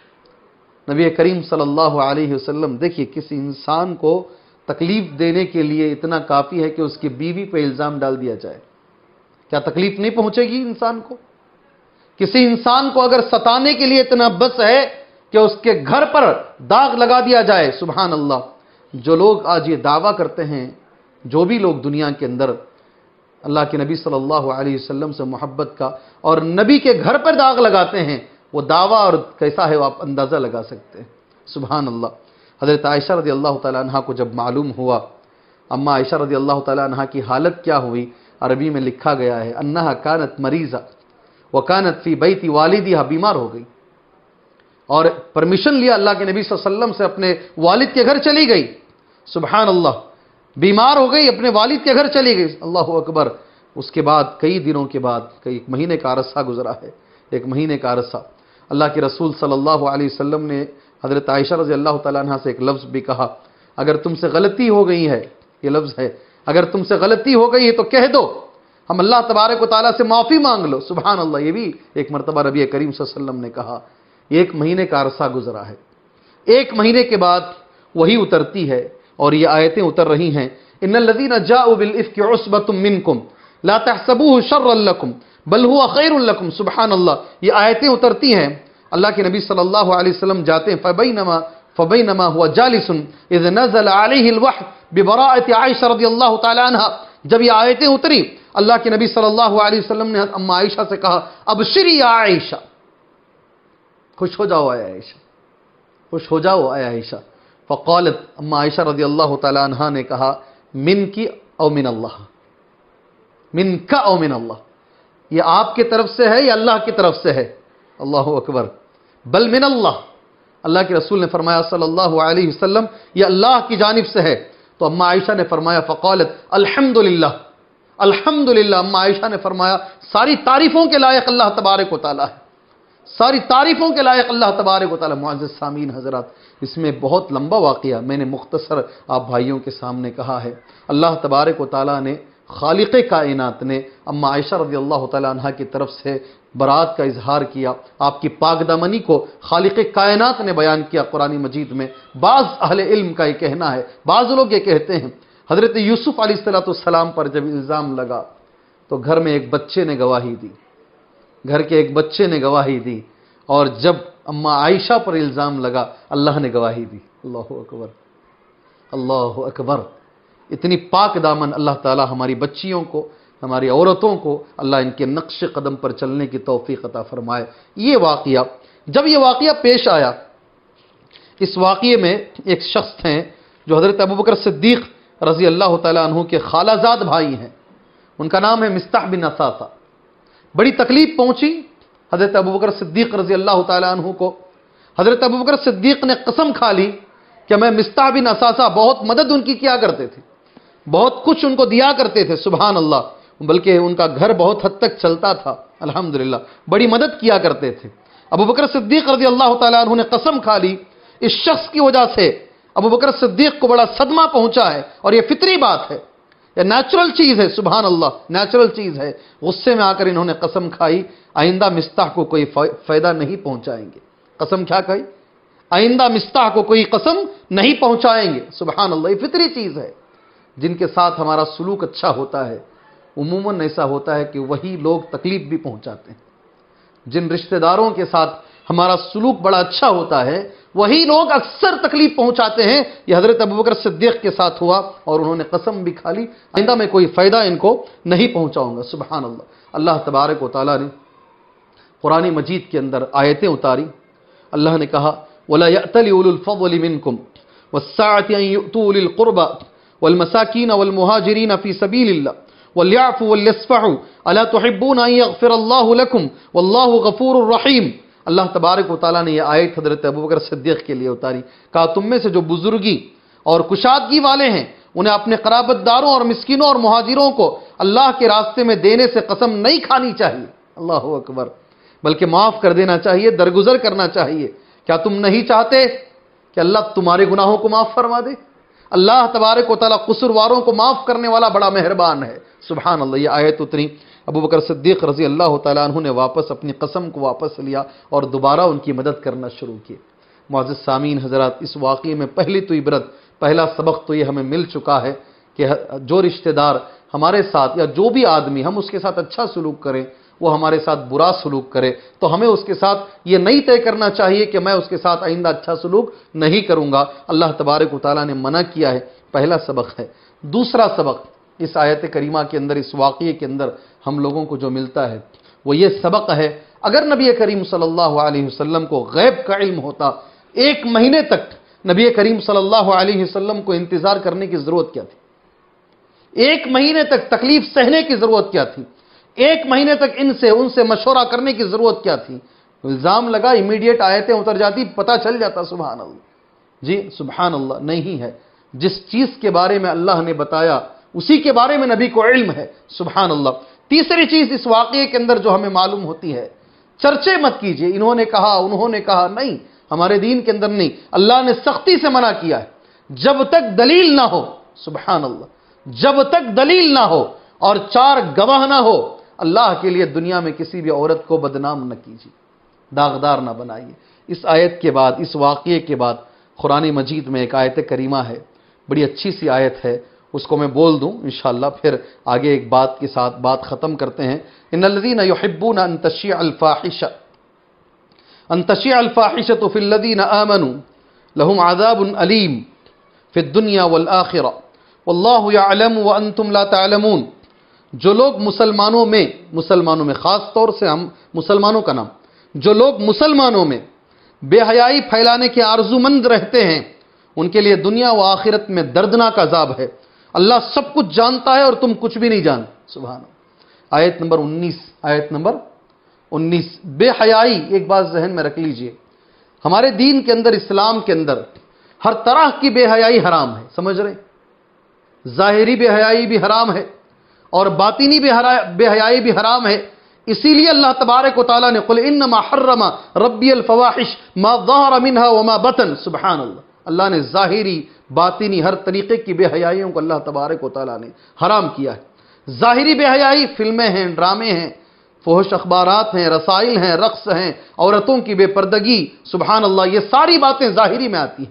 نبی کریم صلی اللہ علیہ وسلم، دیکھیے کسی انسان کو تکلیف دینے کے لیے اتنا کافی ہے کہ اس کی بیوی پہ الزام ڈال دیا جائے، کیا تکلیف نہیں پہنچے گی انسان کو؟ کسی انسان کو اگر ستانے کے لیے اتنا بس ہے کہ اس کے گھر پر داغ لگا دیا جائے، سبحان اللہ۔ جو لوگ آج یہ دعویٰ کرتے ہیں، جو بھی لوگ دنیا کے اندر اللہ کے نبی صلی اللہ علیہ وسلم سے محبت کا اور نبی کے گھر پر داغ لگاتے ہیں، وہ دعویٰ اور کیسا ہے وہ آپ اندازہ لگا سکتے ہیں، سبحان اللہ۔ حضرت عائشہ رضی اللہ تعالیٰ عنہ کو جب معلوم ہوا، اما عائشہ رضی اللہ تعالیٰ عنہ کی حالت کیا ہوئی، عربی میں لکھا گیا ہے انہا کانت مریضہ وکانت فی بیت والدیہا، بیمار ہو گئی اور پرمیشن لیا اللہ کے نبی صلی اللہ علیہ وسلم سے، اپنے والد کے گھر چلی گئی، سبحان اللہ، بیمار ہو گئی، اپنے والد کے گھر چلی گئی، اللہ اکبر۔ اس کے بعد کئی دنوں کے بعد، کئی ایک مہینے کا عرصہ گزرا ہے، ایک مہینے کا عرصہ، اللہ کے رسول صلی اللہ علیہ وسلم نے حضرت عائشہ رضی اللہ تعالیٰ عنہ سے ایک لفظ بھی کہا، اگر تم سے غلطی ہو گئی ہے، یہ لفظ ہے، اگر تم سے غلطی ہو گئی ہے تو کہہ دو، ہم اللہ تبارک و تعالیٰ سے معافی مانگ لو، سبحان اللہ۔ یہ بھی ایک مرتبہ نبی کریم صلی اللہ علیہ وسلم نے کہا۔ ایک مہینے کا عرصہ گزرا ہے، ایک مہینے کے بعد وہی اترتی ہے اور یہ آیتیں اتر رہی ہیں، ان الذین جاؤوا بالافک عصبۃ منکم لا تحسبوه شرا لکم بل هو خیر لکم، سبحان اللہ۔ یہ آیتیں اترتی ہیں، اللہ کے نبی صلی اللہ علیہ وسلم جاتے ہیں، فبینما فبینما هو جالس اذ نزل علیہ الوحی ببراءۃ عائشہ رضی اللہ تعالی عنہ، جب یہ آیتیں اتری اللہ کے نبی صلی اللہ علیہ وسلم نے اما عائشہ سے کہا، ابشری یا عائشہ، خوش ہو جاؤ اے عائشہ، خوش ہو جاؤ اے عائشہ۔ فقالت، اما عائشہ رضی اللہ تعالی عنہ نے کہا، من کی او من اللہ، من کا او من اللہ، یہ آپ کی طرف سے ہے یا اللہ کی طرف سے ہے؟ اللہ اکبر، بل من اللہ، اللہ کے رسول نے فرمایا صلی اللہ علیہ وسلم یہ اللہ کی جانب سے ہے۔ تو اما عائشہ نے فرمایا، فقالت الحمدللہ، الحمدللہ اما عائشہ نے فرمایا ساری تعریفوں کے لائق اللہ تبارک و تعالیٰ ہے، ساری تعریفوں کے لائق اللہ تبارک و تعالیٰ۔ معزز سامعین حضرات، اس میں بہت لمبا واقعہ میں نے مختصر آپ بھائیوں کے سامنے کہا ہے۔ اللہ تبارک و تعالیٰ نے، خالق کائنات نے اما عائشہ رضی اللہ تعالیٰ عنہ کی طرف سے برات کا اظہار کیا، آپ کی پاک دامنی کو خالق کائنات نے بیان کیا قرآن مجید میں۔ بعض اہل علم کا یہ کہنا ہے، بعض لوگ یہ کہتے ہیں حضرت یوسف علیہ السلام پر جب الزام لگا تو گھر میں ایک بچے نے گواہی دی، گھر کے ایک بچے نے گواہی دی، اور جب اما عائشہ پر الزام لگا اللہ نے گواہی دی۔ اللہ اکبر، اللہ اکبر۔ اتنی پاک دامن اللہ تعالیٰ ہماری بچیوں کو، ہماری عورتوں کو اللہ ان کے نقش قدم پر چلنے کی توفیق عطا فرمائے۔ یہ واقعہ، جب یہ واقعہ پیش آیا، اس واقعے میں ایک شخص ہیں جو حضرت ابوبکر صدیق رضی اللہ تعالیٰ عنہ کے خالہ زاد بھائی ہیں، ان کا نام ہے مصطح بن اثاثہ۔ بڑی تکلیف پہنچی حضرت ابوبکر صدیق رضی اللہ تعالیٰ عنہ کو۔ حضرت ابوبکر صدیق نے قسم کھا لی کہ میں مصطح بن اثاثہ بہت مدد ان کی کیا کرتے تھے، بہت کچھ ان کو دیا کرتے تھے، سبحان اللہ، بلکہ ان کا گھر بہت حد تک چلتا تھا، الحمدللہ بڑی مدد کیا کرتے تھے۔ ابوبکر صدیق رضی اللہ تعالیٰ عنہ نے قسم کھا لی اس شخص کی وجہ سے ابوبکر صدیق کو بڑا صدمہ پہنچا ہے، اور یہ فطری بات ہے، یہ نیچرل چیز ہے، سبحان اللہ نیچرل چیز ہے۔ غصے میں آ کر انہوں نے قسم کھائی آئندہ مصطح کو کوئی فائدہ نہیں پہنچائیں گے۔ قسم کیا کہی؟ آئندہ مصطح کو کوئی قسم نہیں پہنچائیں گے، سبحان اللہ۔ یہ فطری چیز ہے، جن کے ساتھ ہمارا سلوک اچھا ہوتا ہے عموماً ایسا ہوتا ہے کہ وہی لوگ تکلیف بھی پہنچاتے ہیں۔ جن رشتہ داروں کے ساتھ ہمارا سلوک بڑا اچھا ہوتا ہے وہی لوگ اکثر تکلیف پہنچاتے ہیں۔ یہ حضرت ابوبکر صدیق کے ساتھ ہوا، اور انہوں نے قسم بھی کھا لی آئندہ میں کوئی فائدہ ان کو نہیں پہنچاؤں گا، سبحان اللہ۔ اللہ تبارک و تعالیٰ نے قرآن مجید کے اندر آیتیں اتاری۔ اللہ نے کہا وَلَا يَأْتَلِ أُولُو الْفَضْلِ مِنْكُمْ وَالسَّعَةِ أَن يُؤْتُوا أُولِي الْقُرْبَى وَالْمَسَاكِينَ وَالْمُهَاجِرِينَ فِي سَبِيلِ اللَّهِ وَلْيَعْفُوا وَلْيَصْفَحُوا أَلَا تُحِبُّونَ أَن يَغْفِرَ اللَّهُ لَكُمْ وَاللَّهُ غَفُورٌ رَحِيمٌ۔ اللہ تبارک و تعالیٰ نے یہ آیت حضرت ابوبکر صدیق کے لیے اتاری، کہا تم میں سے جو بزرگی اور کشادگی والے ہیں انہیں اپنے قرابت داروں اور مسکینوں اور مہاجروں کو اللہ کے راستے میں دینے سے قسم نہیں کھانی چاہیے، اللہ اکبر، بلکہ معاف کر دینا چاہیے، درگزر کرنا چاہیے۔ کیا تم نہیں چاہتے کہ اللہ تمہارے گناہوں کو معاف فرما دے؟ اللہ تبارک و تعالیٰ قصورواروں کو معاف کرنے والا بڑا مہربان ہے، سبحان اللہ۔ یہ آیت اتری، ابوبکر صدیق رضی اللہ تعالیٰ عنہ نے واپس اپنی قسم کو واپس لیا اور دوبارہ ان کی مدد کرنا شروع کی۔ معزز سامعین حضرات، اس واقعے میں پہلی تو عبرت، پہلا سبق تو یہ ہمیں مل چکا ہے کہ جو رشتہ دار ہمارے ساتھ یا جو بھی آدمی ہم اس کے ساتھ اچھا سلوک کریں وہ ہمارے ساتھ برا سلوک کرے تو ہمیں اس کے ساتھ یہ نہیں طے کرنا چاہیے کہ میں اس کے ساتھ آئندہ اچھا سلوک نہیں کروں گا۔ اللہ تبارک و تعالیٰ نے منع کیا ہے، پہلا سبق ہے۔ دوسرا سبق اس آیت کریمہ کے اندر، اس واقعے کے اندر ہم لوگوں کو جو ملتا ہے وہ یہ سبق ہے، اگر نبی کریم صلی اللہ علیہ وسلم کو غیب کا علم ہوتا ایک مہینے تک نبی کریم صلی اللہ علیہ وسلم کو انتظار کرنے کی ضرورت کیا تھی؟ ایک مہینے تک تکلیف سہنے کی ضرورت کیا تھی؟ ایک مہینے تک ان سے ان سے مشورہ کرنے کی ضرورت کیا تھی؟ الزام لگا امیڈیٹ آیتیں اتر جاتی، پتہ چل جاتا، سبحان اللہ۔ جی سبحان اللہ، نہیں ہے۔ جس چیز کے بارے میں اللہ نے بتایا اسی کے بارے میں نبی کو علم ہے، سبحان اللہ۔ تیسری چیز اس واقعے کے اندر جو ہمیں معلوم ہوتی ہے، چرچے مت کیجئے، انہوں نے کہا انہوں نے کہا، نہیں، ہمارے دین کے اندر نہیں، اللہ نے سختی سے منع کیا ہے۔ جب تک دلیل نہ ہو، سبحان اللہ، جب تک دلیل نہ ہو اور چار گواہ نہ ہو، اللہ کے لیے دنیا میں کسی بھی عورت کو بدنام نہ کیجیے، داغدار نہ بنائیے۔ اس آیت کے بعد، اس واقعے کے بعد قرآن مجید میں ایک آیت کریمہ ہے، بڑی اچھی سی آیت ہے، اس کو میں بول دوں انشاءاللہ، پھر آگے ایک بات کے ساتھ بات ختم کرتے ہیں۔ ان الذین یحبون ان تشیع الفاحشہ ان تشیع الفاحشۃ فی الذین آمنوا لهم عذاب علیم فی الدنیا والآخرہ واللہ یعلم وانتم لا تعلمون۔ جو لوگ مسلمانوں میں مسلمانوں میں خاص طور سے ہم مسلمانوں کا نام جو لوگ مسلمانوں میں بے حیائی پھیلانے کے آرزو مند رہتے ہیں ان کے لیے دنیا و آخرت میں دردناک عذاب ہے۔ اللہ سب کچھ جانتا ہے اور تم کچھ بھی نہیں جانتے، سبحان اللہ۔ آیت نمبر انیس آیت نمبر انیس بے حیائی، ایک بات ذہن میں رکھ لیجئے، ہمارے دین کے اندر، اسلام کے اندر ہر طرح کی بے حیائی حرام ہے، سمجھ رہے؟ ظاہری بے حیائی بھی حرام ہے اور باطنی بے حیائی بھی حرام ہے۔ اسی لیے اللہ تبارک و تعالیٰ نے قل انما حرم ربی الفواحش ما ظہر منها وما بطن، سبحان اللہ، اللہ نے ظاہری باطنی ہر طریقے کی بے حیائیوں کو اللہ تبارک و تعالیٰ نے حرام کیا ہے۔ ظاہری بے حیائی فلمیں ہیں، ڈرامے ہیں، فحش اخبارات ہیں، رسائل ہیں، رقص ہیں، عورتوں کی بے پردگی، سبحان اللہ، یہ ساری باتیں ظاہری میں آتی ہیں۔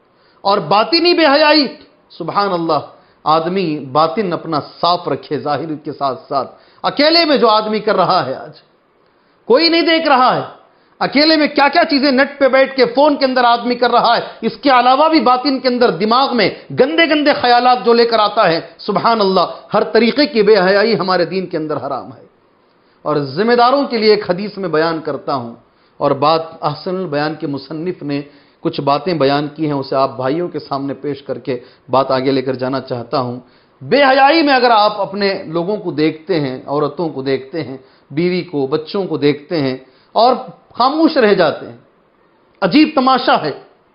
اور باطنی بے حیائی، سبحان اللہ، آدمی باطن اپنا صاف رکھے ظاہر کے ساتھ ساتھ۔ اکیلے میں جو آدمی کر رہا ہے، آج کوئی نہیں دیکھ رہا ہے، اکیلے میں کیا کیا چیزیں نیٹ پہ بیٹھ کے فون کے اندر آدمی کر رہا ہے، اس کے علاوہ بھی باطن کے اندر دماغ میں گندے گندے خیالات جو لے کر آتا ہے، سبحان اللہ، ہر طریقے کی بے حیائی ہمارے دین کے اندر حرام ہے۔ اور ذمہ داروں کے لیے ایک حدیث میں بیان کرتا ہوں، اور بات احسن البیان کے مصنف نے کچھ باتیں بیان کی ہیں، اسے آپ بھائیوں کے سامنے پیش کر کے بات آگے لے کر جانا چاہتا ہوں۔ بے حیائی میں اگر آپ اپنے لوگوں کو دیکھتے ہیں، عورتوں کو دیکھتے ہیں، بیوی کو، بچوں کو دیکھتے ہیں اور خاموش رہ جاتے ہیں، عجیب تماشا ہے۔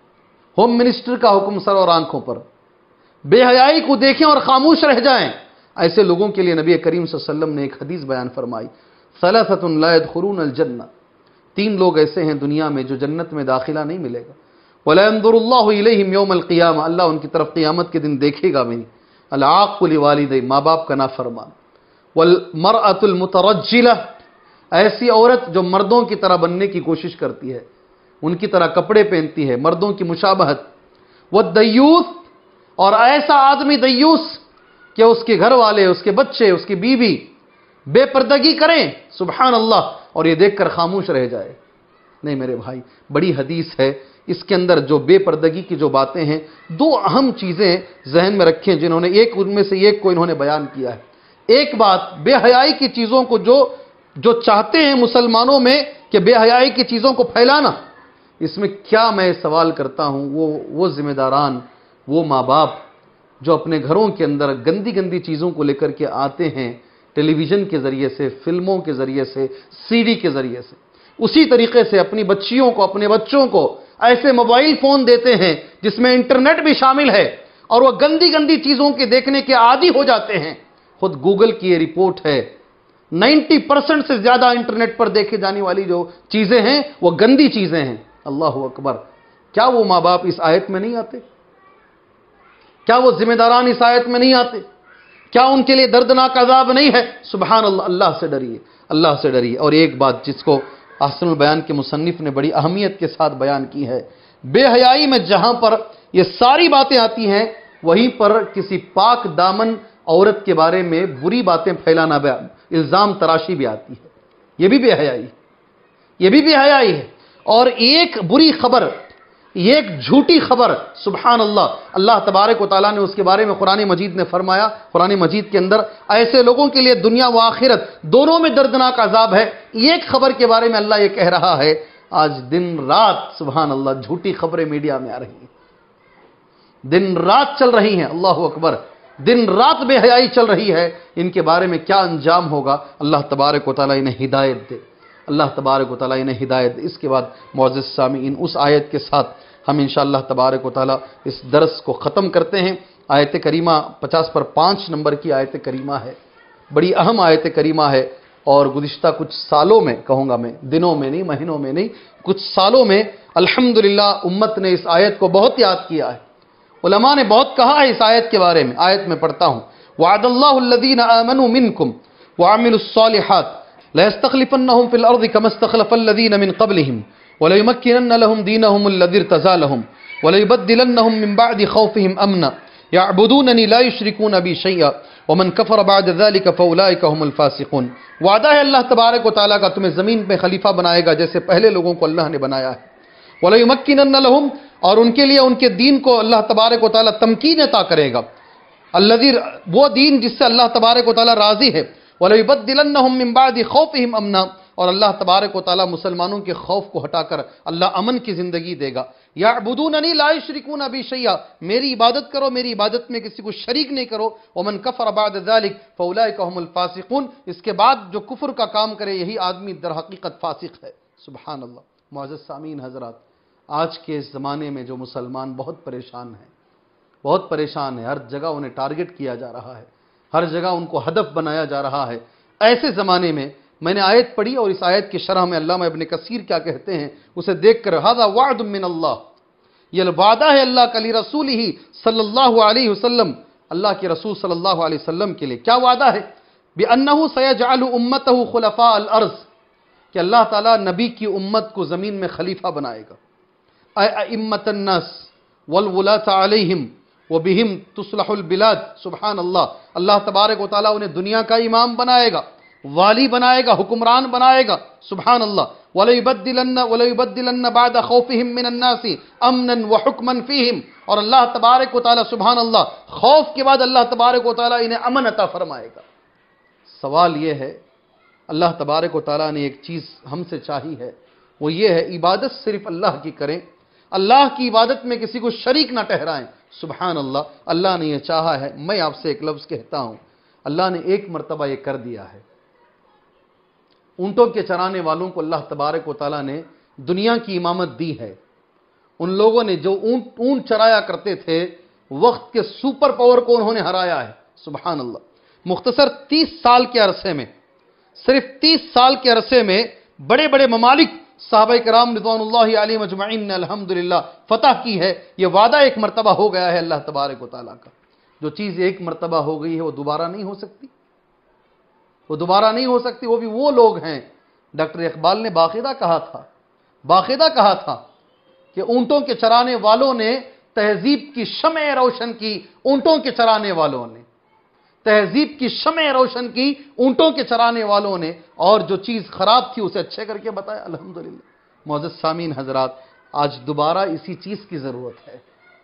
ہوم منسٹر کا حکم سر اور آنکھوں پر، بے حیائی کو دیکھیں اور خاموش رہ جائیں، ایسے لوگوں کے لیے نبی کریم صلی اللہ علیہ وسلم نے ایک حدیث بیان فرمائی، ثلاثۃ لا يدخلون الجنہ، تین لوگ ایسے ہیں دنیا میں جو جنت میں داخلہ نہیں ملے گا، ولا ينظر اللہ الیہم یوم القیامہ، اللہ ان کی طرف قیامت کے دن دیکھے گا بھی نہیں، العاق لوالدیہ، ماں باپ کا نافرمان، والمرأۃ المترجلہ، ایسی عورت جو مردوں کی طرح بننے کی کوشش کرتی ہے، ان کی طرح کپڑے پہنتی ہے، مردوں کی مشابہت، والدیوث، اور ایسا آدمی دیوس کہ اس کے گھر والے، اس کے بچے، اس کی بیوی بے پردگی کریں، سبحان اللہ، اور یہ دیکھ کر خاموش رہ جائے۔ نہیں میرے بھائی، بڑی حدیث ہے، اس کے اندر جو بے پردگی کی جو باتیں ہیں، دو اہم چیزیں ذہن میں رکھیں، جنہوں نے ایک ان میں سے ایک کو انہوں نے بیان کیا ہے۔ ایک بات، بے حیائی کی چیزوں کو جو جو چاہتے ہیں مسلمانوں میں کہ بے حیائی کی چیزوں کو پھیلانا، اس میں کیا میں سوال کرتا ہوں، وہ وہ ذمہ داران، وہ ماں باپ جو اپنے گھروں کے اندر گندی گندی چیزوں کو لے کر کے آتے ہیں، ٹیلی ویژن کے ذریعے سے، فلموں کے ذریعے سے، سی ڈی کے ذریعے سے، اسی طریقے سے اپنی بچیوں کو، اپنے بچوں کو ایسے موبائل فون دیتے ہیں جس میں انٹرنیٹ بھی شامل ہے، اور وہ گندی گندی چیزوں کے دیکھنے کے عادی ہو جاتے ہیں۔ خود گوگل کی یہ رپورٹ ہے، نائنٹی پرسنٹ سے زیادہ انٹرنیٹ پر دیکھے جانے والی جو چیزیں ہیں وہ گندی چیزیں ہیں۔ اللہ اکبر، کیا وہ ماں باپ اس آیت میں نہیں آتے؟ کیا وہ ذمہ داران اس آیت میں نہیں آتے؟ کیا ان کے لیے دردناک عذاب نہیں ہے؟ سبحان اللہ، اللہ سے ڈریے، اللہ سے ڈریے۔ اور ایک بات جس کو احسن البیان کے مصنف نے بڑی اہمیت کے ساتھ بیان کی ہے، بے حیائی میں جہاں پر یہ ساری باتیں آتی ہیں، وہیں پر کسی پاک دامن عورت کے بارے میں بری باتیں پھیلانا، الزام تراشی بھی آتی ہے، یہ بھی بے حیائی یہ بھی بے حیائی ہے۔ اور ایک بری خبر، ایک جھوٹی خبر، سبحان اللہ، اللہ تبارک و تعالیٰ نے اس کے بارے میں قرآن مجید نے فرمایا، قرآن مجید کے اندر ایسے لوگوں کے لیے دنیا و آخرت دونوں میں دردناک عذاب ہے۔ ایک خبر کے بارے میں اللہ یہ کہہ رہا ہے، آج دن رات سبحان اللہ جھوٹی خبریں میڈیا میں آ رہی ہیں، دن رات چل رہی ہیں، اللہ اکبر، دن رات بے حیائی چل رہی ہے۔ ان کے بارے میں کیا انجام ہوگا، اللہ تبارک و تعالیٰ انہیں ہدایت دے، اللہ تبارک و تعالیٰ انہیں ہدایت دے۔ اس کے بعد معزز سامعین، اس آیت کے ساتھ ہم انشاءاللہ تبارک و تعالیٰ اس درس کو ختم کرتے ہیں۔ آیت کریمہ پچاس پر پانچ نمبر کی آیت کریمہ ہے، بڑی اہم آیت کریمہ ہے، اور گزشتہ کچھ سالوں میں، کہوں گا میں، دنوں میں نہیں، مہینوں میں نہیں، کچھ سالوں میں الحمدللہ امت نے اس آیت کو بہت یاد کیا ہے، علماء نے بہت کہا ہے اس آیت کے بارے میں۔ آیت میں پڑھتا ہوں، وعد اللہ الذین آمنوا منکم وعملوا الصالحات لَيَسْتَخْلِفَنَّهُمْ فِي الْأَرْضِ كَمَا اسْتَخْلَفَ الَّذِينَ مِنْ قَبْلِهِمْ وَلَيُمَكِّنَنَّ لَهُمْ دِينَهُمُ الَّذِي ارْتَضَىٰ لَهُمْ وَلَيُبَدِّلَنَّهُمْ مِنْ بَعْدِ خَوْفِهِمْ أَمْنًا يَعْبُدُونَنِي لَا يُشْرِكُونَ بِي شَيْئًا وَمَنْ كَفَرَ بَعْدَ ذَلِكَ فَأُولَٰئِكَ هُمُ الْفَاسِقُونَ۔ وعدہ ہے اللہ تبارک و تعالیٰ کا، تمہیں زمین پہ خلیفہ بنائے گا جیسے پہلے لوگوں کو اللہ نے بنایا ہے، وَلَيُمَكِّنَنَّ لَهُمْ، اور ان کے لیے ان کے دین کو اللہ تبارک و تعالیٰ تمکین عطا کرے گا، الذی، وہ دین جس سے اللہ تبارک و تعالیٰ راضی ہے، وَلَيُبَدِّلَنَّهُمْ مِنْ بَعْدِ خَوْفِهِمْ أَمْنًا، اور اللہ تبارک و تعالیٰ مسلمانوں کے خوف کو ہٹا کر اللہ امن کی زندگی دے گا۔ یعبدوننی لا یشرکون بی شیئا، میری عبادت کرو، میری عبادت میں کسی کو شریک نہیں کرو، ومن کفر بعد ذلک فاولئک هم الفاسقون، اس کے بعد جو کفر کا کام کرے یہی آدمی در حقیقت فاسق ہے۔ سبحان اللہ۔ معزز سامعین حضرات، آج کے اس زمانے میں جو مسلمان بہت پریشان ہیں، بہت پریشان ہیں، ہر جگہ انہیں ٹارگٹ کیا جا رہا ہے، ہر جگہ ان کو ہدف بنایا جا رہا ہے۔ ایسے زمانے میں میں نے آیت پڑھی اور اس آیت کی شرح میں علامہ ابن کثیر کیا کہتے ہیں اسے دیکھ کر ھذا وعد من اللہ، یہ وعدہ ہے اللہ کا لرسولہ صلی اللہ علیہ وسلم، اللہ کے رسول صلی اللہ علیہ وسلم کے لیے۔ کیا وعدہ ہے؟ بِأَنَّهُ سَيَجْعَلُ أُمَّتَهُ خُلَفَاءَ الْأَرْضِ، کہ اللہ تعالیٰ نبی کی امت کو زمین میں خلیفہ بنائے گا۔ أَئِمَّةَ النَّاسِ وَالْوُلَاةَ عَلَيْهِمْ وَبِهِمْ تُصْلَحُ الْبِلَادِ، سبحان اللہ، اللہ تبارک و تعالیٰ انہیں دنیا کا امام بنائے گا، والی بنائے گا، حکمران بنائے گا، سبحان اللہ۔ وَلَيُبَدِّلَنَّ وَلَيُبَدِّلَنَّ بَعْدَ خَوْفِهِمْ مِنَ النَّاسِ أَمْنًا وَحُكْمًا فِيهِمْ، اور اللہ تبارک و تعالیٰ سبحان اللہ خوف کے بعد اللہ تبارک و تعالیٰ انہیں امن عطا فرمائے گا۔ سوال یہ ہے، اللہ تبارک و تعالیٰ نے ایک چیز ہم سے چاہی ہے، وہ یہ ہے عبادت صرف اللہ کی کریں، اللہ کی عبادت میں کسی کو شریک نہ ٹھہرائیں۔ سبحان اللہ، اللہ نے یہ چاہا ہے۔ میں آپ سے ایک لفظ کہتا ہوں، اللہ نے ایک مرتبہ یہ کر دیا ہے۔ اونٹوں کے چرانے والوں کو اللہ تبارک و تعالیٰ نے دنیا کی امامت دی ہے۔ ان لوگوں نے جو اونٹ اونٹ چرایا کرتے تھے، وقت کے سپر پاور کو انہوں نے ہرایا ہے، سبحان اللہ۔ مختصر تیس سال کے عرصے میں، صرف تیس سال کے عرصے میں بڑے بڑے ممالک صحابہ کرام رضوان اللہ علیہم اجمعین نے الحمدللہ فتح کی ہے۔ یہ وعدہ ایک مرتبہ ہو گیا ہے اللہ تبارک و تعالیٰ کا۔ جو چیز ایک مرتبہ ہو گئی ہے وہ دوبارہ نہیں ہو سکتی، وہ دوبارہ نہیں ہو سکتی۔ وہ بھی وہ لوگ ہیں، ڈاکٹر اقبال نے باقاعدہ کہا تھا باقاعدہ کہا تھا کہ اونٹوں کے چرانے والوں نے تہذیب کی شمع روشن کی، اونٹوں کے چرانے والوں نے تہذیب کی شمع روشن کی، اونٹوں کے چرانے والوں نے، اور جو چیز خراب تھی اسے اچھے کر کے بتایا، الحمدللہ۔ معزز سامعین حضرات، آج دوبارہ اسی چیز کی ضرورت ہے۔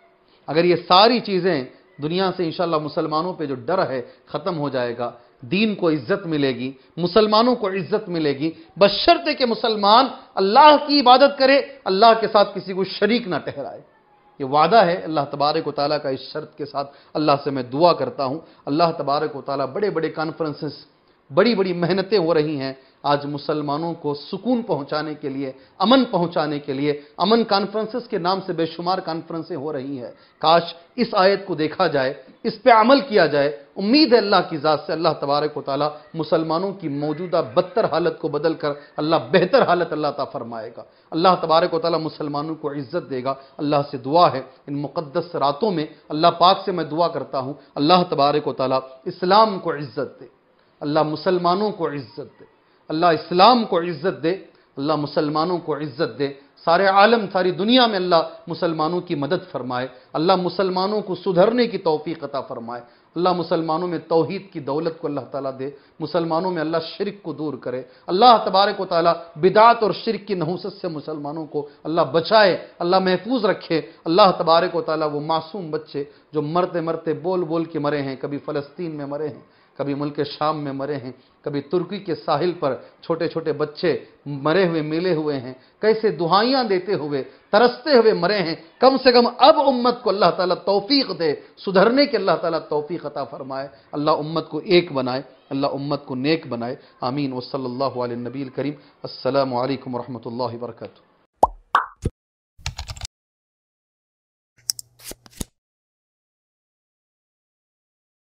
اگر یہ ساری چیزیں دنیا سے انشاءاللہ مسلمانوں پہ جو ڈر ہے ختم ہو جائے گا، دین کو عزت ملے گی، مسلمانوں کو عزت ملے گی، بشرطے کہ مسلمان اللہ کی عبادت کرے، اللہ کے ساتھ کسی کو شریک نہ ٹھہرائے۔ یہ وعدہ ہے اللہ تبارک و تعالیٰ کا۔ اس شرط کے ساتھ اللہ سے میں دعا کرتا ہوں، اللہ تبارک و تعالیٰ، بڑے بڑے کانفرنسز، بڑی بڑی محنتیں ہو رہی ہیں آج مسلمانوں کو سکون پہنچانے کے لیے، امن پہنچانے کے لیے، امن کانفرنسز کے نام سے بے شمار کانفرنسیں ہو رہی ہیں۔ کاش اس آیت کو دیکھا جائے، اس پہ عمل کیا جائے۔ امید ہے اللہ کی ذات سے اللہ تبارک و تعالیٰ مسلمانوں کی موجودہ بدتر حالت کو بدل کر اللہ بہتر حالت اللہ عطا فرمائے گا۔ اللہ تبارک و تعالیٰ مسلمانوں کو عزت دے گا۔ اللہ سے دعا ہے ان مقدس راتوں میں، اللہ پاک سے میں دعا کرتا ہوں، اللہ تبارک و تعالیٰ اسلام کو عزت دے، اللہ مسلمانوں کو عزت دے، اللہ اسلام کو عزت دے، اللہ مسلمانوں کو عزت دے، سارے عالم، ساری دنیا میں اللہ مسلمانوں کی مدد فرمائے، اللہ مسلمانوں کو سدھرنے کی توفیق عطا فرمائے، اللہ مسلمانوں میں توحید کی دولت کو اللہ تعالیٰ دے، مسلمانوں میں اللہ شرک کو دور کرے، اللہ تبارک و تعالیٰ بدعت اور شرک کی نحوست سے مسلمانوں کو اللہ بچائے، اللہ محفوظ رکھے۔ اللہ تبارک و تعالیٰ وہ معصوم بچے جو مرتے مرتے بول بول کے مرے ہیں، کبھی فلسطین میں مرے ہیں، کبھی ملک شام میں مرے ہیں، کبھی ترکی کے ساحل پر چھوٹے چھوٹے بچے مرے ہوئے ملے ہوئے ہیں، کیسے دعائیاں دیتے ہوئے ترستے ہوئے مرے ہیں۔ کم سے کم اب امت کو اللہ تعالیٰ توفیق دے، سدھرنے کے اللہ تعالیٰ توفیق عطا فرمائے، اللہ امت کو ایک بنائے، اللہ امت کو نیک بنائے، آمین۔ وصلی اللہ علی النبی الکریم۔ السلام علیکم ورحمۃ اللہ وبرکاتہ۔